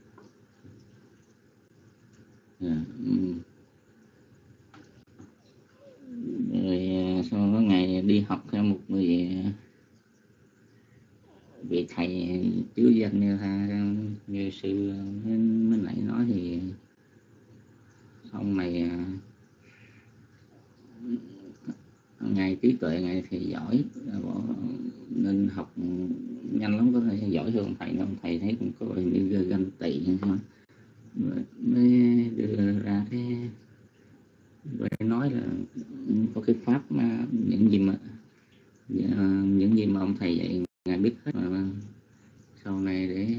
Rồi sau đó ngài đi học theo một người vị thầy chứa danh như sư mới nãy nói, thì ông này ngài trí tuệ ngài thì giỏi nên học nhanh lắm, có thể giỏi hơn ông thầy. Ông thầy thấy cũng có như ganh tị mới đưa ra cái nói là có cái pháp mà những gì mà ông thầy dạy ngài biết hết, mà sau này để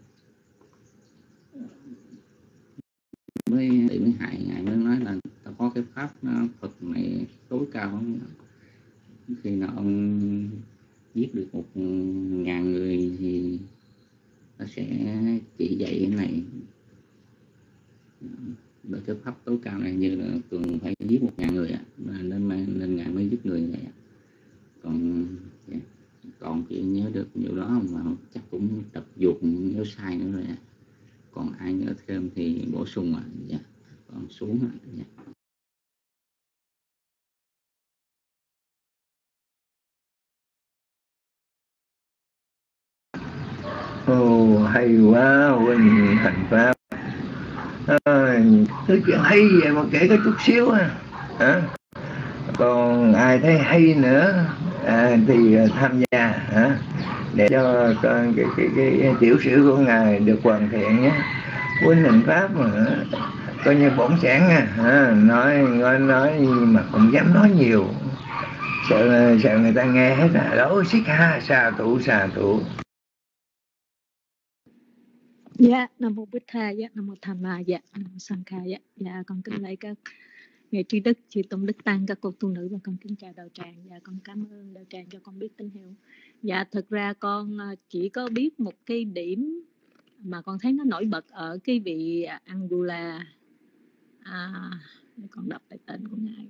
mới hại ngài mới nói là ta có cái pháp Phật này tối cao lắm. Khi nào ông giết được 1.000 người thì ta sẽ chỉ dạy cái này. Bởi cái pháp tối cao này như là thường phải giết 1.000 người ạ, nên ngài mới giết người vậy ạ. Còn chỉ nhớ được nhiều đó mà chắc cũng tập dục nhớ sai nữa rồi ạ. Còn ai nhớ thêm thì bổ sung ạ. Dạ. Còn xuống ạ. Dạ. Hay quá huynh hành pháp. Thứ chuyện hay vậy mà kể có chút xíu hả? Còn ai thấy hay nữa thì tham gia để cho cái tiểu sử của ngài được hoàn thiện nhé. Huynh hành pháp mà coi như bổn sản nói mà không dám nói nhiều, sợ người ta nghe hết là đó xích ha xà tụ. Dạ, Nam Mô Bích Tha, dạ, Nam Mô Tham Ma, dạ, Nam Mô Sang Kha, dạ. Dạ, con kính lạy các ngài Trí Đức, chư Tôn Đức Tăng, các cô tu nữ, và con kính chào đạo tràng. Dạ, con cảm ơn đạo tràng cho con biết tín hiệu. Dạ, thực ra con chỉ có biết một cái điểm mà con thấy nó nổi bật ở cái vị Angula. Để con đọc lại tên của ngài.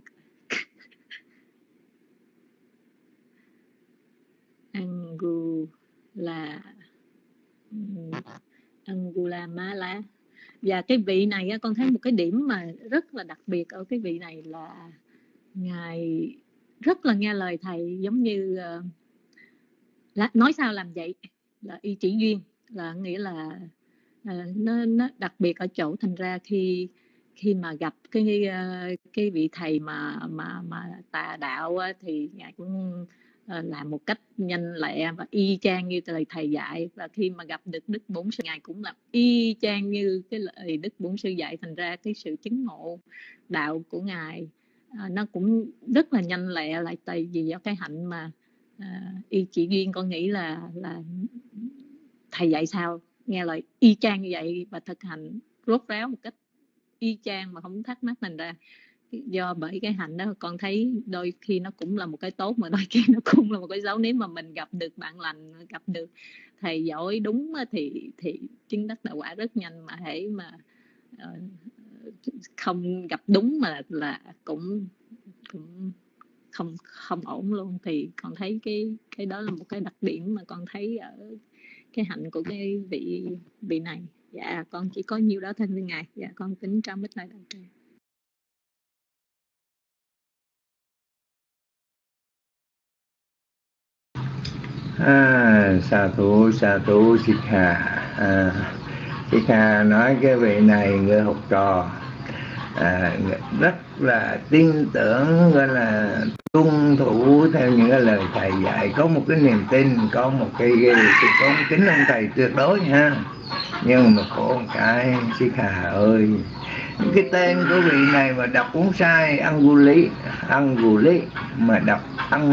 Angula Mala. Và cái vị này con thấy một cái điểm mà rất là đặc biệt ở cái vị này là ngài rất là nghe lời thầy, giống như nói sao làm vậy, là y chỉ duyên, là nghĩa là nó đặc biệt ở chỗ thành ra khi mà gặp cái vị thầy mà tà đạo thì ngài cũng làm một cách nhanh lẹ và y chang như lời thầy dạy. Và khi mà gặp được Đức Bổn Sư, ngài cũng làm y chang như cái lời Đức Bổn Sư dạy. Thành ra cái sự chứng ngộ đạo của ngài nó cũng rất là nhanh lẹ, lại tại vì do cái hạnh mà y chỉ duyên. Con nghĩ là thầy dạy sao nghe lời y chang như vậy và thực hành rốt ráo một cách y chang mà không thắc mắc. Thành ra do bởi cái hạnh đó, con thấy đôi khi nó cũng là một cái tốt, mà đôi khi nó cũng là một cái xấu. Nếu mà mình gặp được bạn lành, gặp được thầy giỏi đúng thì chứng đắc đạo quả rất nhanh. Mà hễ mà không gặp đúng mà là cũng không ổn luôn. Thì con thấy cái đó là một cái đặc điểm mà con thấy ở cái hạnh của cái vị này. Dạ, con chỉ có nhiêu đó thôi với ngài. Dạ, con kính trao mic lại đạo tràng. Sa thú Sikha nói cái vị này người học trò rất là tin tưởng, gọi là tuân thủ theo những cái lời thầy dạy, có một cái niềm tin, có một cái tôn kính ông thầy tuyệt đối ha. Nhưng mà khổ một cái Sikha ơi, cái tên của vị này mà đọc cũng sai, Anguli mà đọc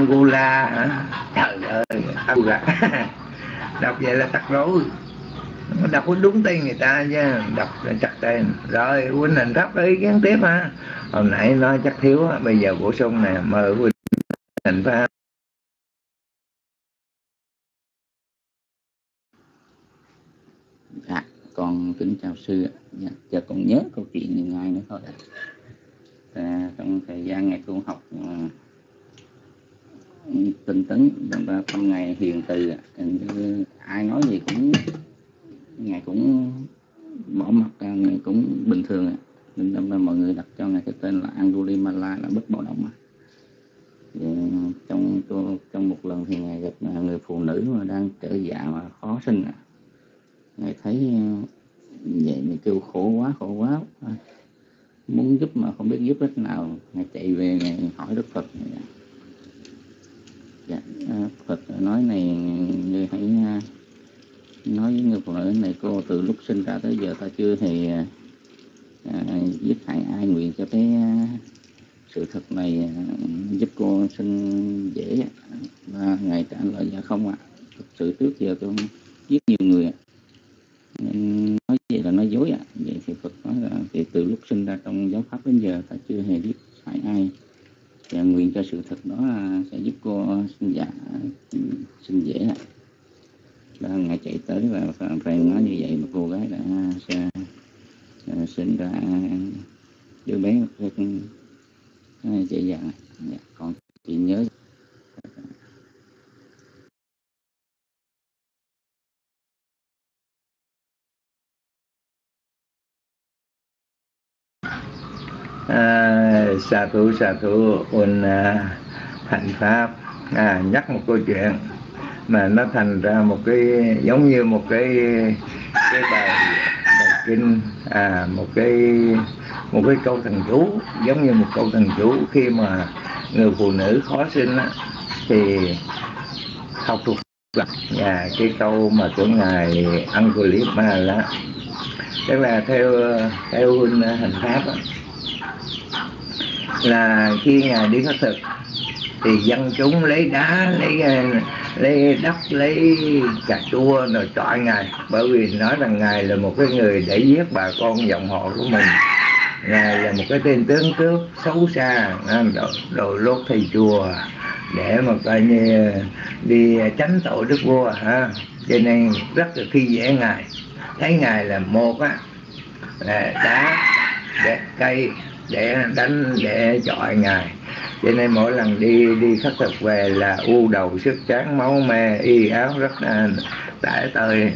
Angula hả? Trời ơi, Angula đọc vậy là tắc rối. đọc đúng tên người ta chứ, đọc chắc tên. Rồi Huynh Hành Pháp có ý kiến tiếp ha. Hồi nãy nói chắc thiếu, bây giờ bổ sung nè, mời Huynh Hành Pháp. Dạ, con kính chào sư. Dạ, giờ con nhớ câu chuyện ngày nữa thôi. Trong thời gian ngày tu học tinh tấn trong ngày hiền từ, ai nói gì cũng ngài cũng bỏ mặt, ngài cũng bình thường. Nên mọi người đặt cho ngài cái tên là Angulimala, là bất bạo động. Trong một lần thì ngài gặp người phụ nữ mà đang trở dạ mà khó sinh. Ngài thấy vậy thì kêu khổ quá, muốn giúp mà không biết giúp cách nào. Ngài chạy về, ngài hỏi Đức Phật. Dạ, Phật nói này, người hãy nói với người phụ nữ này, cô từ lúc sinh ra tới giờ ta chưa hề giết hại ai, nguyện cho cái sự thật này giúp cô sinh dễ. Và ngài trả lời dạ không ạ. Thực sự trước giờ tôi giết nhiều người ạ. Nói vậy là nói dối ạ. Vậy thì Phật nói là thì từ lúc sinh ra trong giáo pháp đến giờ ta chưa hề giết hại ai, và nguyện cho sự thật đó sẽ giúp cô sinh dễ ạ. Đó, ngài chạy tới và phải nói như vậy mà cô gái đã sẽ sinh ra đứa bé rất dễ dàng. Dạ, con chỉ nhớ. Sa thú Huynh Hành Pháp nhắc một câu chuyện mà nó thành ra một cái giống như một cái bài kinh, một cái câu thần chú, giống như một câu thần chú. Khi mà người phụ nữ khó sinh á, thì học thuộc lòng cái câu mà của ngài Angulimala, tức là theo Huynh Hành Pháp á, là khi ngài đi khất thực thì dân chúng lấy đá, lấy đất, lấy cà chua rồi chọi ngài, bởi vì nói rằng ngài là một cái người để giết bà con dòng họ của mình. Ngài là một cái tên tướng cướp xấu xa, đồ lốt thầy chùa để mà coi như đi tránh tội đức vua ha. Cho nên rất là khi dễ ngài, thấy ngài là một á là đá, để cây để đánh, để chọi ngài. Cho nên mỗi lần đi khất thực về là u đầu sức tráng, máu me, y áo rất là tả tơi.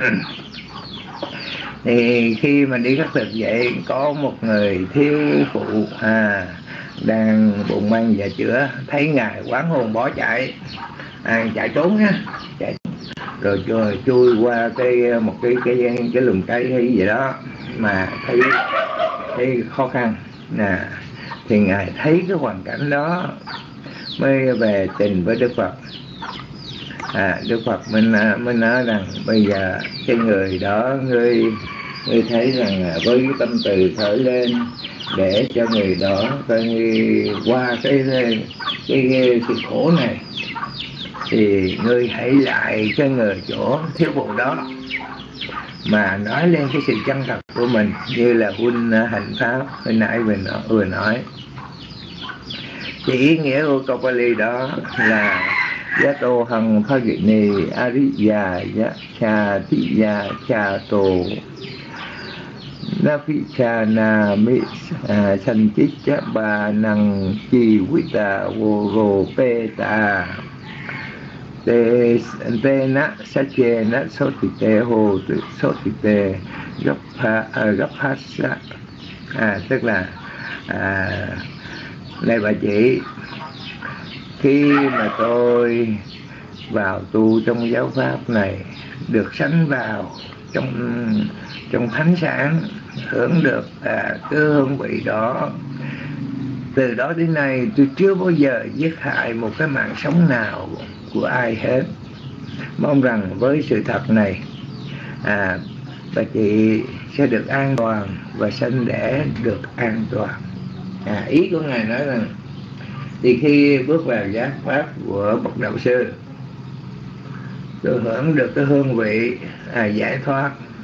Thì khi mà đi khất thực vậy, có một người thiếu phụ đang bụng mang dạ chữa, thấy ngài quán hồn bỏ chạy, chạy trốn nhá, chạy rồi chui qua một cái lùm cây hay gì đó mà thấy khó khăn nè. Thì ngài thấy cái hoàn cảnh đó mới về trình với Đức Phật. Đức Phật mới nói rằng bây giờ cái người đó ngươi thấy rằng với cái tâm từ khởi lên để cho người đó coi như qua cái sự khổ này, thì ngươi hãy lại cho người chỗ thiếu phụ đó mà nói lên cái sự chân thật của mình, như là Huynh Hành Pháp hồi nãy vừa nói. Thì ý nghĩa của câu Pali đó là Yato hằng phagini ariya yacha tiya chato napichana mi sanchicha ba năng chi vita vô peta te na sache na sotite ho sotite gaphasa. Tức là này bà chị, khi mà tôi vào tu trong giáo pháp này, được sánh vào trong thánh sản, hưởng được cái hương vị đó, từ đó đến nay tôi chưa bao giờ giết hại một cái mạng sống nào của ai hết. Mong rằng với sự thật này bà chị sẽ được an toàn và sanh đẻ được an toàn. Ý của ngài nói rằng thì khi bước vào giác pháp của bậc đạo sư, tôi hưởng được cái hương vị giải thoát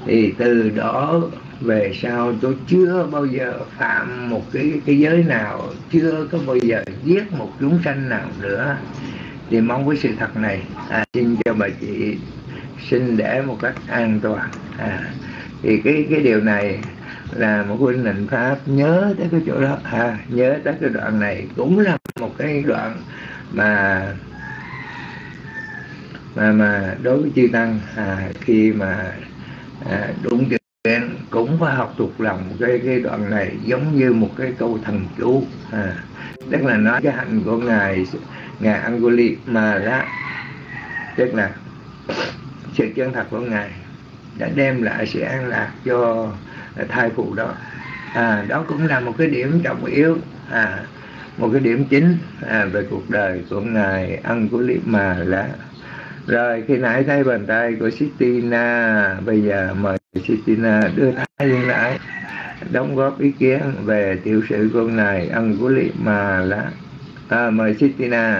Thì từ đó về sau tôi chưa bao giờ phạm một cái giới nào, chưa có bao giờ giết một chúng sanh nào nữa. Thì mong với sự thật này xin cho bà chị sinh đẻ một cách an toàn. Thì cái điều này là một huynh hành pháp nhớ tới cái chỗ đó, nhớ tới cái đoạn này cũng là một cái đoạn mà đối với chư tăng khi mà đúng chuyện cũng phải học thuộc lòng cái đoạn này, giống như một cái câu thần chú, tức là nói cái hạnh của ngài Angulimala, tức là sự chân thật của ngài đã đem lại sự an lạc cho thai phụ đó. Đó cũng là một cái điểm trọng yếu, một cái điểm chính về cuộc đời của ngài Angulimala. Rồi khi nãy thấy bàn tay của Sistina, bây giờ mời Sistina đưa tay lên lại đóng góp ý kiến về tiểu sử của ngài Angulimala. Mời Sistina.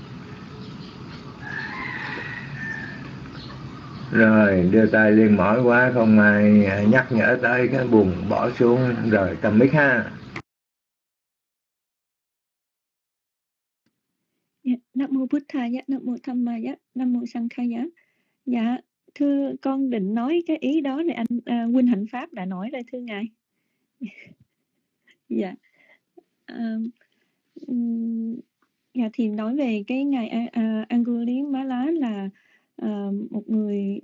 Rồi đưa tay lên mỏi quá, không ai nhắc nhở tới cái buồn bỏ xuống. Rồi cầm mic ha. Nam mô Bụt Thaya, Nam mô Tham Maya, Nam mô Sankhaya. Dạ, thưa con định nói cái ý đó thì anh huynh hạnh pháp đã nói rồi thưa ngài. Dạ. Dạ thì nói về cái ngài Angulimala là một người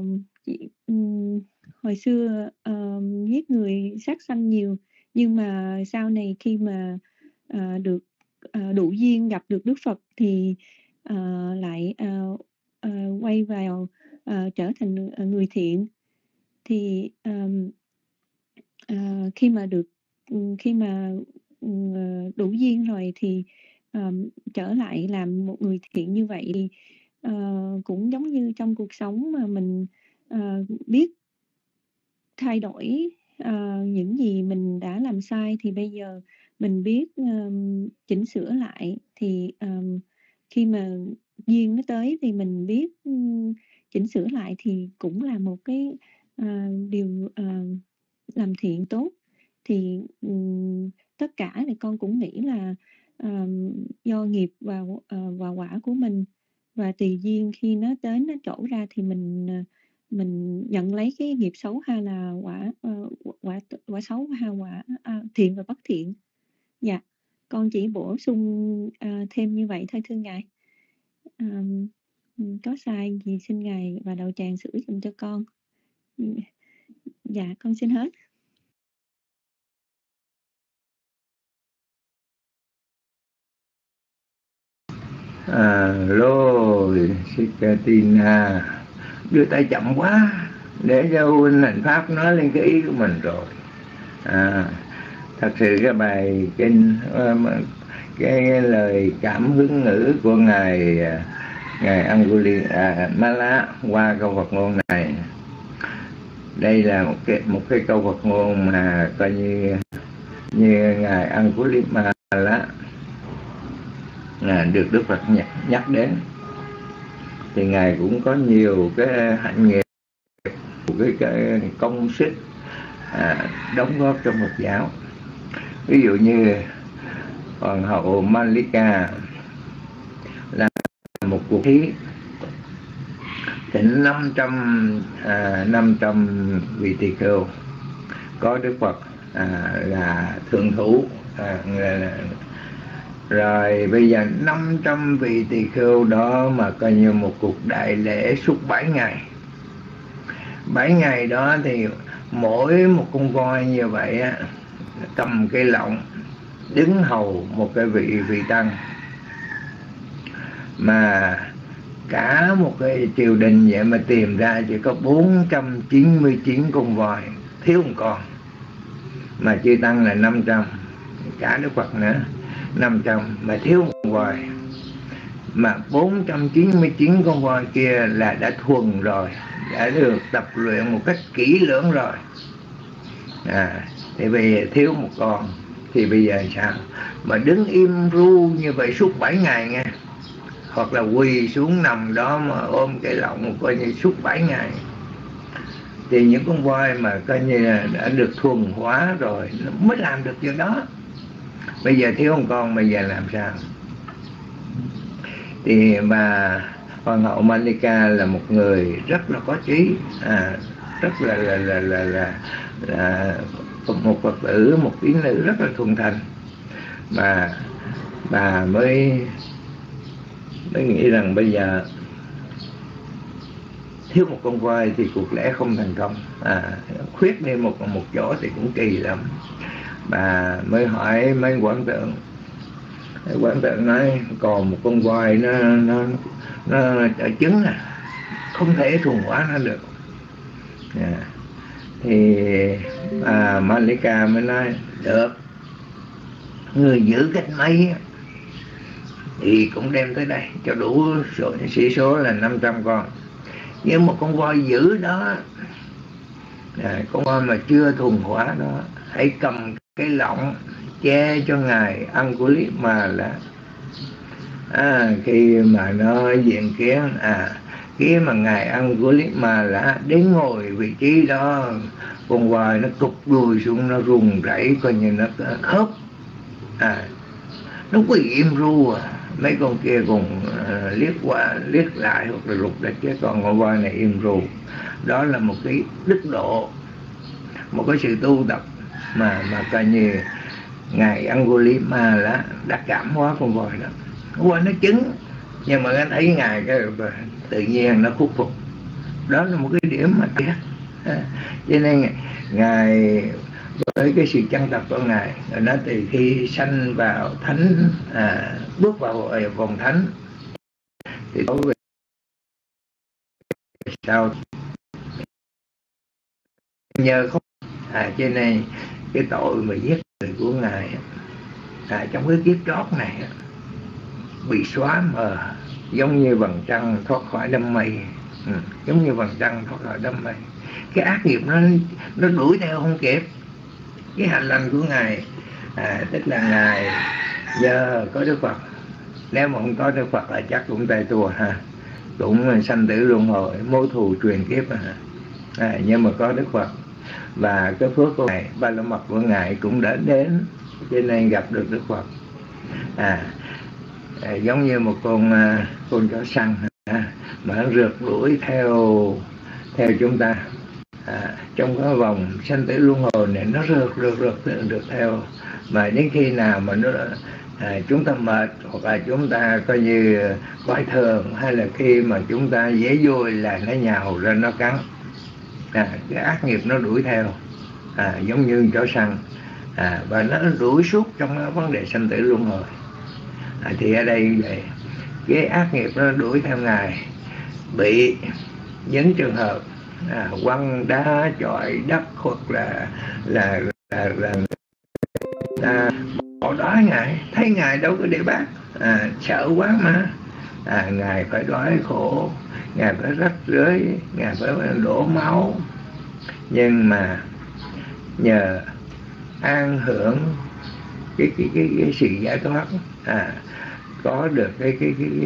hồi xưa giết người, sát sanh nhiều, nhưng mà sau này khi mà được đủ duyên gặp được Đức Phật thì lại quay vào trở thành người thiện. Thì khi mà đủ duyên rồi thì trở lại làm một người thiện như vậy, cũng giống như trong cuộc sống mà mình biết thay đổi những gì mình đã làm sai, thì bây giờ mình biết chỉnh sửa lại. Thì khi mà duyên nó tới thì mình biết chỉnh sửa lại, thì cũng là một cái điều làm thiện tốt. Thì tất cả thì con cũng nghĩ là do nghiệp và quả của mình, và tùy duyên khi nó tới nó trổ ra thì mình nhận lấy cái nghiệp xấu, hay là quả xấu, hay quả thiện và bất thiện. Dạ, con chỉ bổ sung thêm như vậy thôi thưa ngài. Có sai gì xin ngài và đạo tràng sửa dùm cho con. Dạ, con xin hết. Alo, Sikatina đưa tay chậm quá, để cho huynh hành pháp nói lên cái ý của mình rồi. Thật sự cái bài kinh, cái lời cảm hứng ngữ của ngài Angulimala qua câu Phật ngôn này, đây là một cái câu Phật ngôn mà coi như ngài Angulimala được Đức Phật nhắc đến. Thì ngài cũng có nhiều cái hạnh nghiệp, cái công sức đóng góp trong Phật giáo. Ví dụ như hoàng hậu Malika là một cuộc thí thỉnh 500 vị tỳ kheo, có Đức Phật là thượng thủ. Rồi bây giờ 500 vị tỳ kheo đó mà coi như một cuộc đại lễ suốt 7 ngày. 7 ngày đó thì mỗi một con voi như vậy cầm cây lọng đứng hầu một cái vị tăng, mà cả một cái triều đình vậy mà tìm ra chỉ có 499 con voi, thiếu một con, mà chư tăng là 500, cả Đức Phật nữa 500 mà thiếu một voi. Mà 499 con voi kia là đã thuần rồi, đã được tập luyện một cách kỹ lưỡng rồi. Thì bây giờ thiếu một con, thì bây giờ sao? Mà đứng im ru như vậy suốt 7 ngày nghe, hoặc là quỳ xuống nằm đó mà ôm cái lọng coi như suốt 7 ngày. Thì những con voi mà coi như là đã được thuần hóa rồi nó mới làm được chuyện đó. Bây giờ thiếu một con, bây giờ làm sao? Thì bà Hoàng hậu Malika là một người rất là có trí, rất là một Phật tử, một tín nữ rất là thuần thành. Mà bà mới nghĩ rằng bây giờ thiếu một con voi thì cuộc lễ không thành công, khuyết đi một chỗ thì cũng kỳ lắm. Bà mới hỏi mấy quán tượng. Quán tượng nói còn một con voi nó ở trứng, không thể thuần hóa nó được. Thì Malika mới nói được, người giữ cách mấy thì cũng đem tới đây cho đủ sĩ số là 500 con. Nhưng một con voi dữ đó, con voi mà chưa thuần hóa đó, hãy cầm cái lọng che cho ngài Angulimala. Khi mà nó diện kiến, khi mà ngài Angulimala đến ngồi vị trí đó, con voi nó cụp đuôi xuống, nó rùng rẩy, coi như nó khớp, nó quỳ im ru. Mấy con kia cùng liếc qua liếc lại hoặc là rụt lại, chứ còn con voi này im ru. Đó là một cái đức độ, một cái sự tu tập mà coi như ngài Angulimala đã cảm hóa con voi đó. Con voi nó chứng, nhưng mà anh thấy ngài cái tự nhiên nó khuất phục. Đó là một cái điểm mà tiếc. Cho nên ngài với cái sự chân thật của ngài, nó từ khi sanh vào thánh, bước vào vòng thánh thì đối với sao nhờ không, cho nên cái tội mà giết người của ngài trong cái kiếp trót này bị xóa mờ, giống như vầng trăng thoát khỏi đám mây, giống như vầng trăng thoát khỏi đám mây. Cái ác nghiệp nó đuổi theo không kịp. Cái hành lành của ngài, tức là ngài giờ có Đức Phật. Nếu mà không có Đức Phật là chắc cũng tay tua cũng sanh tử luân hồi, mối thù truyền kiếp. Nhưng mà có Đức Phật và cái phước của ngài, ba la mật của ngài cũng đã đến, cho nên gặp được Đức Phật. Giống như một con chó săn mà nó rượt đuổi theo chúng ta. Trong cái vòng sanh tử luân hồi này, nó rượt theo, mà đến khi nào mà nó chúng ta mệt, hoặc là chúng ta coi như coi thường, hay là khi mà chúng ta dễ vui là nó nhào ra nó cắn. Cái ác nghiệp nó đuổi theo, giống như chó săn, và nó đuổi suốt trong cái vấn đề sanh tử luân hồi. Thì ở đây vậy, cái ác nghiệp nó đuổi theo ngài, bị những trường hợp quăng đá chọi đất, hoặc là bỏ đói ngài, thấy ngài đâu có để bác, sợ quá mà, ngài phải đói khổ, ngài phải rách rưới, ngài phải đổ máu. Nhưng mà nhờ an hưởng cái sự giải thoát, có được cái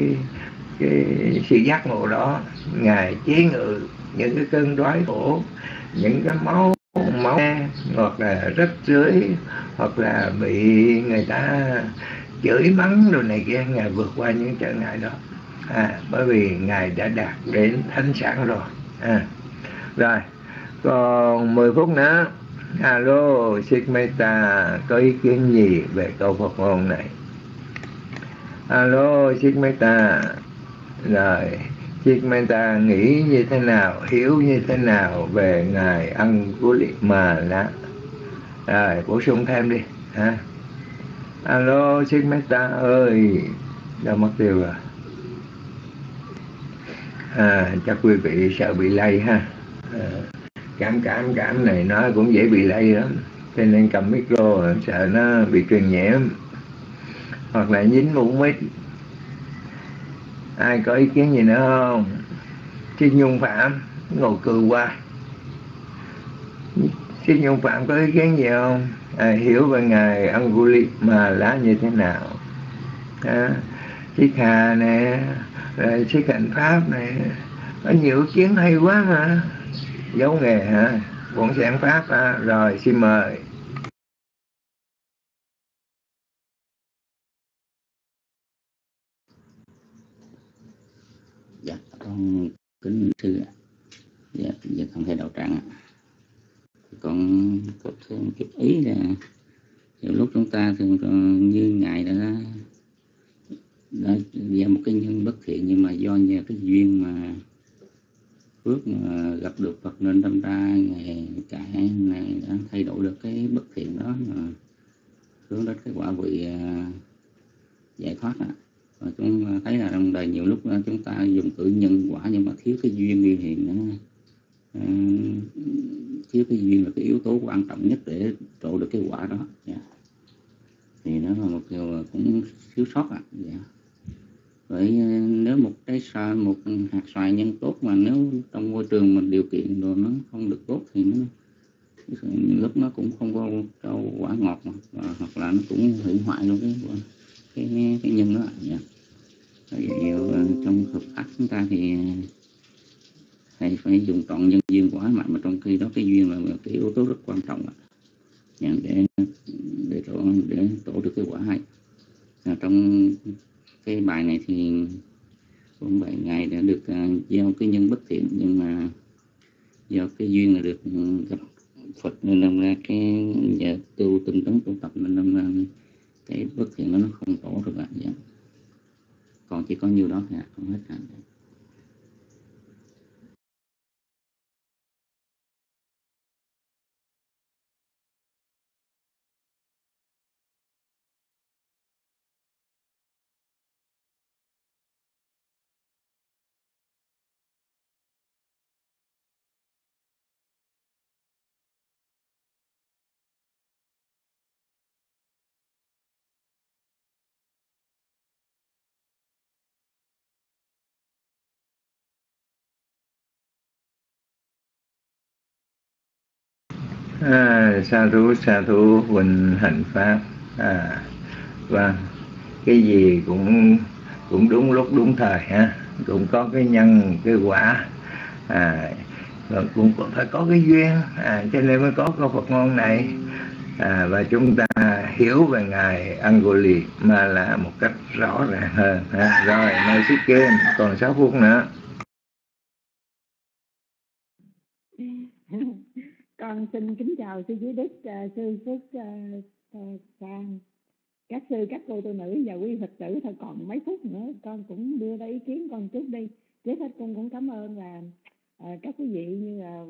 sự giác ngộ đó, ngài chế ngự những cái cơn đói khổ, những cái máu hoặc là rách rưới, hoặc là bị người ta chửi mắng đồ này kia, ngài vượt qua những trở ngại đó, bởi vì ngài đã đạt đến thánh sản rồi. Rồi còn 10 phút nữa. Alo, Sikh Meta có ý kiến gì về câu Phật ngôn này? Alo, Sikh Meta. Rồi, Sikh Meta nghĩ như thế nào, hiểu như thế nào về ngài Angulimala? Rồi, bổ sung thêm đi. Alo, Sikh Meta ơi, đâu mất tiêu rồi? Chắc quý vị sợ bị lây ha. Cảm này nó cũng dễ bị lây lắm, cho nên cầm micro sợ nó bị truyền nhiễm, hoặc là dính mũ mít. Ai có ý kiến gì nữa không? Xin Nhung Phạm ngồi cười qua. Xin Nhung Phạm có ý kiến gì không? Hiểu về ngài Angulimala như thế nào? Sikh Hà nè, rồi Sikh Hạnh Pháp nè, có nhiều ý kiến hay quá mà. Dấu nghề hả? Bổn sản pháp rồi xin mời. Dạ, con kính sư ạ. Dạ, con thầy đạo tràng ạ. Con có thêm chút ý là nhiều lúc chúng ta thường như ngài đã ra một cái nhân bất thiện, nhưng mà do nhờ cái duyên mà phước mà gặp được Phật nên đâm ra ngày cả này đã thay đổi được cái bất thiện đó mà hướng đến cái quả vị giải thoát ạ. Và chúng thấy là trong đời nhiều lúc chúng ta dùng tự nhân quả nhưng mà thiếu cái duyên đi thì nó thiếu cái duyên là cái yếu tố quan trọng nhất để trổ được cái quả đó. Thì nó là một điều cũng thiếu sót ạ. Vậy nếu một hạt xoài nhân tốt mà nếu trong môi trường mình điều kiện rồi nó không được tốt thì nó lúc nó cũng không có cho quả ngọt mà, hoặc là nó cũng hủy hoại luôn cái nhân đó. Vậy trong Phật pháp chúng ta thì thầy phải dùng trọn nhân duyên quả mạnh, mà trong khi đó cái duyên là cái yếu tố rất quan trọng để trổ được cái quả hay. Trong cái bài này thì cũng vậy, ngài đã được gieo cái nhân bất thiện, nhưng mà do cái duyên là được gặp Phật nên làm ra cái nhờ tu tinh tấn tu tập nên làm ra cái bất thiện đó nó không trổ được ạ. Còn chỉ có nhiêu đó thôi ạ, không hết ạ. Sa thú Huỳnh hành pháp. Vâng, cái gì cũng đúng lúc đúng thời ha, cũng có cái nhân cái quả, cũng phải có cái duyên, cho nên mới có câu Phật ngôn này. Và chúng ta hiểu về ngài Angulimala một cách rõ ràng hơn ha. Rồi mời sư Kim, còn 6 phút nữa. Con xin kính chào sư Giới Đức, sư Phước Sang, các sư, các cô tu nữ và quý Phật tử. Thôi còn mấy phút nữa con cũng đưa ra ý kiến con chút đi. Trước hết con cũng cảm ơn là các quý vị như là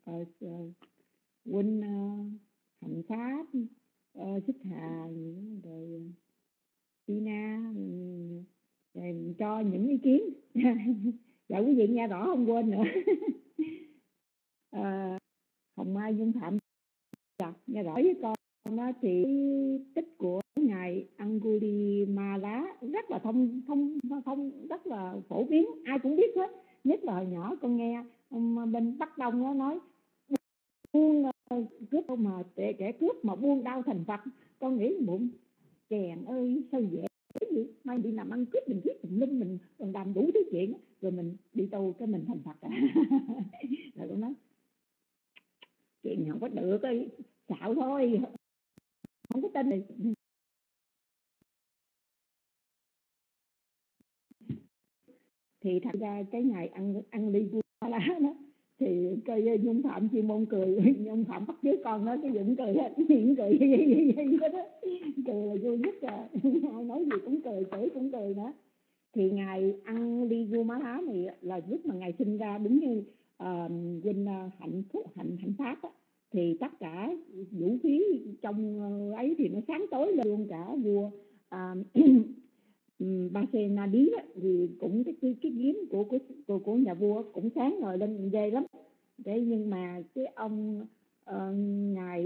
huynh Hạnh Pháp, Xích Hà, rồi Tina, rồi cho những ý kiến. Dạ quý vị nghe rõ không quên nữa. Hồng Mai Dung Phạm nghe rõ với con đó, thì tích của ngài Angulimala rất là thông rất là phổ biến, ai cũng biết hết. Nhất là hồi nhỏ con nghe bên Bắc Đông nó nói buông cướp mà kẻ cướp mà buông đau thành Phật. Con nghĩ bụng chèn ơi sao dễ vậy, mai đi làm ăn cướp mình giết mình linh mình còn làm đủ thứ chuyện rồi mình đi tu cái mình thành Phật. Rồi con nói chuyện không có được, xạo thôi, không có tin. Thì thật ra cái ngày ăn đi lá đó thì coi Nhung Phạm chuyên môn cười, Nhung Phạm bắt chước con đó cái Dũng cười hết, miệng cười đó, cười là vui nhất rồi. Ai nói gì cũng cười, chửi cũng cười nữa. Thì ngài Angulimala này là lúc mà ngài sinh ra, đúng như huynh hạnh pháp á, thì tất cả vũ khí trong ấy thì nó sáng tối lên luôn. Cả vua Basenadi thì cũng cái kiếm của nhà vua cũng sáng ngời lên ghê lắm. Thế nhưng mà cái ông ngài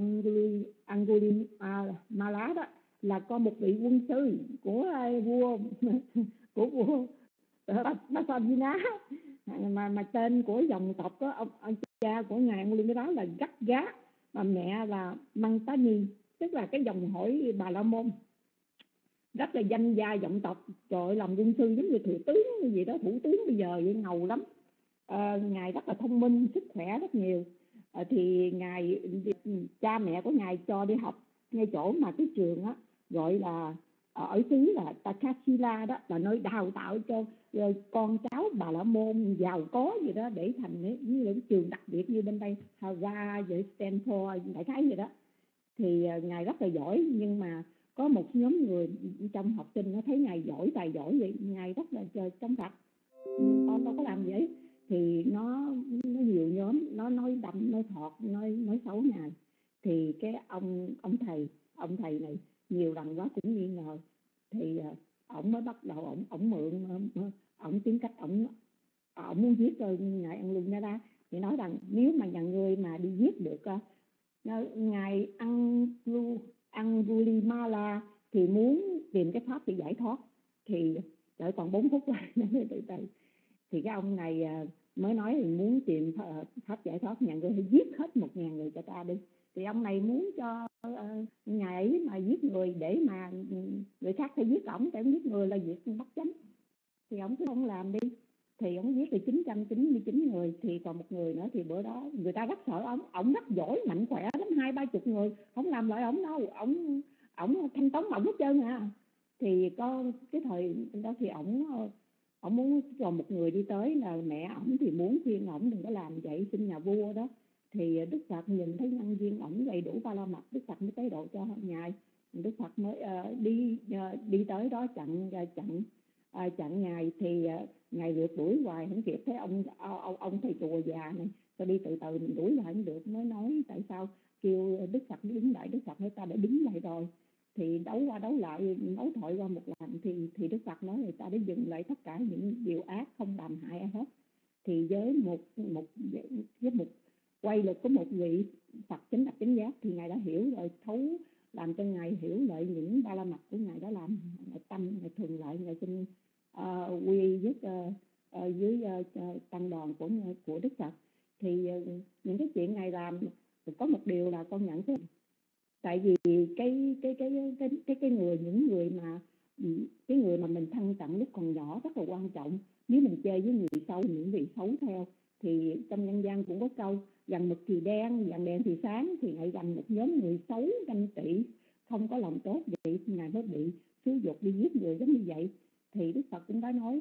Angulimala đó là có một vị quân sư của vua Basenadi mà tên của dòng tộc đó, ông cha của ngài Angulimala là Gắt, và mẹ là Mantani, tức là cái dòng hỏi Bà La Môn, rất là danh gia vọng tộc. Trời ơi, làm quân sư giống như thừa tướng gì đó, thủ tướng bây giờ vậy, ngầu lắm. Ngài rất là thông minh, sức khỏe rất nhiều. Thì ngài, cha mẹ của ngài cho đi học ngay chỗ mà cái trường á gọi là ở xứ là Takashila đó, là nơi đào tạo cho con cháu Bà La Môn giàu có gì đó để thành như những trường đặc biệt như bên đây Harvard rồi Stanford đại khái gì đó. Thì ngài rất là giỏi, nhưng mà có một nhóm người trong học sinh nó thấy ngài giỏi, tài giỏi vậy, ngài rất là trong sạch, con đâu có làm vậy. Thì nó nhiều nhóm nó nói đậm, nói thọt, nói xấu ngài. Thì cái ông thầy này nhiều lần quá cũng nghi ngờ. Thì ổng mới bắt đầu ổng mượn ổng tiếng cách, ổng muốn giết rồi ngài Angulimala. Thì nói rằng nếu mà nhà ngươi mà đi giết được ngài Angulimala thì muốn tìm cái pháp để giải thoát. Thì đợi còn 4 phút rồi thì cái ông này mới nói là muốn tìm pháp giải thoát, nhà ngươi phải giết hết 1.000 người cho ta đi. Thì ông này muốn cho ngài ấy mà giết người để mà người khác phải giết ổng, tại ông giết người là việc bất chánh. Thì ông cứ không làm đi. Thì ông giết được 999 người. Thì còn một người nữa thì bữa đó người ta rất sợ ổng rất giỏi, mạnh khỏe lắm, 20-30 người không làm lại ổng đâu, ổng thanh tống ổng hết trơn à. Thì có cái thời đó thì ổng muốn còn một người đi tới là mẹ ổng, thì muốn khuyên ổng đừng có làm vậy, xin nhà vua đó. Thì Đức Phật nhìn thấy nhân viên ổng đầy đủ ba la mật, Đức Phật mới tế độ cho ngài. Đức Phật mới đi tới đó chặn ngài. Thì ngài rượt đuổi hoài không kịp. Thấy ông thầy chùa già này, tôi đi từ từ mình đuổi lại không được, mới nói tại sao kêu Đức Phật đứng lại. Đức Phật nói ta đã đứng lại rồi. Thì đấu qua đấu lại, đấu thoại qua một lần, thì Đức Phật nói người ta đã dừng lại tất cả những điều ác, không làm hại ai hết. Thì với một quay lực của một vị Phật chánh đắc chánh giác, thì ngài đã hiểu rồi, thấu làm cho ngài hiểu lại những ba la mật của ngài đã làm. Ngài tâm ngài thường lại, ngài xin quy dưới tăng đoàn của Đức Phật. Thì những cái chuyện ngài làm có một điều là con nhận thấy, tại vì cái người mà mình thân cận lúc còn nhỏ rất là quan trọng. Nếu mình chơi với người xấu, những vị xấu theo, thì trong nhân gian cũng có câu gần mực thì đen, gần đèn thì sáng. Thì ngài gần một nhóm người xấu, ganh tị, không có lòng tốt vậy, thì ngài mới bị xúi dục đi giết người giống như vậy. Thì Đức Phật cũng đã nói,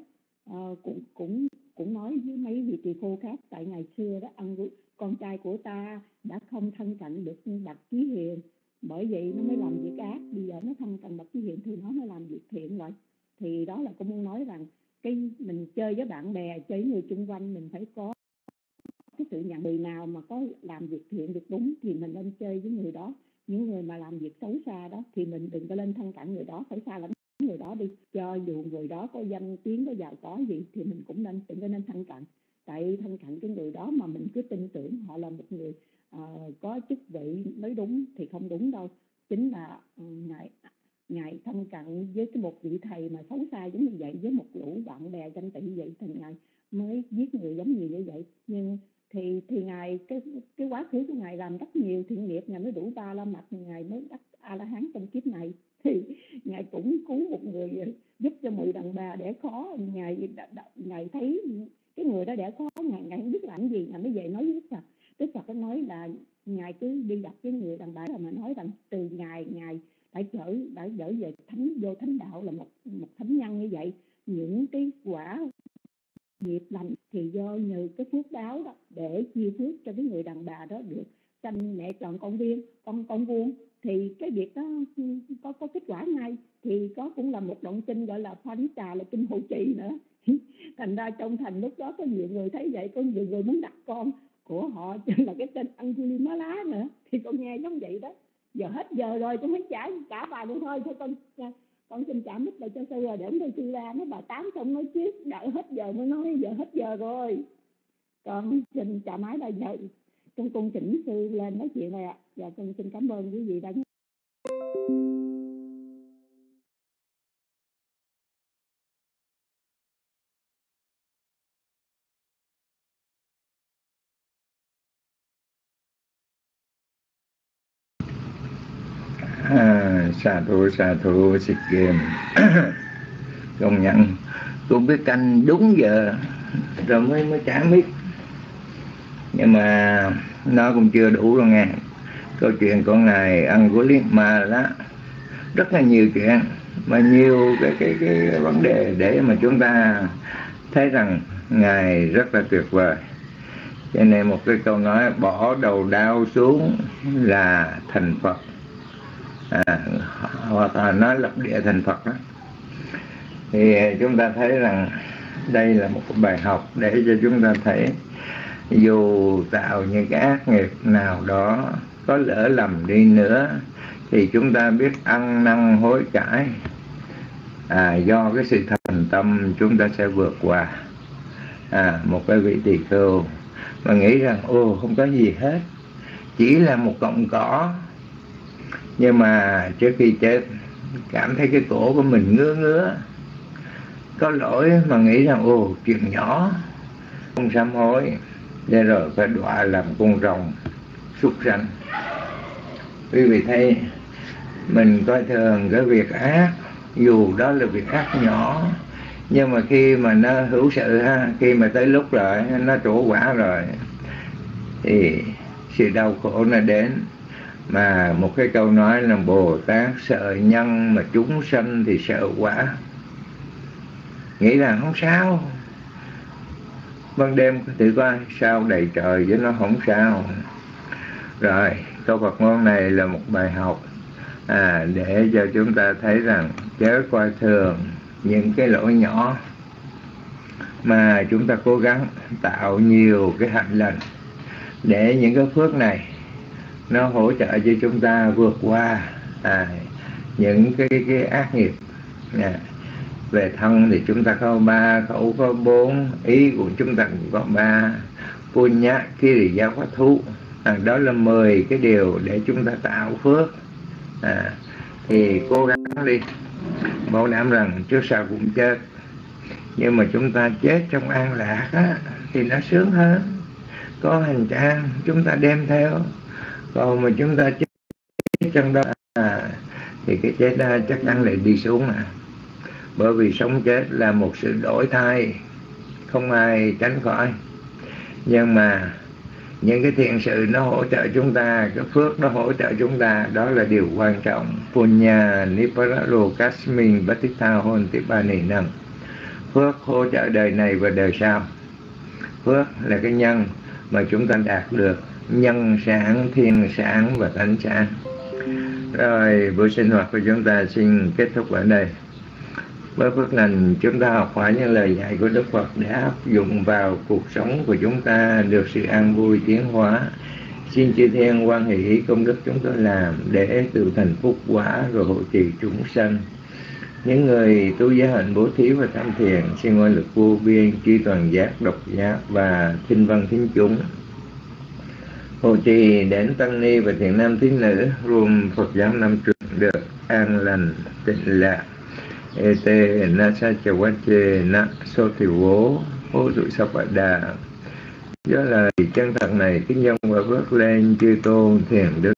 cũng nói với mấy vị tỳ kheo khác, tại ngày xưa đó con trai của ta đã không thân cận được Bậc Chí Hiền, bởi vậy nó mới làm việc ác. Bây giờ nó thân cận Bậc Chí Hiền thì nó mới làm việc thiện lại. Thì đó là con muốn nói rằng cái mình chơi với bạn bè, chơi với người xung quanh, mình phải có cái sự nhận. Người nào mà có làm việc thiện việc đúng thì mình nên chơi với người đó. Những người mà làm việc xấu xa đó thì mình đừng có lên thân cận người đó, phải xa lắm người đó đi. Cho dù người đó có danh tiếng, có giàu có gì thì mình cũng đừng có nên thân cận. Tại thân cận cái người đó mà mình cứ tin tưởng họ là một người có chức vị nói đúng thì không đúng đâu. Chính là ngài thân cận với cái một vị thầy mà xấu xa giống như vậy, với một lũ bạn bè ganh tị vậy, thì ngài mới giết người giống như vậy. Nhưng thì ngài cái quá khứ của ngài làm rất nhiều thiện nghiệp, ngài mới đủ ba la mật, ngài mới đắc A La Hán trong kiếp này. Thì ngài cũng cứu một người, giúp cho 10 đàn bà đẻ khó. Ngài thấy cái người đó đẻ khó, ngài không biết làm gì, ngài mới về nói với Đức Phật. Đức Phật có nói là ngài cứ đi gặp cái người đàn bà mà nói rằng từ ngài đã dở về vô thánh đạo, là một thánh nhân như vậy. Những cái quả nghiệp lành thì do nhờ cái phước báo đó để chia phước cho cái người đàn bà đó được sanh mẹ chọn con vuông. Thì cái việc đó có kết quả ngay. Thì có cũng là một đoạn kinh gọi là Phá Trà, là kinh hộ trì nữa. Thành ra trong thành lúc đó có nhiều người thấy vậy, có nhiều người muốn đặt con của họ là cái tên Angulimala nữa. Thì con nghe giống vậy đó. Giờ hết giờ rồi, con mới trả bài luôn thôi. Con xin trả mít lại cho sư rồi để ông thầy sư ra. Nó bà tám xong nói trước, đợi hết giờ mới nói, giờ hết giờ rồi. Con xin trả máy là giờ con chỉnh sư lên nói chuyện này ạ. Dạ con xin cảm ơn quý vị đã Sa thú Sikkim. Công nhận tôi biết canh đúng giờ rồi mới chả biết. Nhưng mà nó cũng chưa đủ đâu nghe. Câu chuyện của ngài Angulimala đó, rất là nhiều chuyện, mà nhiều cái vấn đề để mà chúng ta thấy rằng ngài rất là tuyệt vời. Cho nên một cái câu nói bỏ đầu đao xuống là thành Phật, hoặc là nói lập địa thành Phật đó. Thì chúng ta thấy rằng đây là một bài học để cho chúng ta thấy dù tạo những cái ác nghiệp nào đó có lỡ lầm đi nữa thì chúng ta biết ăn năn hối cải, do cái sự thành tâm chúng ta sẽ vượt qua. Một cái vị tỳ khưu mà nghĩ rằng không có gì hết, chỉ là một cọng cỏ, nhưng mà trước khi chết cảm thấy cái cổ của mình ngứa, có lỗi mà nghĩ rằng chuyện nhỏ, không sám hối, để rồi phải đọa làm con rồng súc sanh. Quý vị thấy mình coi thường cái việc ác, dù đó là việc ác nhỏ, nhưng mà khi mà nó hữu sự khi mà tới lúc rồi nó trổ quả rồi thì sự đau khổ nó đến. Mà một cái câu nói là Bồ Tát sợ nhân mà chúng sanh thì sợ quả. Nghĩ rằng không sao, ban đêm tự coi sao đầy trời với nó không sao. Rồi câu Phật ngôn này là một bài học để cho chúng ta thấy rằng chớ coi thường những cái lỗi nhỏ, mà chúng ta cố gắng tạo nhiều cái hạnh lành để những cái phước này nó hỗ trợ cho chúng ta vượt qua những cái ác nghiệp. Về thân thì chúng ta có 3, khẩu có 4, ý của chúng ta cũng có 3, punya kiriya pháp thú, đó là 10 cái điều để chúng ta tạo phước. Thì cố gắng đi, bảo đảm rằng trước sau cũng chết, nhưng mà chúng ta chết trong an lạc thì nó sướng hơn. Có hành trang chúng ta đem theo, còn mà chúng ta chết trong đó thì cái chết đó chắc chắn lại đi xuống bởi vì sống chết là một sự đổi thay, không ai tránh khỏi. Nhưng mà những cái thiện sự nó hỗ trợ chúng ta, cái phước nó hỗ trợ chúng ta, đó là điều quan trọng. Punya nipararo kasmin batita honti paninam. Phước hỗ trợ đời này và đời sau. Phước là cái nhân mà chúng ta đạt được, nhân sản, thiên sản và thánh sản. Rồi buổi sinh hoạt của chúng ta xin kết thúc ở đây. Với phước lành chúng ta học hỏi những lời dạy của Đức Phật để áp dụng vào cuộc sống của chúng ta được sự an vui tiến hóa. Xin chư thiên hoan hỷ công đức chúng tôi làm để tự thành phúc quả rồi hộ trì chúng sanh. Những người tu giới hạnh bố thí và tham thiền xin ngoại lực vô biên, chư toàn giác, độc giác và thinh văn thính chúng. Hộ trì đến tăng ni và thiện nam tín nữ gồm Phật giáo năm trường được an lành tịnh lạc. Ete na sa chawache na so thì vố hô tụi sa phật đà. Do lời chân thật này kính nhân và vớt lên chư tôn thiền đức